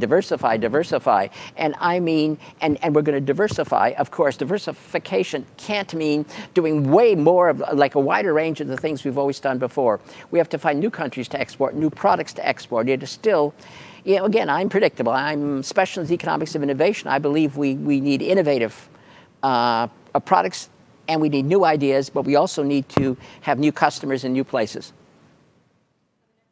And I mean, and we're going to diversify. Of course, diversification can't mean doing way more of a wider range of the things we've always done before. We have to find new countries to export, new products to export. It is still, again, I'm predictable. I'm specialist in economics of innovation. I believe we need innovative products and we need new ideas, but we also need to have new customers in new places.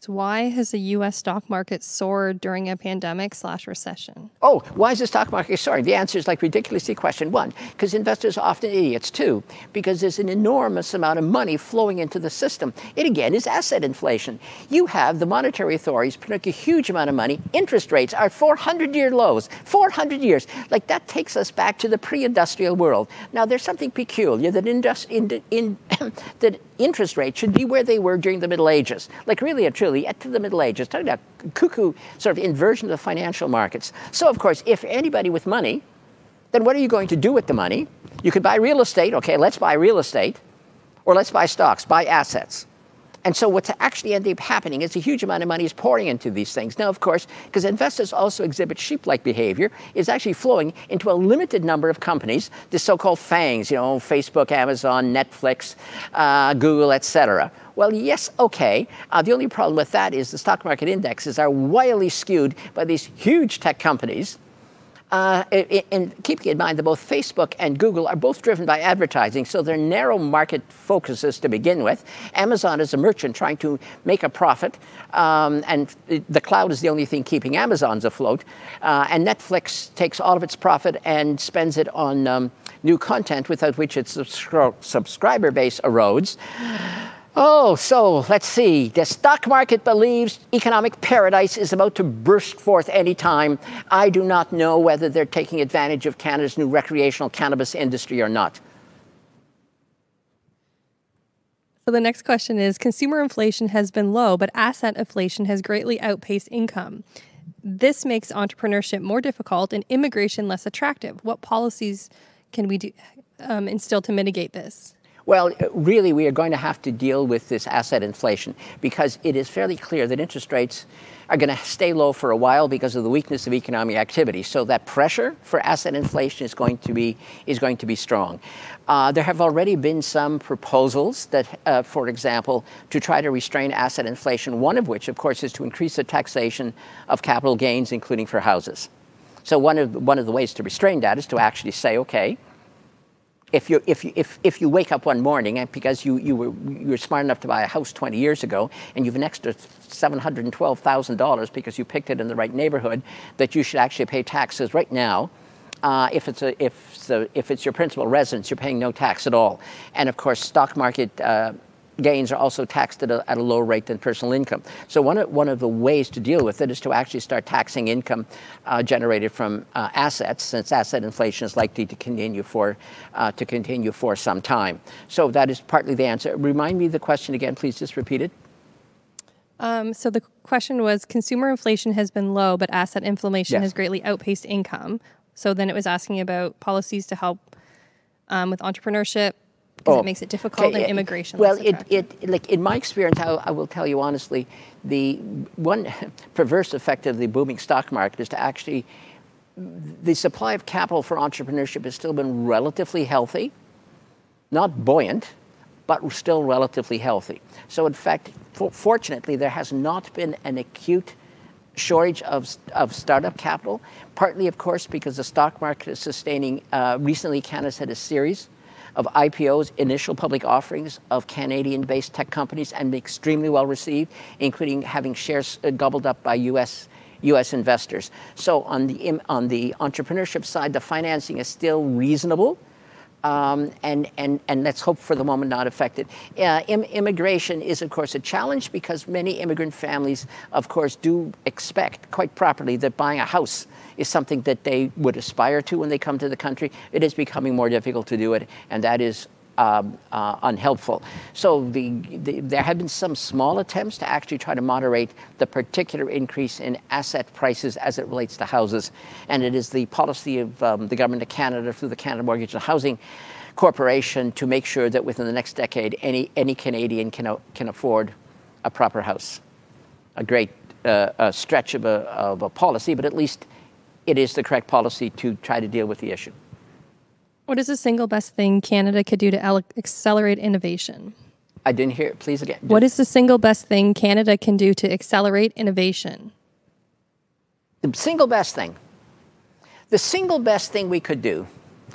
So why has the U.S. stock market soared during a pandemic/recession? Oh, why is the stock market soaring? The answer is like ridiculously question one, because investors are often idiots. Two, because there's an enormous amount of money flowing into the system. It again is asset inflation. You have the monetary authorities putting a huge amount of money. Interest rates are 400-year lows, 400 years. Like that takes us back to the pre-industrial world. Now there's something peculiar that that interest rates should be where they were during the Middle Ages. Like really and truly, to the Middle Ages, talking about cuckoo sort of inversion of the financial markets. So of course, if anybody with money, then what are you going to do with the money? You could buy real estate. Okay, let's buy real estate. Or let's buy stocks, buy assets. And so what's actually ended up happening is a huge amount of money is pouring into these things. Now, of course, because investors also exhibit sheep-like behavior, is actually flowing into a limited number of companies, the so-called FANGs, you know, Facebook, Amazon, Netflix, Google, etc. Well, yes, okay. The only problem with that is the stock market indexes are wildly skewed by these huge tech companies. And keeping in mind that both Facebook and Google are both driven by advertising, so they're narrow market focuses to begin with. Amazon is a merchant trying to make a profit, and the cloud is the only thing keeping Amazon's afloat. And Netflix takes all of its profit and spends it on new content, without which its subscriber base erodes. Oh, so let's see. The stock market believes economic paradise is about to burst forth any time. I do not know whether they're taking advantage of Canada's new recreational cannabis industry or not. So the next question is, consumer inflation has been low, but asset inflation has greatly outpaced income. This makes entrepreneurship more difficult and immigration less attractive. What policies can we instill to mitigate this? Well, really, we are going to have to deal with this asset inflation, because it is fairly clear that interest rates are going to stay low for a while because of the weakness of economic activity. So that pressure for asset inflation is going to be strong. There have already been some proposals that, for example, to try to restrain asset inflation, one of which, of course, is to increase the taxation of capital gains, including for houses. So one of the ways to restrain that is to actually say, okay, if you wake up one morning and because you were smart enough to buy a house 20 years ago and you have an extra $712,000 because you picked it in the right neighborhood, that you should actually pay taxes right now. If it's your principal residence, you're paying no tax at all. And of course, stock market gains are also taxed at a lower rate than personal income. So one of the ways to deal with it is to actually start taxing income generated from assets, since asset inflation is likely to continue for some time. So that is partly the answer. Remind me the question again, please. Just repeat it. So the question was, consumer inflation has been low, but asset inflation has greatly outpaced income. So then it was asking about policies to help with entrepreneurship, because it makes it difficult and immigration. Well, like in my experience, I will tell you honestly, the one perverse effect of the booming stock market is to actually, the supply of capital for entrepreneurship has still been relatively healthy, not buoyant, but still relatively healthy. So in fact, fortunately, there has not been an acute shortage of startup capital, partly, of course, because the stock market is sustaining. Recently, Canada's had a series of IPOs, initial public offerings of Canadian-based tech companies, and extremely well received, including having shares gobbled up by U.S. investors. So on the entrepreneurship side, the financing is still reasonable, and let's hope for the moment not affected. Immigration is, of course, a challenge because many immigrant families, of course, do expect, quite properly, that buying a house is something that they would aspire to when they come to the country. It is becoming more difficult to do it, and that is unhelpful. So there have been some small attempts to actually try to moderate the particular increase in asset prices as it relates to houses. And it is the policy of the Government of Canada through the Canada Mortgage and Housing Corporation to make sure that within the next decade, any Canadian can afford a proper house. A great stretch of a policy, but at least it is the correct policy to try to deal with the issue. What is the single best thing Canada could do to accelerate innovation? I didn't hear it. Please again. What is the single best thing Canada can do to accelerate innovation? The single best thing. The single best thing we could do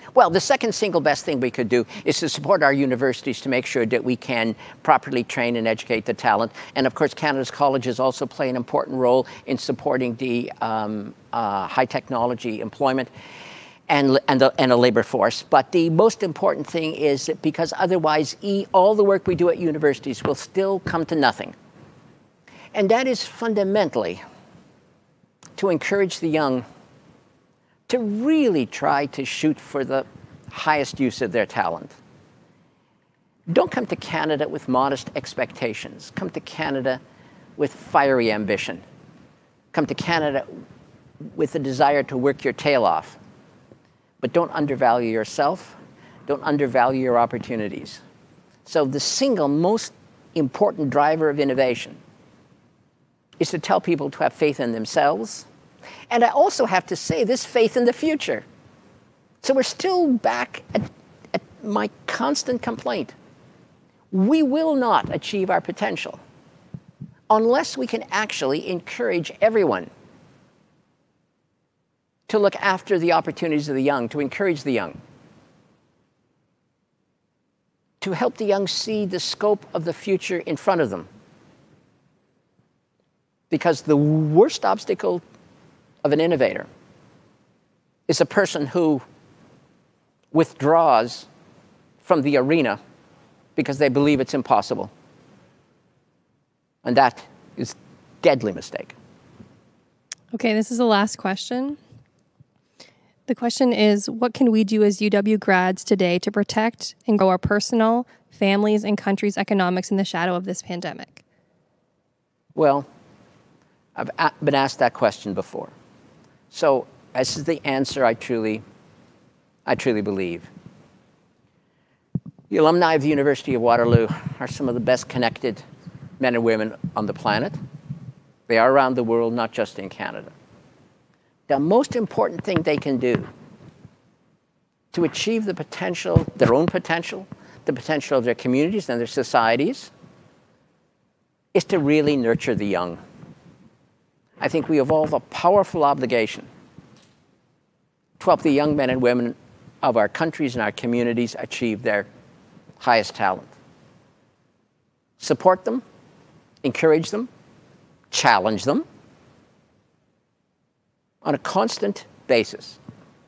Well, the second single best thing we could do is to support our universities to make sure that we can properly train and educate the talent. And of course, Canada's colleges also play an important role in supporting the high technology employment and a labor force. But the most important thing is that because otherwise all the work we do at universities will still come to nothing. And that is fundamentally to encourage the young to really try to shoot for the highest use of their talent. Don't come to Canada with modest expectations. Come to Canada with fiery ambition. Come to Canada with a desire to work your tail off. But don't undervalue yourself. Don't undervalue your opportunities. So the single most important driver of innovation is to tell people to have faith in themselves. And I also have to say this faith in the future. So we're still back at my constant complaint. We will not achieve our potential unless we can actually encourage everyone to look after the opportunities of the young, to encourage the young, to help the young see the scope of the future in front of them. Because the worst obstacle of an innovator is a person who withdraws from the arena because they believe it's impossible. And that is a deadly mistake. Okay, this is the last question. The question is, what can we do as UW grads today to protect and grow our personal, families, and country's economics in the shadow of this pandemic? Well, I've been asked that question before. So this is the answer I truly believe. The alumni of the University of Waterloo are some of the best connected men and women on the planet. They are around the world, not just in Canada. The most important thing they can do to achieve the potential, their own potential, the potential of their communities and their societies, is to really nurture the young. I think we have all a powerful obligation to help the young men and women of our countries and our communities achieve their highest talent. Support them, encourage them, challenge them on a constant basis.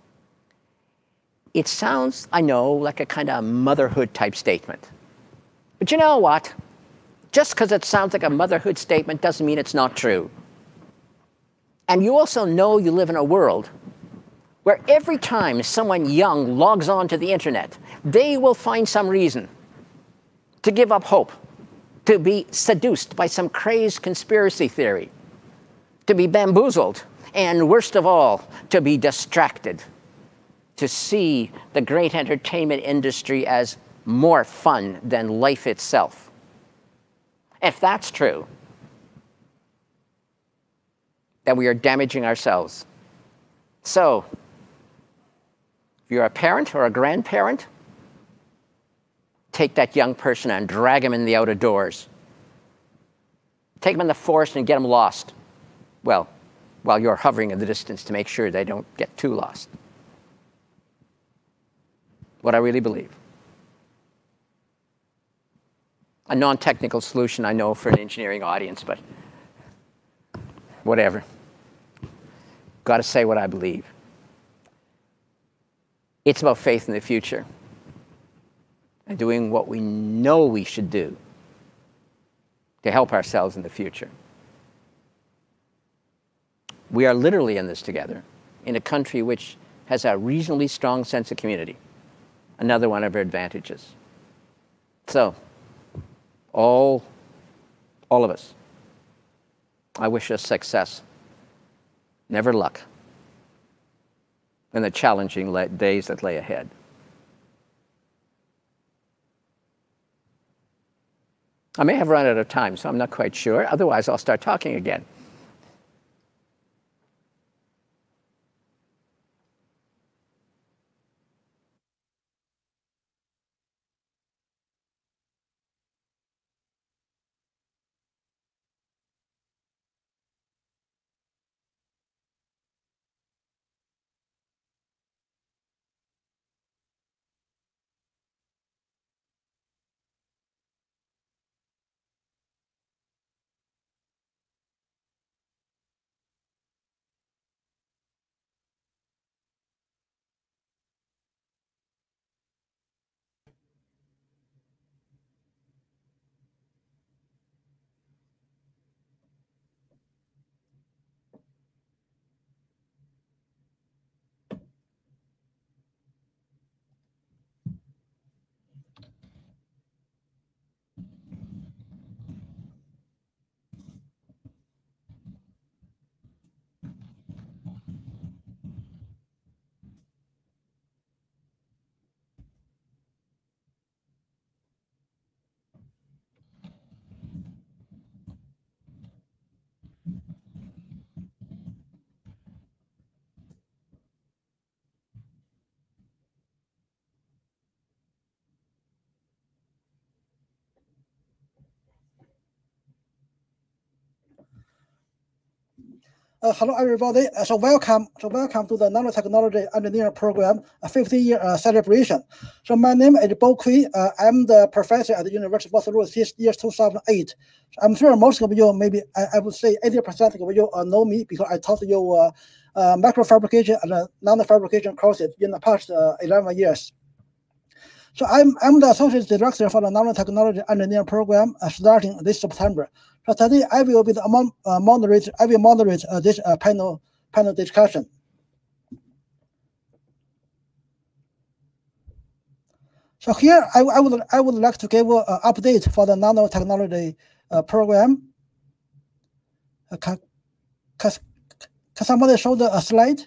It sounds, I know, like a kind of motherhood type statement. But you know what? Just because it sounds like a motherhood statement doesn't mean it's not true. And you also know you live in a world where every time someone young logs on to the internet, they will find some reason to give up hope, to be seduced by some crazed conspiracy theory, to be bamboozled, and worst of all, to be distracted, to see the great entertainment industry as more fun than life itself. If that's true, then we are damaging ourselves. So, if you're a parent or a grandparent, take that young person and drag him in the outer doors. Take them in the forest and get them lost. Well, while you're hovering in the distance to make sure they don't get too lost. What I really believe. A non-technical solution, I know, for an engineering audience, but whatever. Got to say what I believe. It's about faith in the future and doing what we know we should do to help ourselves in the future. We are literally in this together in a country which has a reasonably strong sense of community, another one of our advantages. So, all of us, I wish us success, never luck, in the challenging days that lay ahead. I may have run out of time, so I'm not quite sure. Otherwise, I'll start talking again. Hello, everybody. So welcome to the Nanotechnology Engineering Program 50-year celebration. So my name is Bo Kui. I'm the professor at the University of Waterloo since year 2008. I'm sure most of you, maybe I would say 80% of you know me because I taught you microfabrication and nanofabrication courses in the past 11 years. So I'm the associate director for the Nanotechnology Engineering Program starting this September. So today I will be the moderator. I will moderate this panel discussion. So here I would like to give an update for the nanotechnology program. Can somebody show the slide?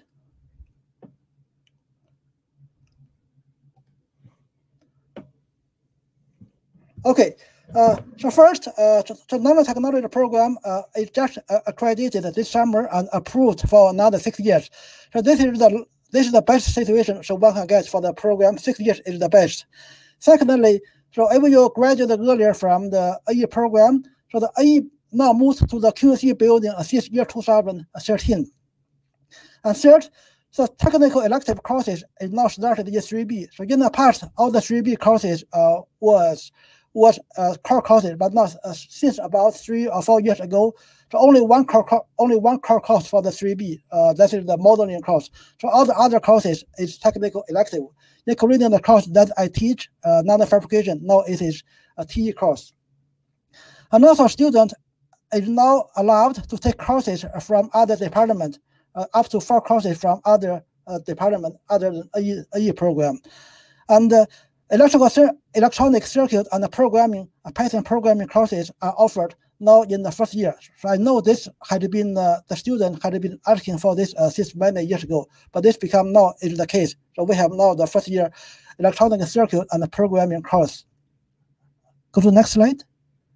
Okay. So first, the nanotechnology program is just accredited this summer and approved for another 6 years. So this is the best situation so one can get for the program. 6 years is the best. Secondly, so if you graduated earlier from the AE program, so the AE now moved to the QC building since year 2013. And third, so technical elective courses is now started in 3B. So in the past, all the 3B courses was core courses, but not since about 3 or 4 years ago. So only one core course for the 3B. That is the modeling course. So all the other courses is technical elective, including the course that I teach, nanofabrication. Now it is a TE course. And also, student is now allowed to take courses from other departments, up to 4 courses from other department other than AE program. And electronic circuit and programming, Python programming courses are offered now in the first year. So I know this had been, the student had been asking for this since many years ago, but this become now is the case. So we have now the first year electronic circuit and programming course. Go to the next slide.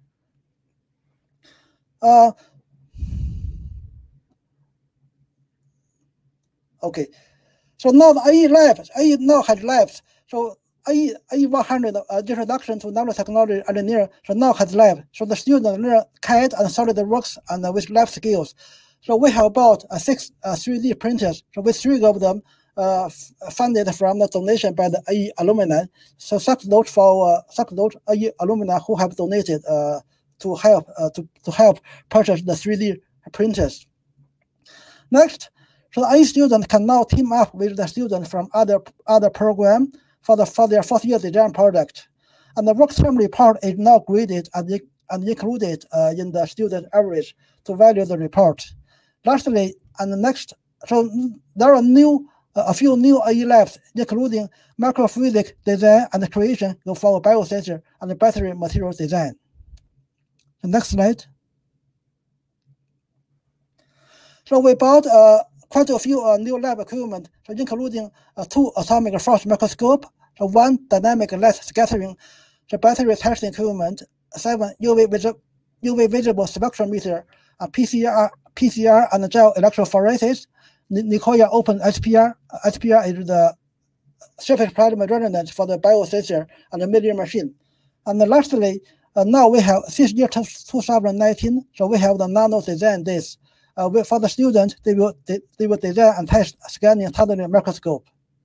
Okay, so now the AE now has labs. So AE 100 introduction to nanotechnology engineer, so now has lab. So the students learn CAD and SolidWorks and with lab skills. So we have about 6 3D printers. So with 3 of them funded from the donation by the AE alumni. So such note for AE alumni who have donated to help purchase the 3D printers. Next, so the AE student can now team up with the students from other program for their 4th year design project. And the work term report is now graded and included in the student average to value the report. Lastly, and the next, so there are a few new AE labs, including microfluidic design and creation for biosensor and battery materials design. The next slide. So we bought quite a few new lab equipment, so including 2 atomic force microscope, so 1 dynamic light scattering, the battery testing equipment, 7 UV visible spectrometer, PCR and gel electrophoresis, Nicoya open SPR. SPR is the surface plasma resonance for the biosensor and the media machine. And then lastly, now we have since year 2019, so we have the nano design days. For the students, they will design and test scanning tunneling microscope.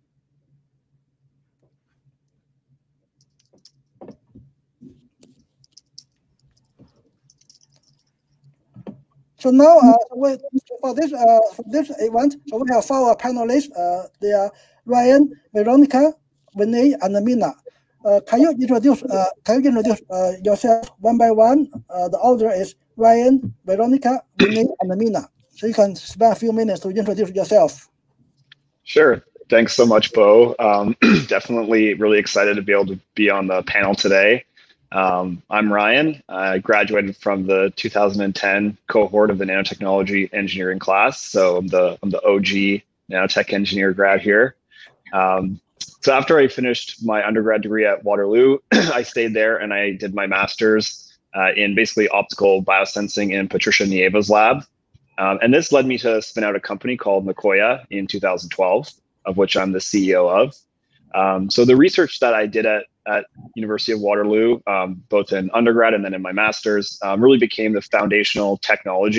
So now for this event, so we have 4 panelists. They are Ryan, Veronica, Vinay, and Mina. Can you introduce yourself one by one? The order is Ryan, Veronica, Vinay, and Mina. So you can spend a few minutes to introduce yourself. Sure. Thanks so much, Bo. Definitely really excited to be able to be on the panel today. I'm Ryan. I graduated from the 2010 cohort of the nanotechnology engineering class. So I'm the OG nanotech engineer grad here. So after I finished my undergrad degree at Waterloo, I stayed there and I did my master's in basically optical biosensing in Patricia Nieva's lab. And this led me to spin out a company called Nicoya in 2012, of which I'm the CEO of. So the research that I did at University of Waterloo, both in undergrad and then in my master's, really became the foundational technology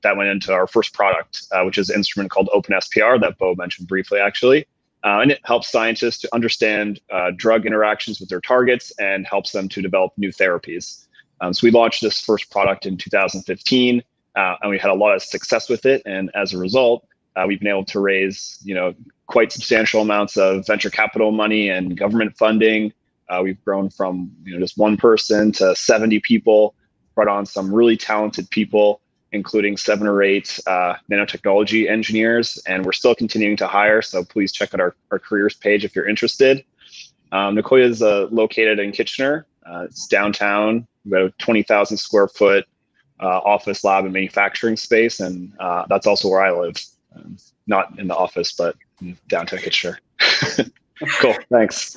that went into our first product, which is an instrument called OpenSPR that Bo mentioned briefly, actually. And it helps scientists to understand drug interactions with their targets and helps them to develop new therapies. So we launched this first product in 2015, and we had a lot of success with it. And as a result, we've been able to raise, quite substantial amounts of venture capital money and government funding. We've grown from just one person to 70 people, brought on some really talented people, including 7 or 8 nanotechnology engineers, and we're still continuing to hire. So please check out our careers page if you're interested. Nicoya is located in Kitchener. It's downtown, about a 20,000 square foot office, lab, and manufacturing space, and that's also where I live. Not in the office, but downtown Kitchener. Cool, thanks.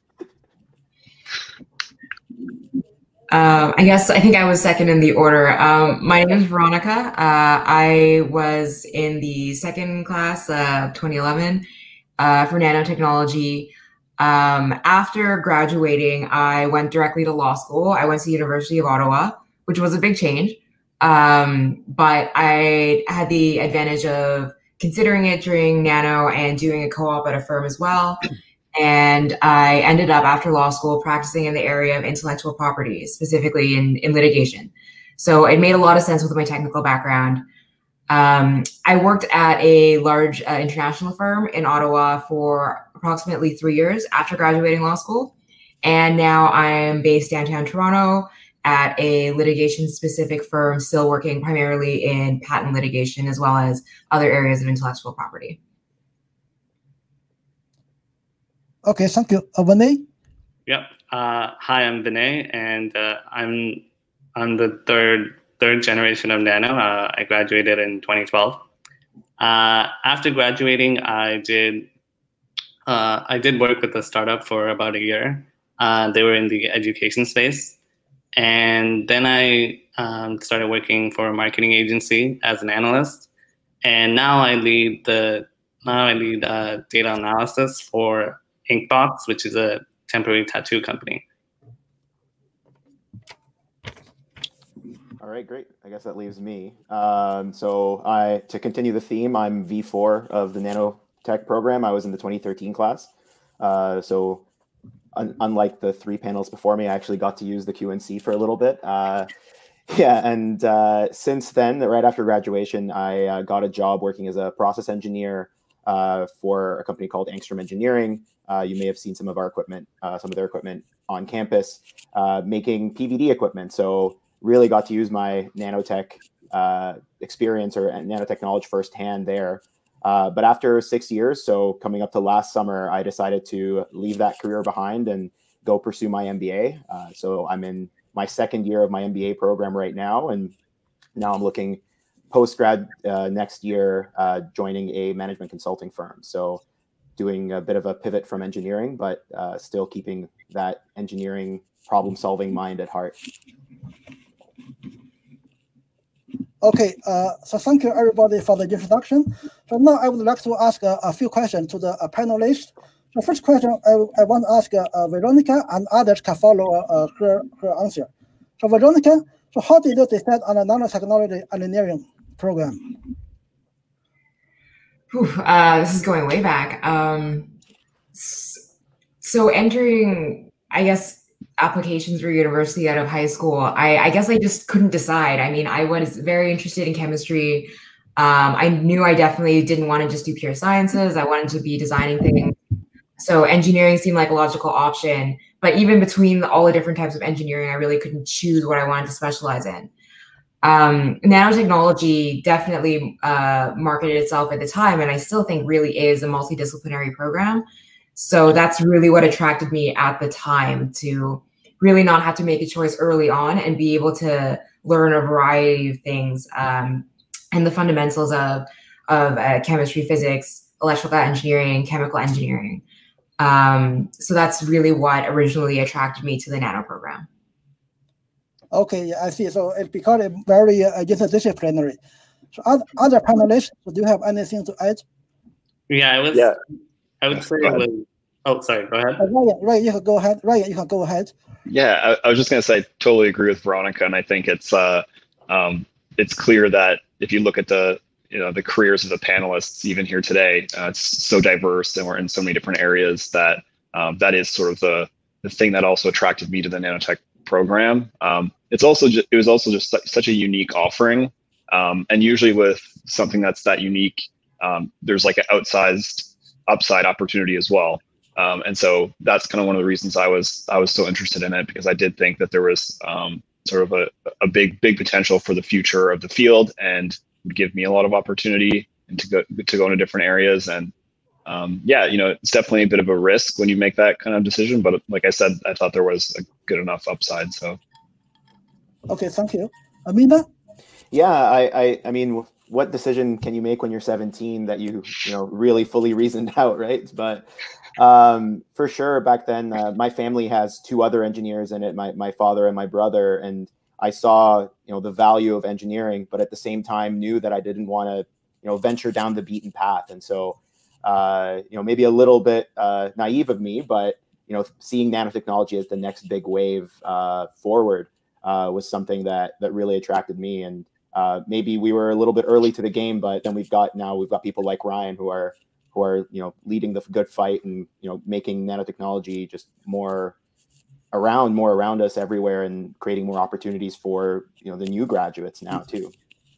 I think I was second in the order. My name is Veronica. I was in the second class of 2011 for nanotechnology. After graduating, I went directly to law school. I went to the University of Ottawa, which was a big change. But I had the advantage of considering it during nano and doing a co-op at a firm as well. And I ended up, after law school, practicing in the area of intellectual property, specifically in litigation. So it made a lot of sense with my technical background. I worked at a large international firm in Ottawa for approximately 3 years after graduating law school. And now I'm based downtown Toronto at a litigation-specific firm, still working primarily in patent litigation as well as other areas of intellectual property. Okay, thank you. Vinay? Yep. Hi, I'm Vinay, and I'm the third generation of Nano. I graduated in 2012. After graduating, I did work with a startup for about a year. They were in the education space, and then I started working for a marketing agency as an analyst, and now I lead data analysis for Inkbox, which is a temporary tattoo company. All right, great. I guess that leaves me. To continue the theme, I'm V4 of the nanotech program. I was in the 2013 class. Unlike the 3 panels before me, I actually got to use the QNC for a little bit. Since then, right after graduation, I got a job working as a process engineer for a company called Angstrom Engineering. You may have seen some of our equipment, some of their equipment on campus, making PVD equipment. So really got to use my nanotech experience or nanotechnology firsthand there. But after 6 years, so coming up to last summer, I decided to leave that career behind and go pursue my MBA. So I'm in my 2nd year of my MBA program right now, and now I'm looking post-grad next year, joining a management consulting firm. So doing a bit of a pivot from engineering, but still keeping that engineering problem-solving mind at heart. Okay, so thank you everybody for the introduction. So now I would like to ask a few questions to the panelists. The first question I want to ask Veronica, and others can follow her answer. So Veronica, so how did you decide on a nanotechnology engineering program? This is going way back. So entering, I guess, applications for university out of high school, I guess I just couldn't decide. I mean, I was very interested in chemistry. I knew I definitely didn't want to just do pure sciences. I wanted to be designing things. So engineering seemed like a logical option. But even between all the different types of engineering, I really couldn't choose what I wanted to specialize in. Nanotechnology definitely marketed itself at the time, and I still think really is a multidisciplinary program. So that's really what attracted me at the time, to really not have to make a choice early on and be able to learn a variety of things and the fundamentals of chemistry, physics, electrical engineering, chemical engineering. So that's really what originally attracted me to the nano program. Okay, I see. So it became very interdisciplinary. So other panelists, do you have anything to add? Yeah, I would say it was. Oh, sorry. Go ahead. Ryan, you can go ahead. Ryan, you can go ahead. Yeah, I was just going to say, I totally agree with Veronica, and I think it's clear that if you look at the the careers of the panelists, even here today, it's so diverse, and we're in so many different areas that that is sort of the thing that also attracted me to the nanotech program. It was also just such a unique offering, and usually with something that's that unique, there's like an outsized upside opportunity as well. And so that's kind of one of the reasons I was so interested in it, because I did think that there was sort of a big potential for the future of the field, and would give me a lot of opportunity and to go into different areas. And yeah, it's definitely a bit of a risk when you make that kind of decision, but like I said, I thought there was a good enough upside. So okay, thank you. Amina? Yeah, I mean, what decision can you make when you're 17 that you really fully reasoned out, right? But for sure, back then, my family has two other engineers in it, my father and my brother, and I saw the value of engineering, but at the same time knew that I didn't want to venture down the beaten path. And so maybe a little bit naive of me, but seeing nanotechnology as the next big wave forward was something that really attracted me. And maybe we were a little bit early to the game, but then we've got people like Ryan who are leading the good fight and making nanotechnology just more around us everywhere, and creating more opportunities for the new graduates now too.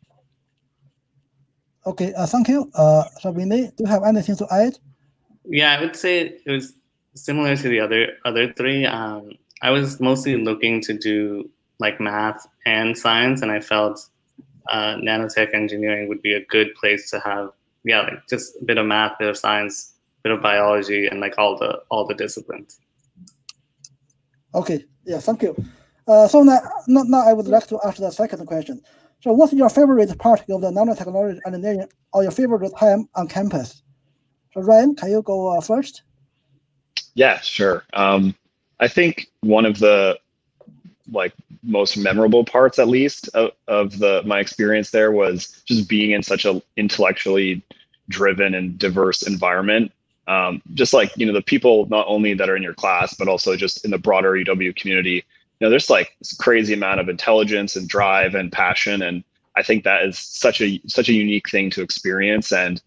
Okay, thank you. Sabine, do you have anything to add? Yeah, I would say it was similar to the other three. I was mostly looking to do like math and science, and I felt nanotech engineering would be a good place to have, like just a bit of math, bit of science, bit of biology, and like all the disciplines. Okay, yeah, thank you. So now I would like to ask the second question. So what's your favorite part of the nanotechnology engineering, or your favorite time on campus? So Ryan, can you go first? Yeah, sure. I think one of the most memorable parts, at least, of my experience there was just being in such a intellectually driven and diverse environment. Just like, the people not only that are in your class, but also just in the broader UW community, there's like this crazy amount of intelligence and drive and passion. And I think that is such a unique thing to experience. And,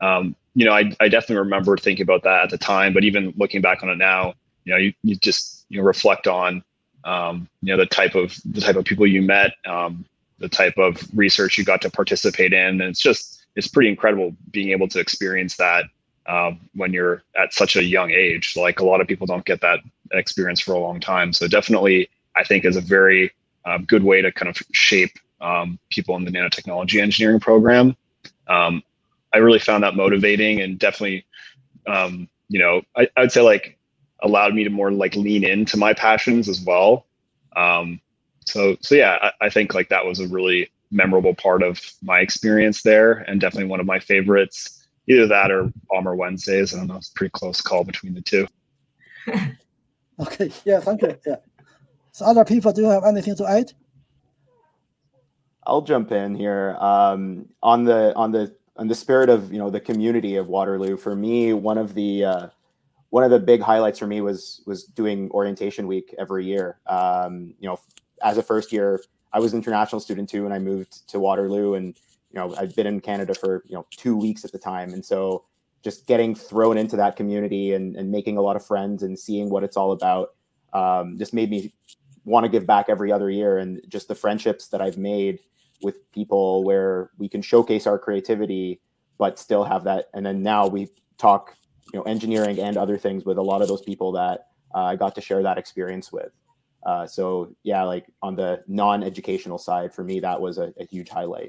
I definitely remember thinking about that at the time, but even looking back on it now, you just, reflect on, the type of people you met, the type of research you got to participate in. And it's pretty incredible being able to experience that when you're at such a young age. Like, a lot of people don't get that experience for a long time. So definitely, I think is a very good way to kind of shape people in the nanotechnology engineering program. I really found that motivating, and definitely, I'd say like allowed me to more like lean into my passions as well. So yeah, I think like that was a really memorable part of my experience there, and definitely one of my favorites. Either that or Bomber Wednesdays. I don't know, it's a pretty close call between the two. Okay, yeah, thank you. Yeah. So other people, do you have anything to add? I'll jump in here. On the spirit of the community of Waterloo, for me, one of the big highlights for me was doing orientation week every year. As a first year, I was an international student too, and I moved to Waterloo, and I'd been in Canada for 2 weeks at the time, and so just getting thrown into that community and making a lot of friends and seeing what it's all about just made me want to give back every other year. And just the friendships that I've made with people where we can showcase our creativity, but still have that. And then now we talk, engineering and other things with a lot of those people that I got to share that experience with. So yeah, like on the non-educational side, for me, that was a huge highlight.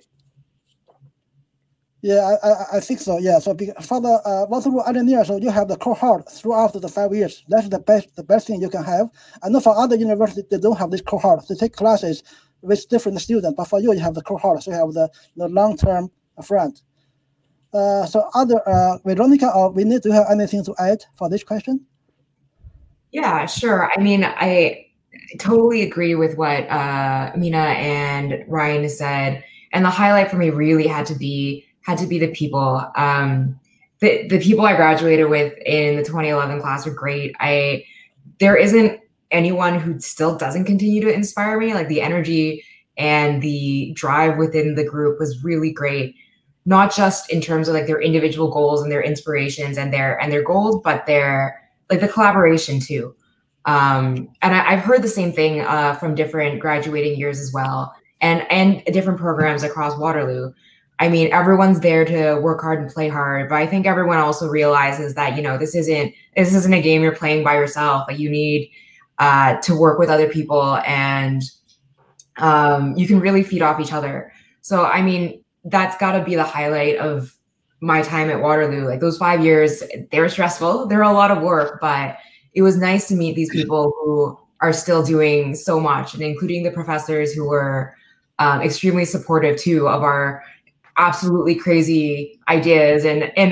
Yeah, I think so. Yeah, so for the Waterloo engineer, so you have the cohort throughout the 5 years. That's the best thing you can have. I know for other universities, they don't have this cohort. They take classes with different students, but for you, you have the cohort. So you have the long-term friend. So other Veronica or Vinny, do you have anything to add for this question? Yeah, sure. I mean, I totally agree with what Mina and Ryan said. And the highlight for me really had to be the people. The people I graduated with in the 2011 class are great. There isn't anyone who still doesn't continue to inspire me. Like, the energy and the drive within the group was really great. Not just in terms of like their individual goals and their inspirations and their goals, but their like the collaboration too. And I've heard the same thing from different graduating years as well, and different programs across Waterloo. I mean, everyone's there to work hard and play hard, but I think everyone also realizes that, you know, this isn't a game you're playing by yourself. Like, you need to work with other people, and you can really feed off each other. So, I mean, that's got to be the highlight of my time at Waterloo. Like, those 5 years, they were stressful. They were a lot of work, but it was nice to meet these people who are still doing so much, and including the professors who were extremely supportive too of our absolutely crazy ideas and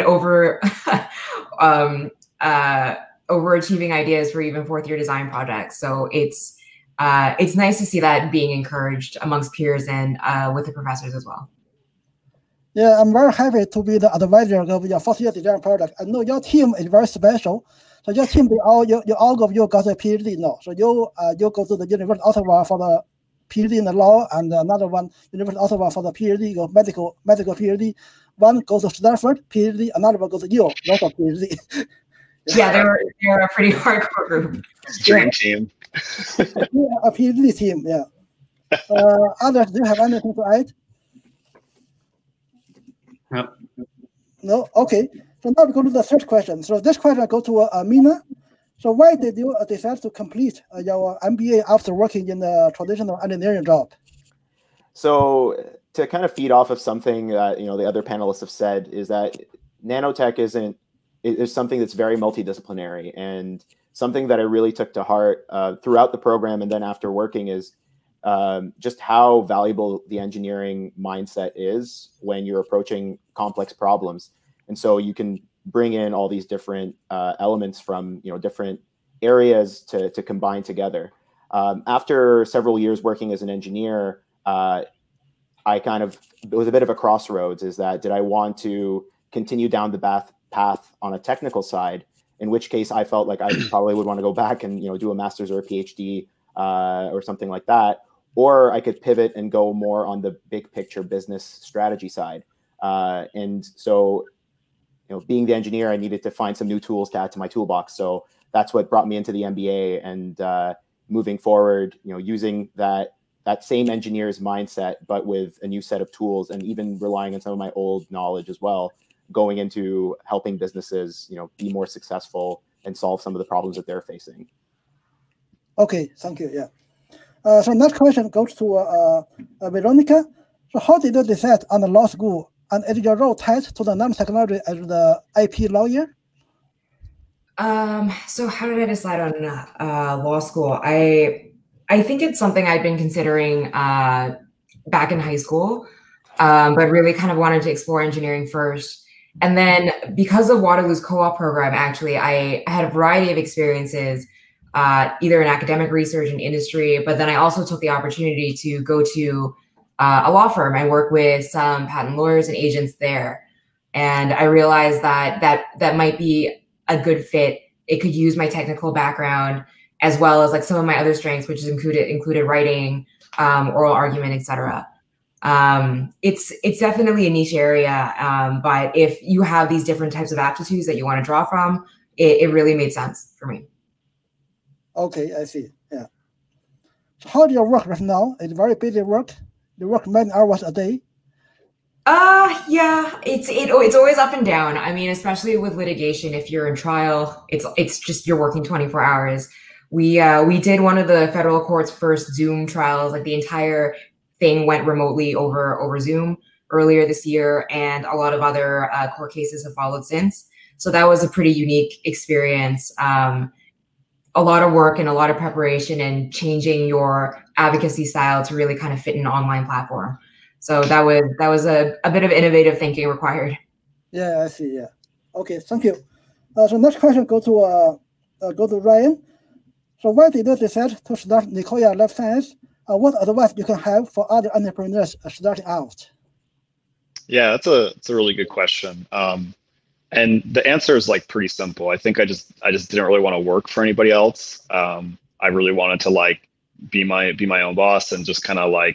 overachieving ideas for even fourth year design projects. So it's nice to see that being encouraged amongst peers and with the professors as well. Yeah, I'm very happy to be the advisor of your fourth year design project. I know your team is very special. So your team, all of you got a PhD now. So you go to the University of Ottawa for the PhD in the law, and another one, University of Ottawa for the PhD, medical PhD. One goes to Stanford, PhD, another one goes to Yale, not a PhD. Yeah, they're a pretty hardcore group. Dream team. A PhD team, yeah. Others, do you have anything to add? No. No? Okay. So now we go to the third question. So this question goes to Mina. So why did you decide to complete your MBA after working in a traditional engineering job? So to kind of feed off of something that the other panelists have said, is that nanotech is something that's very multidisciplinary, and something that I really took to heart throughout the program and then after working is just how valuable the engineering mindset is when you're approaching complex problems. And so you can bring in all these different elements from different areas to combine together. After several years working as an engineer, it was a bit of a crossroads. Is that, did I want to continue down the path on a technical side, in which case I felt like I probably would want to go back and do a master's or a PhD or something like that, or I could pivot and go more on the big picture business strategy side. And so, being the engineer, I needed to find some new tools to add to my toolbox. So that's what brought me into the MBA, and moving forward, using that same engineer's mindset, but with a new set of tools, and even relying on some of my old knowledge as well, going into helping businesses, be more successful and solve some of the problems that they're facing. Okay, thank you. Yeah. So next question goes to Veronica. So how did you decide on the law school, and is your role tied to the nanotechnology as the IP lawyer? So how did I decide on law school? I think it's something I'd been considering back in high school, but really kind of wanted to explore engineering first. And then because of Waterloo's co-op program, actually, I had a variety of experiences, either in academic research and industry, but then I also took the opportunity to go to a law firm and work with some patent lawyers and agents there. And I realized that might be a good fit. It could use my technical background as well as like some of my other strengths, which is included writing, oral argument, etc. It's definitely a niche area, but if you have these different types of aptitudes that you want to draw from, it really made sense for me. Okay, I see. Yeah. So how do you work right now? It's very busy work. You work many hours a day. Yeah, it's always up and down. I mean, especially with litigation, if you're in trial, it's just you're working 24 hours. We did one of the federal court's first Zoom trials. Like, the entire thing went remotely over Zoom earlier this year, and a lot of other court cases have followed since. So that was a pretty unique experience. A lot of work and a lot of preparation, and changing your advocacy style to really kind of fit an online platform. So that was a bit of innovative thinking required. Yeah, I see. Yeah. Okay, thank you. So next question go to Ryan. So why did you decide to start Nicoya Life Science? What advice you can have for other entrepreneurs starting out? Yeah, that's a really good question. And the answer is like pretty simple. I think I just didn't really want to work for anybody else. I really wanted to like be my own boss, and just kind of like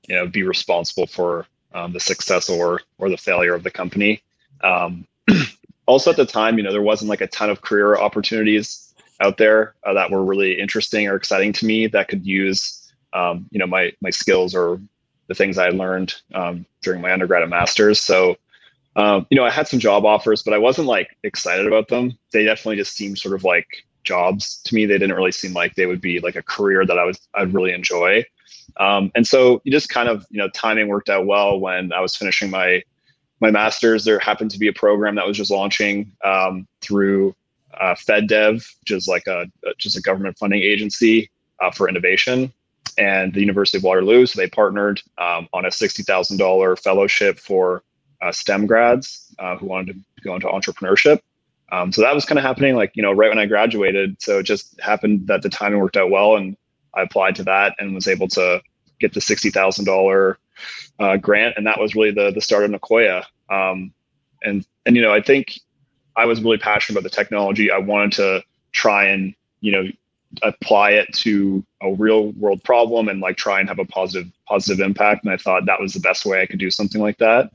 be responsible for the success or the failure of the company. Also at the time, there wasn't like a ton of career opportunities out there that were really interesting or exciting to me that could use, my skills or the things I learned during my undergrad and master's. So, I had some job offers, but I wasn't like excited about them. They definitely just seemed sort of like jobs to me. They didn't really seem like they would be like a career that I'd really enjoy. And so you just kind of, timing worked out well when I was finishing my master's. There happened to be a program that was just launching through FedDev, which is like just a government funding agency for innovation, and the University of Waterloo. So they partnered on a $60,000 fellowship for STEM grads who wanted to go into entrepreneurship. So that was kind of happening like, right when I graduated. So it just happened that the timing worked out well, and I applied to that and was able to get the $60,000 grant. And that was really the start of Nicoya. And I think I was really passionate about the technology. I wanted to try and, apply it to a real world problem and like try and have a positive impact. And I thought that was the best way I could do something like that.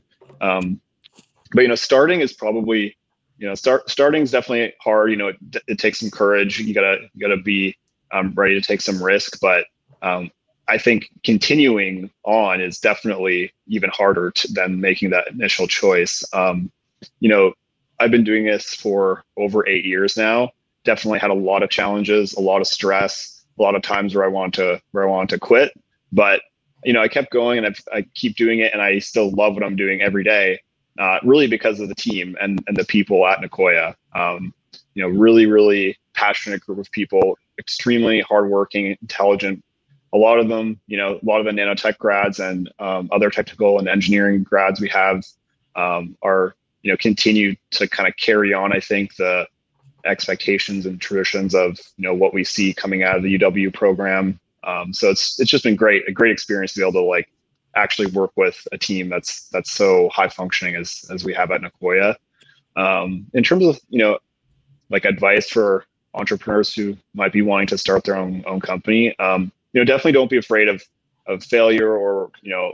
But, starting is probably, starting is definitely hard. It takes some courage. You gotta be ready to take some risk, but I think continuing on is definitely even harder than making that initial choice. I've been doing this for over 8 years now. Definitely had a lot of challenges, a lot of stress, a lot of times where I want to quit. But I kept going, and I keep doing it, and I still love what I'm doing every day. Really because of the team and the people at Nicoya. Really, really passionate group of people, extremely hardworking, intelligent. A lot of them, a lot of the nanotech grads and other technical and engineering grads we have are, continue to kind of carry on, I think, the expectations and traditions of, what we see coming out of the UW program. So it's just been a great experience to be able to like actually work with a team that's so high functioning as we have at Nicoya. In terms of, like advice for entrepreneurs who might be wanting to start their own company, definitely don't be afraid of failure or,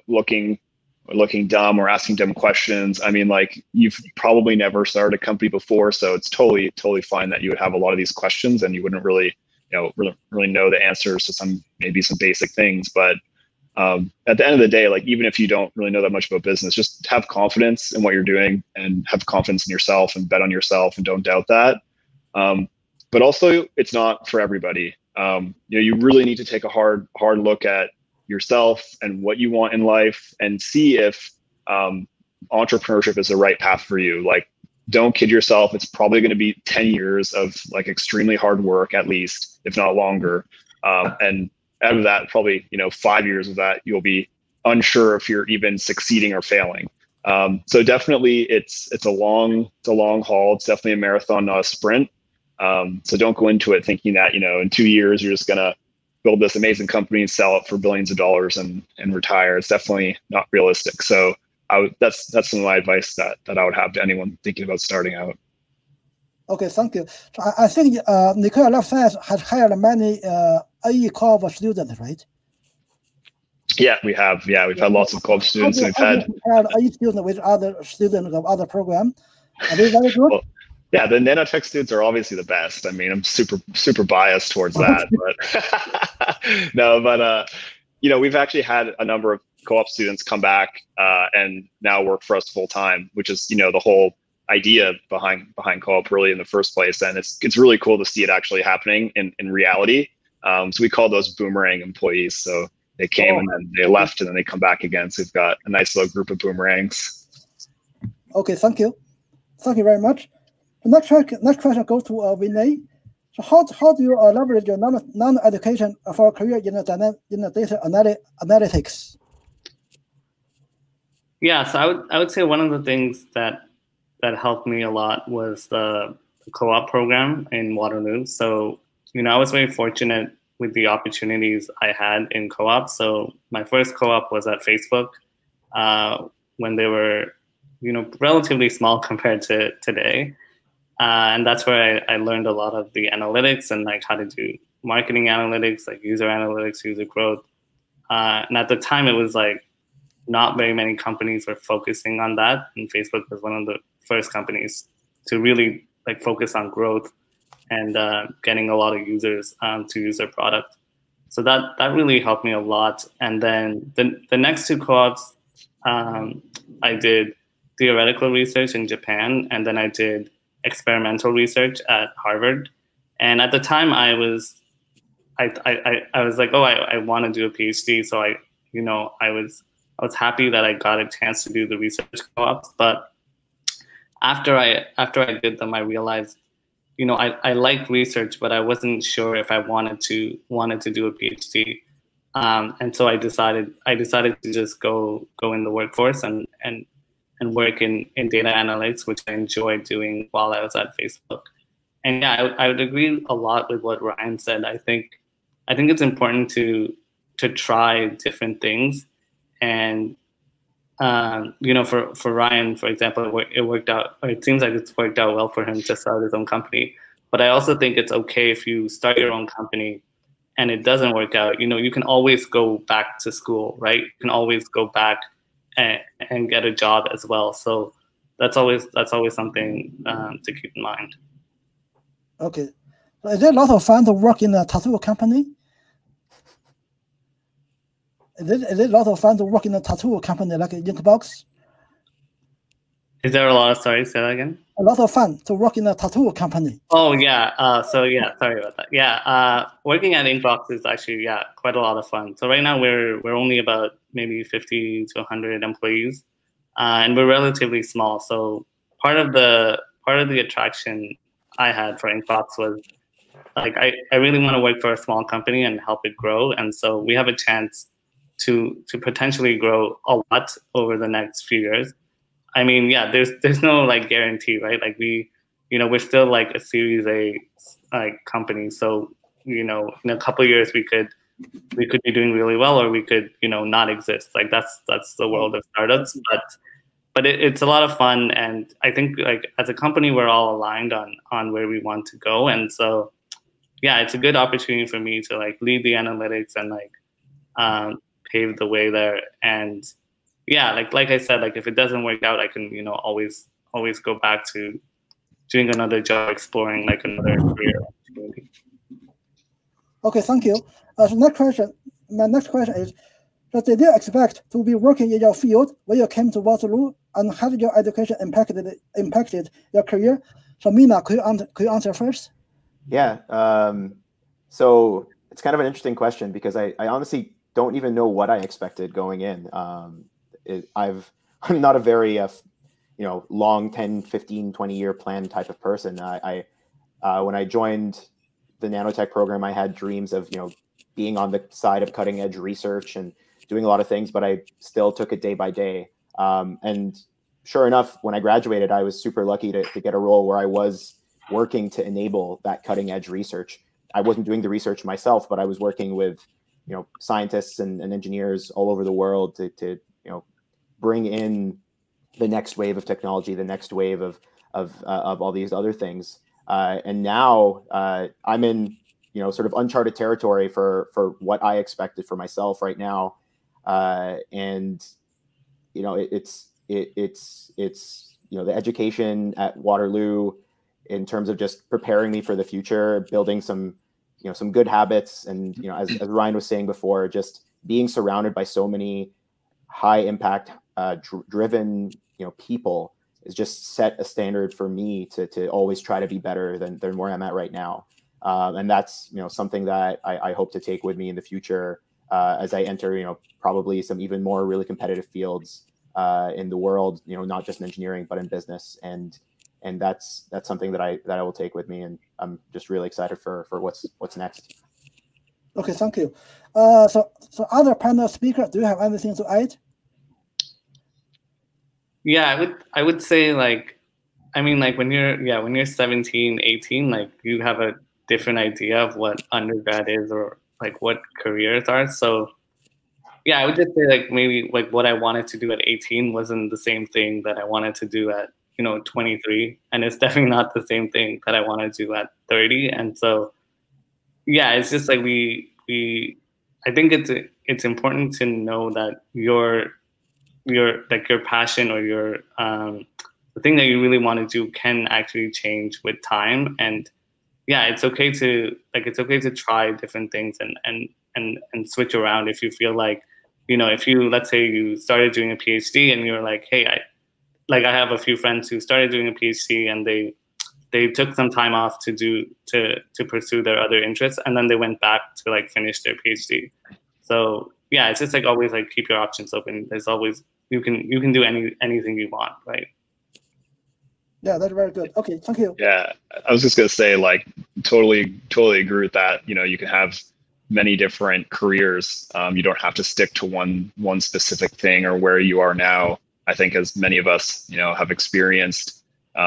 looking dumb or asking dumb questions. I mean, like you've probably never started a company before, so it's totally fine that you would have a lot of these questions and you wouldn't really, really know the answers to maybe some basic things. But at the end of the day, like even if you don't really know that much about business, just have confidence in what you're doing and have confidence in yourself and bet on yourself and don't doubt that. But also, it's not for everybody. You really need to take a hard look at yourself and what you want in life and see if entrepreneurship is the right path for you. Like, don't kid yourself. It's probably going to be 10 years of like extremely hard work, at least, if not longer. And out of that, probably, 5 years of that, you'll be unsure if you're even succeeding or failing. So definitely it's a long haul. It's definitely a marathon, not a sprint. So don't go into it thinking that, in 2 years, you're just going to build this amazing company and sell it for billions of dollars and retire. It's definitely not realistic. So that's some of my advice that I would have to anyone thinking about starting out. Okay, thank you. So I think Nicoya Life Science has hired many AE co-op students, right? Yeah, we have. Yeah, we've had lots of co-op students. We've had AE students with other students of other programs. Are they very good? Well, yeah, the nanotech students are obviously the best. I mean, I'm super biased towards that, but no, but we've actually had a number of co-op students come back and now work for us full time, which is the whole idea behind co-op really in the first place. And it's really cool to see it actually happening in reality. So we call those boomerang employees. So they came and then they left and then they come back again. So we've got a nice little group of boomerangs. Okay, thank you. Thank you very much. The next question goes to Vinay. So how do you leverage your non-education for a career in the data analytics? Yeah, so I would say one of the things that helped me a lot was the co-op program in Waterloo. So, I was very fortunate with the opportunities I had in co-op. So my first co-op was at Facebook when they were, relatively small compared to today. And that's where I learned a lot of the analytics and like how to do marketing analytics, like user analytics, user growth. And at the time it was like not very many companies were focusing on that, and Facebook was one of the first companies to really like focus on growth and getting a lot of users to use their product. So that really helped me a lot. And then the next two co-ops, I did theoretical research in Japan, and then I did experimental research at Harvard. And at the time, I was like, oh, I want to do a PhD. So I was happy that I got a chance to do the research co-ops. But after I did them, I realized, I like research, but I wasn't sure if I wanted to do a PhD. And so I decided to just go in the workforce and work in data analytics, which I enjoyed doing while I was at Facebook. And yeah, I would agree a lot with what Ryan said. I think it's important to try different things. And for Ryan, for example, it worked out, or it seems like it's worked out well for him to start his own company. But I also think it's okay if you start your own company and it doesn't work out. You can always go back to school, right? You can always go back and get a job as well. So that's always something to keep in mind. Okay. Is it a lot of fun to work in a tattoo company? Is it a lot of fun to work in a tattoo company like Inkbox? Is there a lot of, sorry, say that again? A lot of fun to work in a tattoo company. Oh yeah, so yeah, sorry about that. Yeah, working at Inkbox is actually, yeah, quite a lot of fun. So right now we're only about maybe 50 to 100 employees, and we're relatively small. So part of the attraction I had for Inkbox was like I really want to work for a small company and help it grow, and so we have a chance to potentially grow a lot over the next few years. I mean, yeah, there's no like guarantee, right? Like we're still like a Series A like company, so in a couple of years we could be doing really well, or we could not exist. Like that's the world of startups, but it's a lot of fun, and I think like as a company we're all aligned on where we want to go, and so yeah, it's a good opportunity for me to like lead the analytics and like pave the way there. And yeah, like I said, like if it doesn't work out, I can always go back to doing another job, exploring like another career opportunity. Okay, thank you. So my next question is, did you expect to be working in your field when you came to Waterloo, and how did your education impacted your career? So Mina, could you answer first? Yeah. So it's kind of an interesting question because I honestly don't even know what I expected going in. I'm not a very long 10, 15, 20-year plan type of person. When I joined the nanotech program, I had dreams of being on the side of cutting edge research and doing a lot of things, but I still took it day by day. And sure enough, when I graduated, I was super lucky to get a role where I was working to enable that cutting edge research. I wasn't doing the research myself, but I was working with scientists and engineers all over the world to bring in the next wave of technology, the next wave of all these other things. And now I'm in sort of uncharted territory for what I expected for myself right now. And it's the education at Waterloo in terms of just preparing me for the future, building some good habits, and as Ryan was saying before, just being surrounded by so many high impact driven people is just set a standard for me to always try to be better than where I'm at right now. And that's something that I hope to take with me in the future as I enter probably some even more really competitive fields in the world, not just in engineering but in business, and that's something that I will take with me, and I'm just really excited for what's next. Okay, thank you. So other panel speakers, do you have anything to add? Yeah, I would say like, I mean, like when you're 17, 18, like you have a different idea of what undergrad is or like what careers are. So yeah, I would just say like maybe like what I wanted to do at 18 wasn't the same thing that I wanted to do at 23, and it's definitely not the same thing that I want to do at 30. And so yeah, it's just like I think it's important to know that your your passion or your the thing that you really want to do can actually change with time. And yeah, it's okay to try different things and switch around if you feel like, if you, let's say you started doing a PhD and you're like, hey, I have a few friends who started doing a PhD and they took some time off to pursue their other interests, and then they went back to like finish their PhD. So yeah, it's just like always like keep your options open. There's always, you can do anything you want, right? Yeah, that's very good. Okay, thank you. Yeah, I was just gonna say, like, totally agree with that. You can have many different careers. You don't have to stick to one specific thing or where you are now. I think as many of us, have experienced,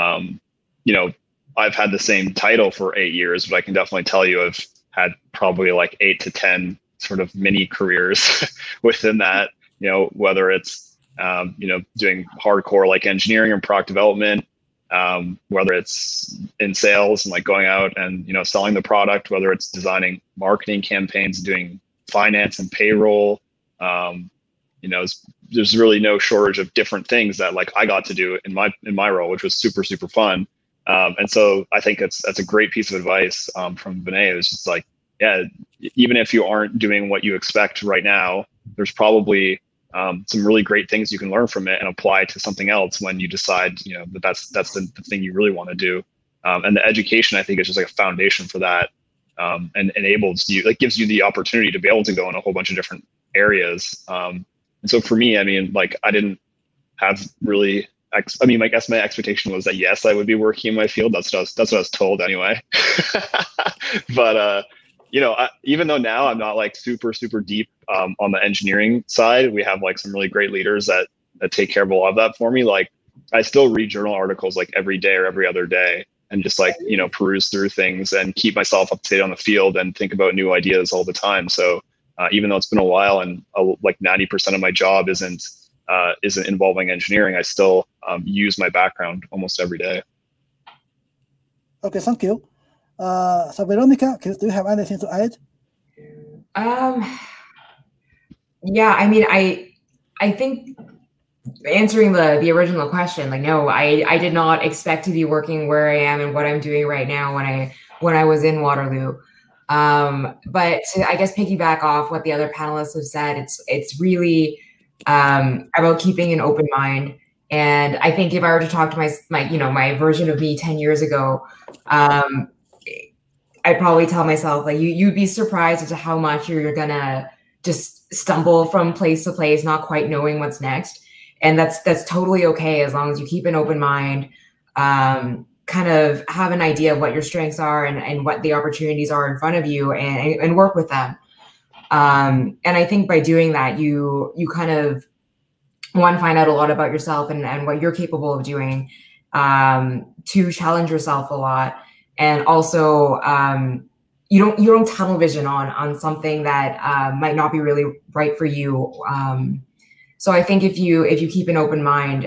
I've had the same title for 8 years, but I can definitely tell you I've had probably like 8 to 10 sort of mini careers within that, whether it's, doing hardcore like engineering and product development, whether it's in sales and like going out and, selling the product, whether it's designing marketing campaigns, doing finance and payroll, there's really no shortage of different things that like I got to do in my role, which was super, super fun. And so I think that's a great piece of advice from Vinay. It's just like, yeah, even if you aren't doing what you expect right now, there's probably some really great things you can learn from it and apply to something else when you decide, that's the thing you really want to do. And the education, I think, is just like a foundation for that, and enables you, like gives you the opportunity to be able to go in a whole bunch of different areas. And so for me, I mean, like I didn't have really, I guess my expectation was that yes, I would be working in my field. That's what I was told anyway. But even though now I'm not like super, super deep on the engineering side, we have like some really great leaders that take care of a lot of that for me. Like I still read journal articles like every day or every other day, and just like, peruse through things and keep myself up to date on the field and think about new ideas all the time. So even though it's been a while and like 90% of my job isn't involving engineering, I still use my background almost every day. Okay, thank you. So Veronica, do you have anything to add? Yeah, I mean, I think answering the original question, like, no, I did not expect to be working where I am and what I'm doing right now when I was in Waterloo. But to, I guess, piggyback off what the other panelists have said, it's really about keeping an open mind. And I think if I were to talk to my version of me 10 years ago, I'd probably tell myself, like, you'd be surprised as to how much you're gonna just stumble from place to place, not quite knowing what's next. And that's totally okay, as long as you keep an open mind, kind of have an idea of what your strengths are and what the opportunities are in front of you, and work with them. And I think by doing that, you kind of, one, find out a lot about yourself and what you're capable of doing, to challenge yourself a lot. And also, you don't tunnel vision on something that might not be really right for you. So I think if you keep an open mind,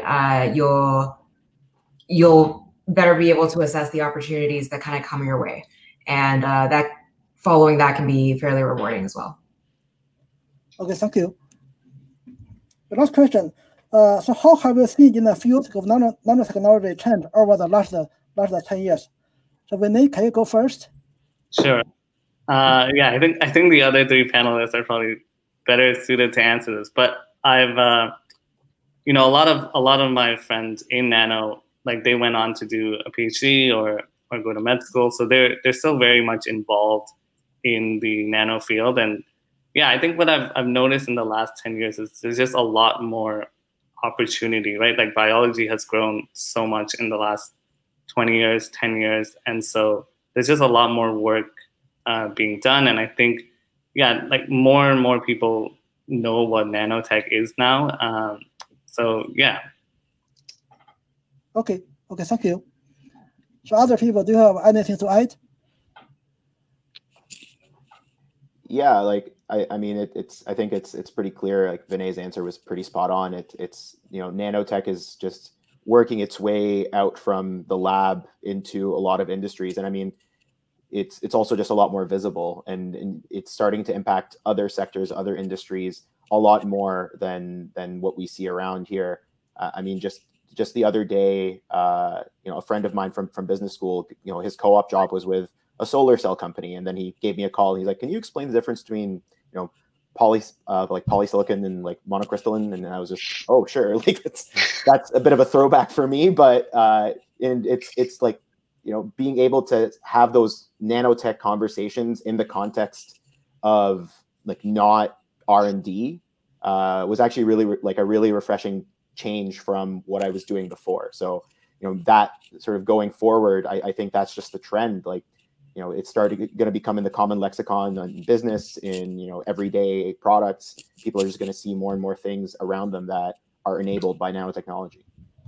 you'll better be able to assess the opportunities that kind of come your way, and that following that can be fairly rewarding as well. Okay, thank you. The last question. So how have you seen in the field of nanotechnology change over the last 10 years? So Vinay, can you go first? Sure. Yeah, I think the other three panelists are probably better suited to answer this. But I've, a lot of my friends in nano, like they went on to do a PhD or go to med school, so they're still very much involved in the nano field. And yeah, I think what I've noticed in the last 10 years is there's just a lot more opportunity, right? Like biology has grown so much in the last 20 years, 10 years. And so there's just a lot more work being done. And I think, yeah, like more and more people know what nanotech is now. So yeah. Okay, thank you. So other people, do you have anything to add? Yeah, like I mean, I think it's pretty clear. Like Vinay's answer was pretty spot on. It's nanotech is just working its way out from the lab into a lot of industries, and I mean, it's also just a lot more visible, and it's starting to impact other sectors, other industries a lot more than what we see around here. I mean, just the other day, a friend of mine from business school, his co-op job was with a solar cell company, and then he gave me a call. And he's like, "Can you explain the difference between polysilicon and like monocrystalline?" And I was just, "Oh, sure." Like that's a bit of a throwback for me, but and it's like being able to have those nanotech conversations in the context of like not R&D was actually really like a really refreshing change from what I was doing before. So that sort of going forward, I think that's just the trend. Like it's going to become in the common lexicon in business, in everyday products. People are just going to see more and more things around them that are enabled by nanotechnology.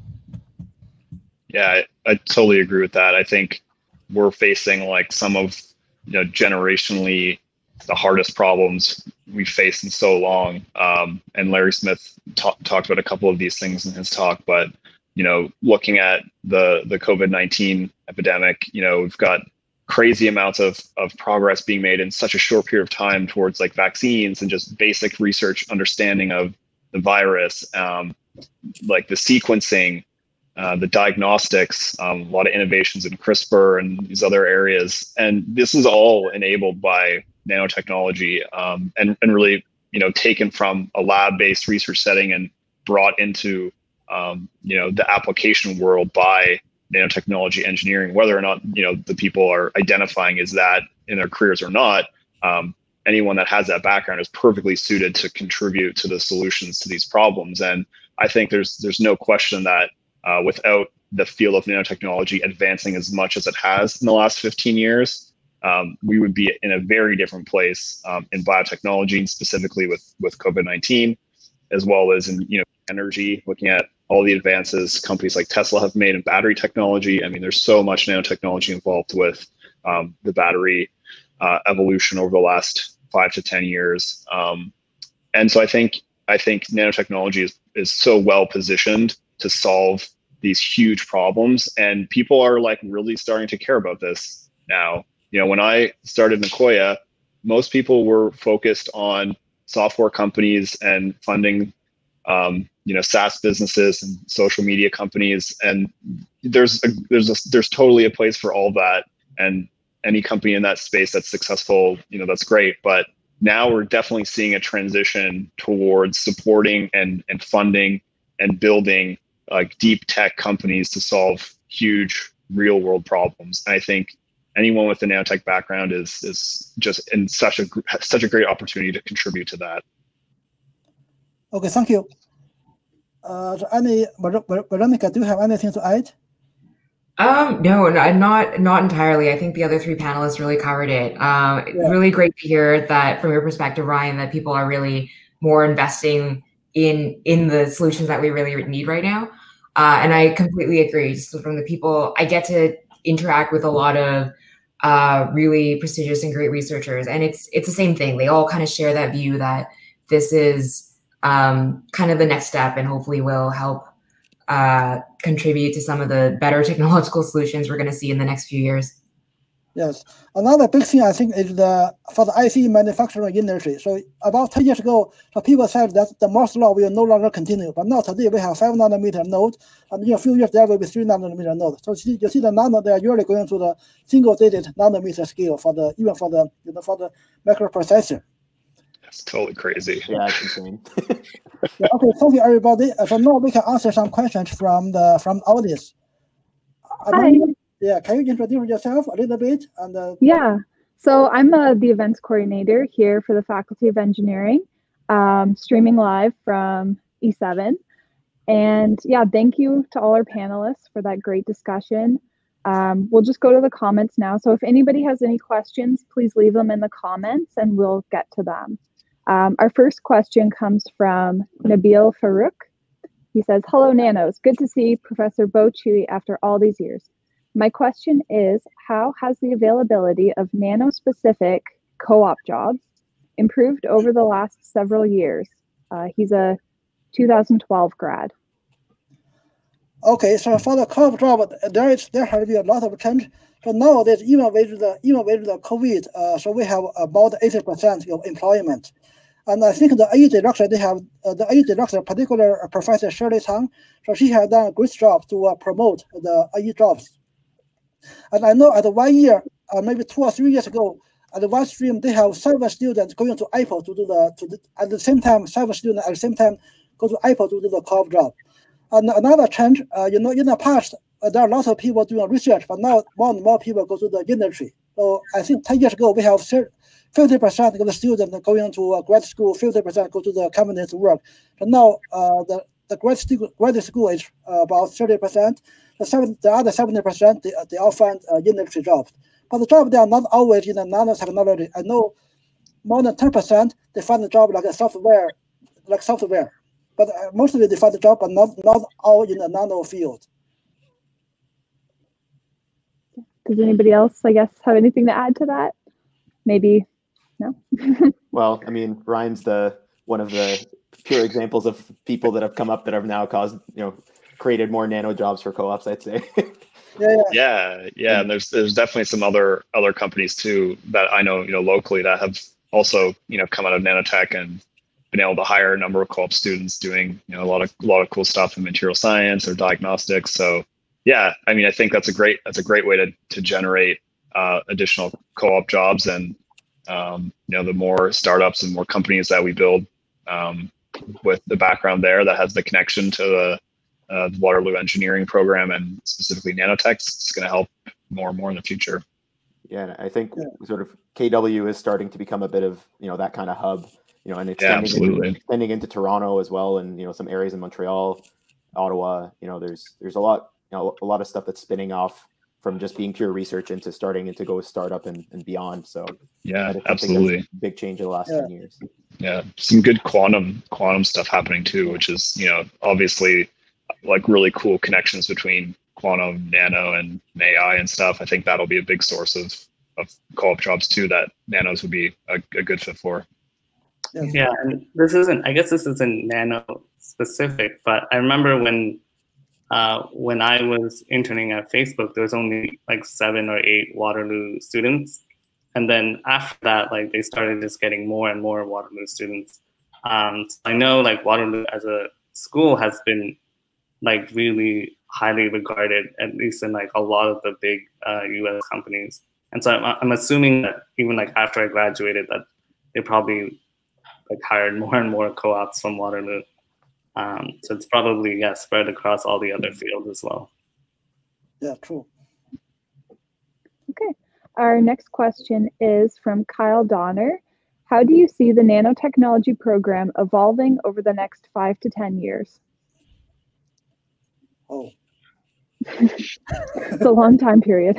Yeah, I totally agree with that. I think we're facing like some of generationally the hardest problems we've faced in so long. And Larry Smith talked about a couple of these things in his talk, but looking at the COVID-19 epidemic, we've got crazy amounts of progress being made in such a short period of time towards like vaccines and just basic research understanding of the virus, like the sequencing, the diagnostics, a lot of innovations in CRISPR and these other areas. And this is all enabled by nanotechnology, and really, taken from a lab-based research setting and brought into, the application world by nanotechnology engineering, whether or not, the people are identifying as that in their careers or not. Anyone that has that background is perfectly suited to contribute to the solutions to these problems. And I think there's no question that without the field of nanotechnology advancing as much as it has in the last 15 years, we would be in a very different place in biotechnology, and specifically with COVID-19, as well as in energy, looking at all the advances companies like Tesla have made in battery technology. I mean, there's so much nanotechnology involved with the battery evolution over the last 5 to 10 years. And so I think nanotechnology is so well positioned to solve these huge problems, and people are like really starting to care about this now. When I started Nicoya, most people were focused on software companies and funding, SaaS businesses and social media companies, and there's totally a place for all that, and any company in that space that's successful, that's great. But now we're definitely seeing a transition towards supporting and funding and building like deep tech companies to solve huge real world problems. And I think anyone with a nanotech background is just in such a great opportunity to contribute to that. Okay, thank you. Veronica, do you have anything to add? No, not entirely. I think the other three panelists really covered it. It's really great to hear that from your perspective, Ryan, that people are really more investing in the solutions that we really need right now. And I completely agree. Just from the people, I get to interact with a lot of really prestigious and great researchers, and it's the same thing. They all kind of share that view that this is kind of the next step, and hopefully will help contribute to some of the better technological solutions we're going to see in the next few years. Yes, another big thing I think is for the IC manufacturing industry. So about 10 years ago, so people said that the Moore's law will no longer continue, but now today we have 5 nanometer node, and in a few years there will be 3 nanometer node. So you see the nano, they are usually going to the single-digit nanometer scale for the microprocessor. That's totally crazy. Yeah, it's insane. Okay, thank you everybody. So now we can answer some questions from the audience. Hi. Yeah, can you introduce yourself a little bit? And yeah, so I'm the events coordinator here for the Faculty of Engineering, streaming live from E7. And yeah, thank you to all our panelists for that great discussion. We'll just go to the comments now. So if anybody has any questions, please leave them in the comments and we'll get to them. Our first question comes from Nabil Farouk. He says, "Hello, Nanos. Good to see Professor Bo Chewy after all these years. My question is, how has the availability of nano-specific co-op jobs improved over the last several years?" He's a 2012 grad. Okay, so for the co-op job, there has been a lot of change. So nowadays, even with the COVID, so we have about 80% of employment. And I think the AE director, they have the AE director, particular Professor Shirley Tang, so she has done a great job to promote the AE jobs. And I know at 1 year, maybe 2 or 3 years ago, at one stream, they have 7 students going to Apple to do at the same time, 7 students at the same time go to Apple to do the co-op job. And another trend, in the past, there are lots of people doing research, but now more and more people go to the industry. So I think 10 years ago, we have 50% of the students going to grad school, 50% go to the company to work. But now the graduate school is about 30%. The other 70%, they all find industry jobs. But the job, they are not always in the nanotechnology. I know more than 10%, they find a job like software. But mostly they find a job, but not all in the nano field. Does anybody else, I guess, have anything to add to that? Maybe, no? Well, I mean, Ryan's one of the pure examples of people that have come up that have now created more nano jobs for co-ops, I'd say. Yeah. And there's definitely some other companies too that I know, locally that have also, come out of nanotech and been able to hire a number of co-op students doing, a lot of cool stuff in material science or diagnostics. So yeah, I mean, I think that's a great way to generate additional co-op jobs, and the more startups and more companies that we build with the background there that has the connection to the Waterloo Engineering program and specifically nanotech, it's going to help more and more in the future. Yeah, and I think sort of KW is starting to become a bit of that kind of hub, and extending into Toronto as well, and some areas in Montreal, Ottawa. There's a lot of stuff that's spinning off from just being pure research into starting to go startup and beyond. So yeah, absolutely, big change in the last 10 years. Yeah, some good quantum stuff happening too, which is obviously like really cool connections between quantum, nano, and AI and stuff. I think that'll be a big source of co-op jobs too that nanos would be a good fit for. Yeah, and this isn't nano specific, but I remember when I was interning at Facebook, there was only like 7 or 8 Waterloo students. And then after that, like they started just getting more and more Waterloo students. So I know like Waterloo as a school has been like really highly regarded, at least in like a lot of the big US companies. And so I'm assuming that even like after I graduated, that they probably like hired more and more co-ops from Waterloo. So it's probably spread across all the other fields as well. Yeah, true. Okay, our next question is from Kyle Donner. How do you see the nanotechnology program evolving over the next 5 to 10 years? Oh, it's a long time period.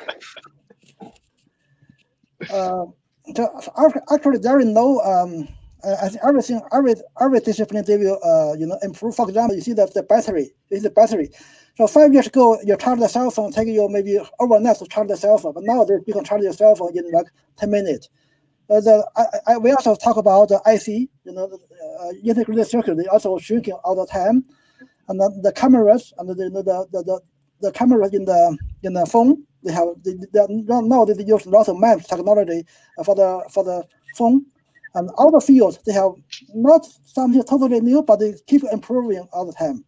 Actually, there is no. I think every discipline they will improve. For example, you see that the battery is the battery. So 5 years ago, you charge the cell phone, take you maybe overnight to charge the cell phone, but now you can charge your cell phone in like 10 minutes. We also talk about the IC, integrated circuit. They also shrinking all the time, and the cameras and the cameras in the phone. Now they use lots of MEMS technology for the phone. And all the fields, they have not something totally new, but they keep improving all the time.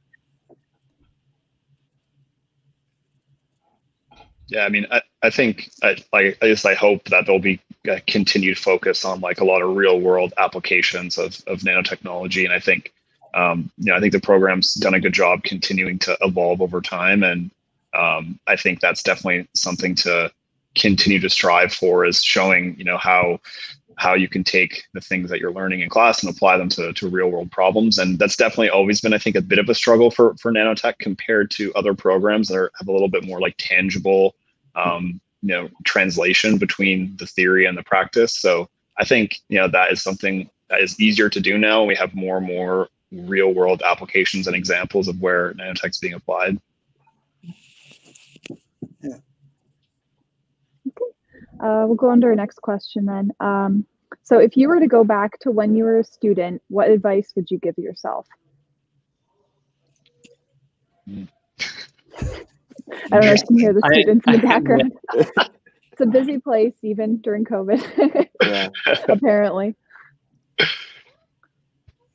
Yeah, I mean, I think I hope that there'll be a continued focus on like a lot of real world applications of nanotechnology, and I think I think the program's done a good job continuing to evolve over time, and I think that's definitely something to continue to strive for, is showing how you can take the things that you're learning in class and apply them to real world problems. And that's definitely always been, I think, a bit of a struggle for nanotech compared to other programs that have a little bit more like tangible, translation between the theory and the practice. So I think, that is something that is easier to do now. We have more and more real world applications and examples of where nanotech is being applied. Yeah. We'll go on to our next question then. So if you were to go back to when you were a student, what advice would you give yourself? I don't know if you can hear the students in the background. It's a busy place even during COVID, apparently.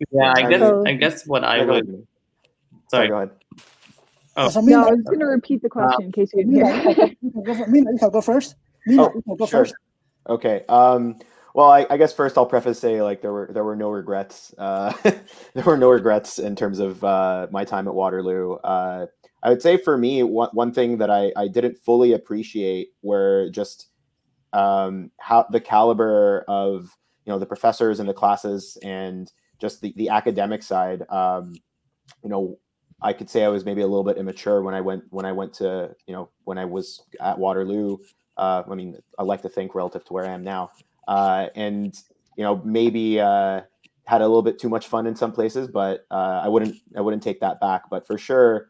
Yeah, So- I guess what I Yeah, go would. ahead. Sorry. Go ahead. Oh. So No, Mina, I was going to repeat the question in case you didn't Mina, hear. Mina, you can go first. Mina, Oh, you can go sure. first. Okay. Well, I guess first I'll preface say like there were no regrets. There were no regrets in terms of my time at Waterloo. I would say for me, one thing that I didn't fully appreciate were just how the caliber of the professors and the classes and just the academic side. I could say I was maybe a little bit immature when I went to when I was at Waterloo. I mean, I like to think relative to where I am now, and maybe had a little bit too much fun in some places, but I wouldn't take that back. But for sure,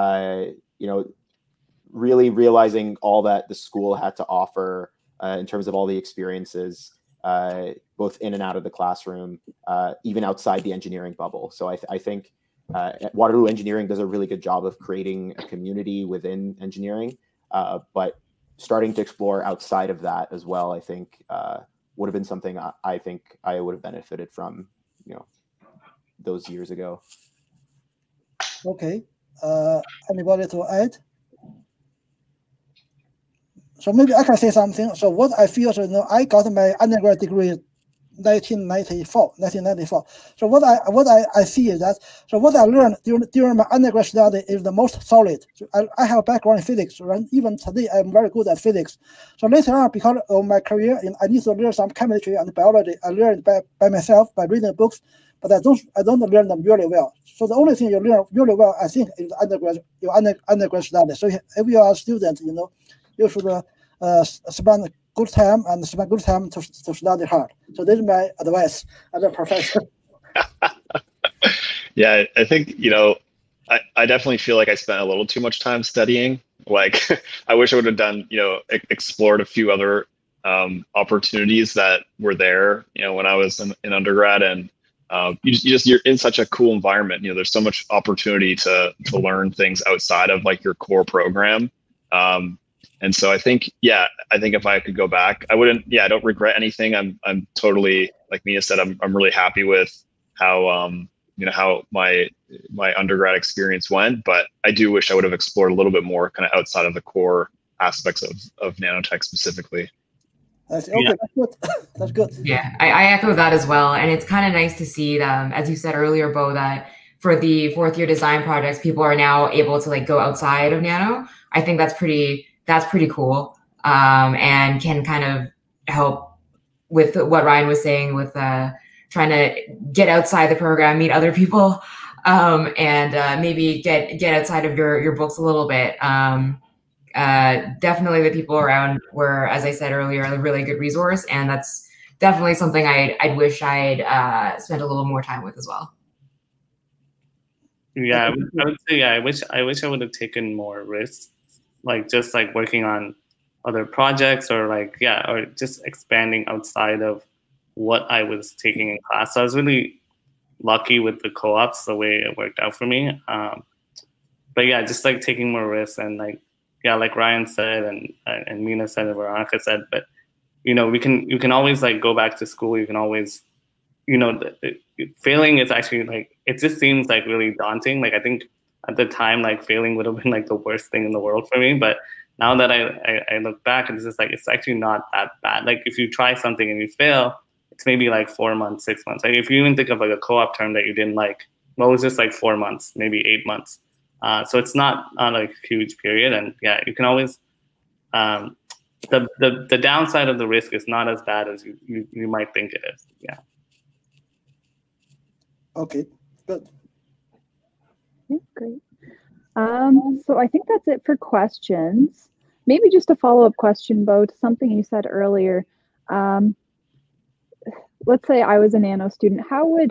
really realizing all that the school had to offer in terms of all the experiences, both in and out of the classroom, even outside the engineering bubble. So I think Waterloo Engineering does a really good job of creating a community within engineering, but starting to explore outside of that as well, I think would have been something I think I would have benefited from, those years ago. Okay. Anybody to add? So maybe I can say something. So what I feel, so I got my undergrad degree 1994. So what I see is that what I learned during my undergrad study is the most solid. So I have a background in physics, right? Even today I'm very good at physics. So later on, because of my career, I need to learn some chemistry and biology. I learned by myself by reading books, but I don't learn them really well. So the only thing you learn really well, I think, is your undergrad study. So if you are a student, you should spend good time to study hard. So this is my advice as a professor. Yeah, I think, I definitely feel like I spent a little too much time studying. Like, I wish I would have done, explored a few other opportunities that were there, when I was in undergrad. And you're in such a cool environment. There's so much opportunity to learn things outside of like your core program. And so I think if I could go back, I wouldn't. Yeah, I don't regret anything. I'm totally, like Mina said, I'm really happy with how how my undergrad experience went. But I do wish I would have explored a little bit more kind of outside of the core aspects of nanotech specifically. Okay, yeah. That's good. That's good. Yeah, I echo that as well. And it's kind of nice to see, as you said earlier, Bo, that for the fourth year design projects, people are now able to like go outside of Nano. I think that's pretty cool, and can kind of help with what Ryan was saying with trying to get outside the program, meet other people, and maybe get outside of your books a little bit. Definitely the people around were, as I said earlier, a really good resource, and that's definitely something I'd wish I'd spent a little more time with as well. Yeah, I would say, I wish I would have taken more risks, like just like working on other projects or or just expanding outside of what I was taking in class. So I was really lucky with the co-ops, the way it worked out for me. But yeah, just like taking more risks and like Ryan said and Mina said and Veronica said, but you can always like go back to school. You can always, failing is actually like, it just seems like really daunting. Like I think at the time, like failing would have been like the worst thing in the world for me. But now that I look back, it's just like, it's actually not that bad. Like if you try something and you fail, it's maybe like 4 months, 6 months. Like if you even think of like a co-op term that you didn't like, well, it was just like 4 months, maybe 8 months. So it's not like a huge period. And yeah, you can always, the downside of the risk is not as bad as you might think it is. Yeah. Okay, good. Yeah, great. So I think that's it for questions. Maybe just a follow-up question, Bo, to something you said earlier. Let's say I was a nano student. How would,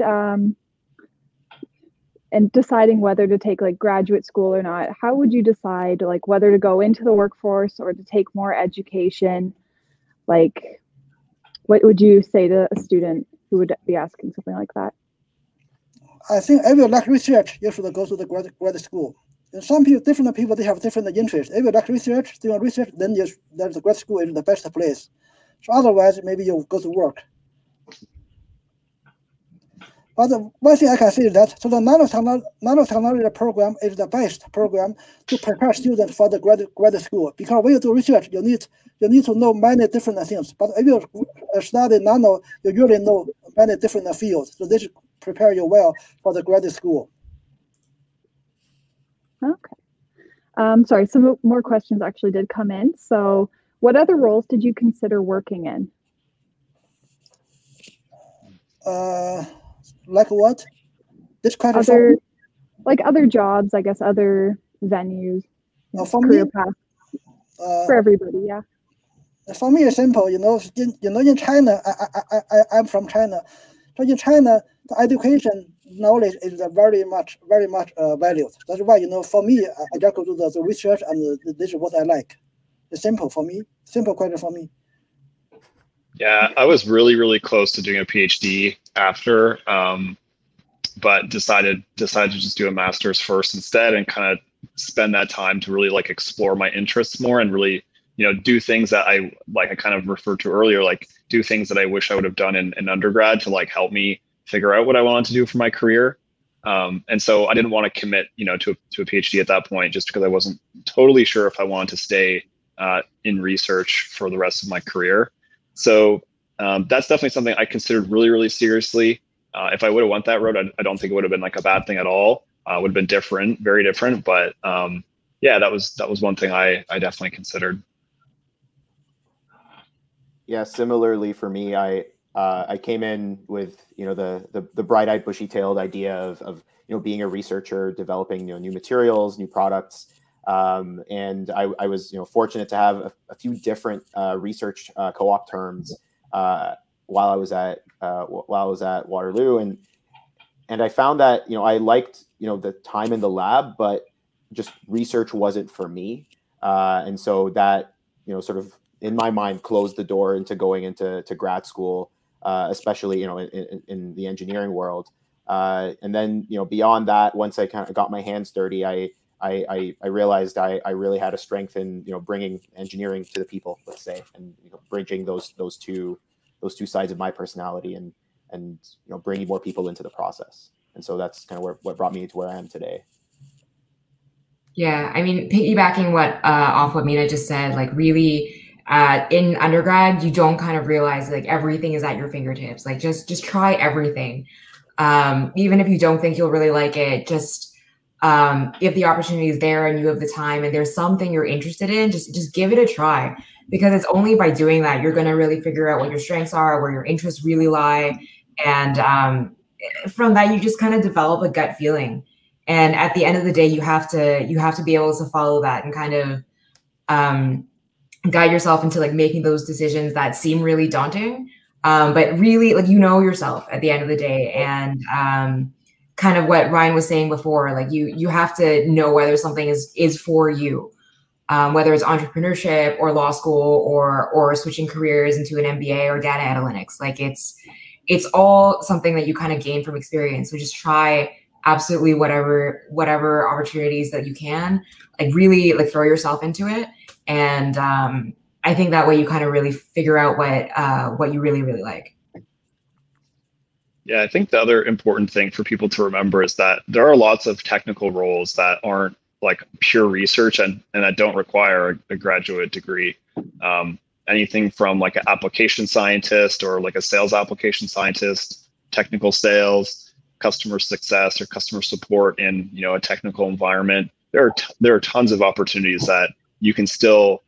and deciding whether to take like graduate school or not, how would you decide like whether to go into the workforce or to take more education? Like, what would you say to a student who would be asking something like that? I think if you like research, you should go to the grad school. And some people, different people, they have different interests. If you like research, doing research, then the grad school is the best place. So otherwise, maybe you go to work. But one thing I can say is that so the nanotechnology program is the best program to prepare students for the graduate school, because when you do research, you need to know many different things. But if you study nano, you really know many different fields. So this prepare you well for the graduate school. Okay. Sorry, some more questions actually did come in. So what other roles did you consider working in? Like what? This kind of like other jobs, I guess, other venues, for career me, path for everybody. Yeah. For me, it's simple. In China, I'm from China. So in China, the education knowledge is very much valued. That's why for me, I just go to the research, and this is what I like. It's simple for me. Simple question for me. Yeah, I was really close to doing a PhD after, but decided to just do a master's first instead, and kind of spend that time to really like explore my interests more, and really do things that I kind of referred to earlier, like do things that I wish I would have done in undergrad to like help me figure out what I wanted to do for my career. And so I didn't want to commit to a PhD at that point, just because I wasn't totally sure if I wanted to stay in research for the rest of my career. So that's definitely something I considered really seriously. If I would have went that road, I don't think it would have been like a bad thing at all. It would have been different, very different. But yeah, that was one thing I definitely considered. Yeah, similarly for me, I came in with the bright-eyed, bushy-tailed idea of being a researcher, developing new materials, new products, and I was fortunate to have a few different research co-op terms while I was at Waterloo, and I found that I liked the time in the lab, but just research wasn't for me, and so that sort of in my mind closed the door into going into grad school, especially in the engineering world, and then beyond that, once I kind of got my hands dirty, I realized I really had a strength in bringing engineering to the people, let's say, and bridging those two sides of my personality, and bringing more people into the process. And so that's kind of what brought me to where I am today. Yeah, I mean, piggybacking off what Mina just said, like really in undergrad, you don't kind of realize like everything is at your fingertips. Like just try everything. Even if you don't think you'll really like it, just if the opportunity is there and you have the time and there's something you're interested in, just give it a try, because it's only by doing that you're going to really figure out what your strengths are, where your interests really lie. And from that, you just kind of develop a gut feeling. And at the end of the day, you have to be able to follow that and kind of guide yourself into like making those decisions that seem really daunting, but really like yourself at the end of the day. And kind of what Ryan was saying before, like you have to know whether something is for you, whether it's entrepreneurship or law school or switching careers into an MBA or data analytics. Like it's all something that you kind of gain from experience. So just try absolutely whatever opportunities that you can, like really like throw yourself into it. And I think that way you kind of really figure out what you really like. Yeah, I think the other important thing for people to remember is that there are lots of technical roles that aren't like pure research and that don't require a graduate degree. Anything from like an application scientist or like a sales application scientist, technical sales, customer success or customer support in a technical environment. There are tons of opportunities that you can still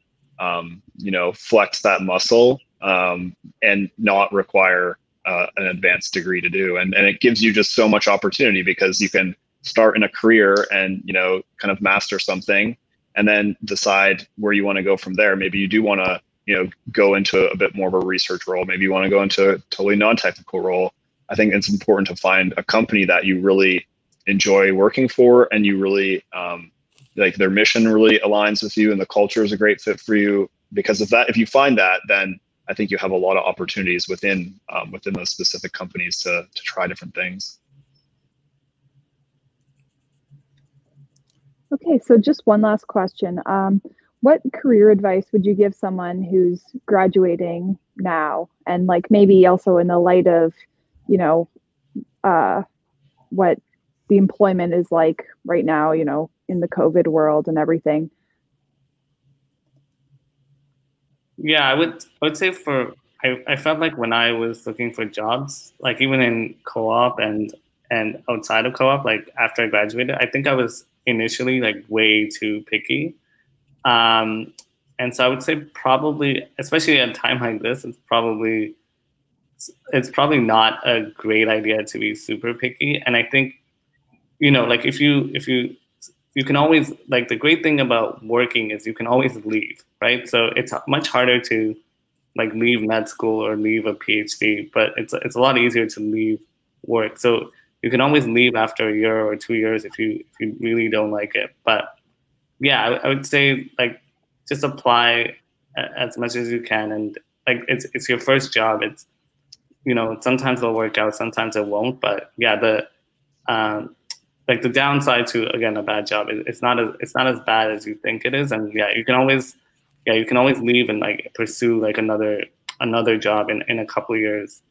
flex that muscle and not require an advanced degree to do. And it gives you just so much opportunity, because you can start in a career and kind of master something and then decide where you want to go from there. Maybe you do want to go into a bit more of a research role. Maybe you want to go into a totally non-technical role. I think it's important to find a company that you really enjoy working for, and you really like their mission really aligns with you, and the culture is a great fit for you. Because of that, if you find that, then I think you have a lot of opportunities within those specific companies to try different things. Okay, so just one last question. What career advice would you give someone who's graduating now, and like maybe also in the light of, what the employment is like right now, you know, in the COVID world and everything. Yeah, I would say I felt like when I was looking for jobs, like even in co-op and outside of co-op, like after I graduated, I think I was initially like way too picky. And so I would say probably, especially at a time like this, it's probably not a great idea to be super picky. And I think, you know, like if you can always, like, the great thing about working is you can always leave, right? So it's much harder to like leave med school or leave a PhD, but it's a lot easier to leave work. So you can always leave after a year or 2 years if you really don't like it. But yeah, I would say like just apply as much as you can, and like it's your first job. It's, you know, sometimes it'll work out, sometimes it won't. But yeah, like the downside to, again, a bad job, it's not as bad as you think it is. And yeah, you can always leave and like pursue like another job in a couple of years.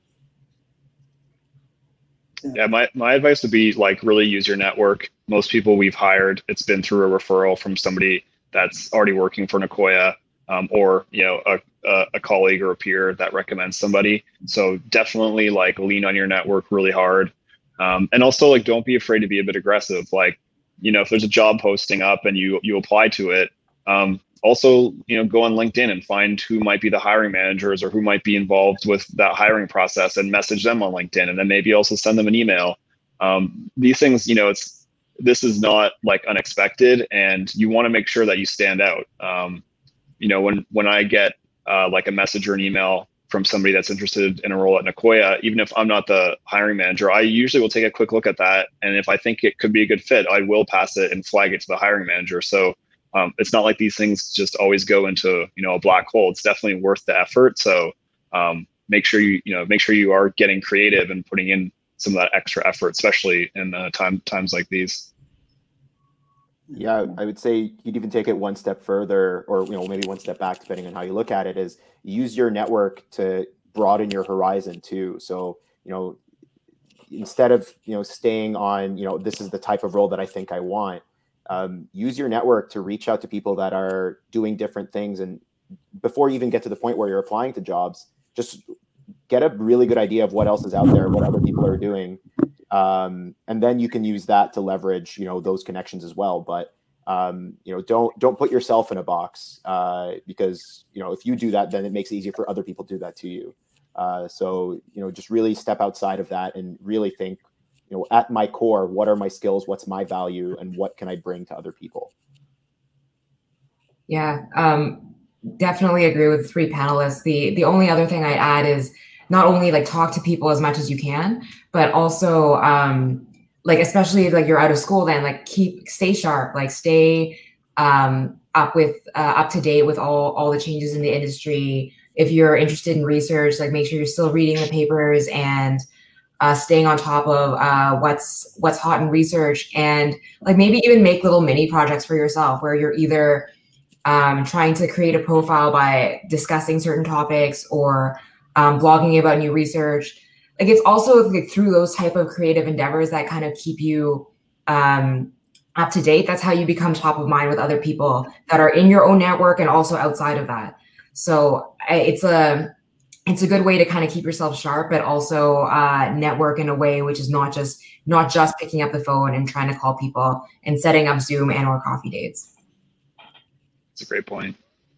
Yeah, my advice would be like really use your network. Most people we've hired, it's been through a referral from somebody that's already working for Nicoya, or, you know, a colleague or a peer that recommends somebody. So definitely like lean on your network really hard. And also, like, don't be afraid to be a bit aggressive. Like, you know, if there's a job posting up and you apply to it, also, you know, go on LinkedIn and find who might be the hiring managers or who might be involved with that hiring process and message them on LinkedIn, and then maybe also send them an email. These things, you know, this is not like unexpected, and you want to make sure that you stand out. You know, when I get like a message or an email from somebody that's interested in a role at Nicoya, even if I'm not the hiring manager, I usually will take a quick look at that. And if I think it could be a good fit, I will pass it and flag it to the hiring manager. So it's not like these things just always go into, you know, a black hole. It's definitely worth the effort. So make sure you are getting creative and putting in some of that extra effort, especially in times like these. Yeah, I would say you'd even take it one step further, or, you know, maybe one step back, depending on how you look at it, is use your network to broaden your horizon too. So, you know, instead of, you know, staying on, you know, this is the type of role that I think I want, use your network to reach out to people that are doing different things. And before you even get to the point where you're applying to jobs, just get a really good idea of what else is out there, what other people are doing. And then you can use that to leverage, you know, those connections as well. But, you know, don't put yourself in a box, because, you know, if you do that, then it makes it easier for other people to do that to you. So, you know, just really step outside of that and really think, you know, at my core, what are my skills? What's my value? And what can I bring to other people? Yeah, definitely agree with the three panelists. The only other thing I add is not only like talk to people as much as you can, but also like, especially if like you're out of school, then like stay sharp, like stay up to date with all the changes in the industry. If you're interested in research, like make sure you're still reading the papers and staying on top of what's hot in research, and like maybe even make little mini projects for yourself where you're either trying to create a profile by discussing certain topics or blogging about new research. Like it's also like through those type of creative endeavors that kind of keep you up to date. That's how you become top of mind with other people that are in your own network and also outside of that. So it's a good way to kind of keep yourself sharp, but also network in a way which is not just picking up the phone and trying to call people and setting up Zoom and or coffee dates. That's a great point.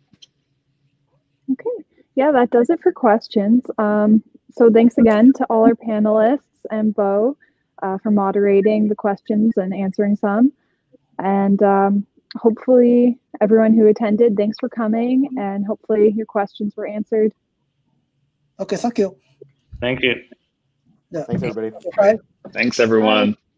Okay. Yeah, that does it for questions. So thanks again to all our panelists and Bo for moderating the questions and answering some. And hopefully everyone who attended, thanks for coming, and hopefully your questions were answered. Okay, thank you. Thank you. Yeah. Thanks, everybody. Bye. Thanks, everyone. Bye.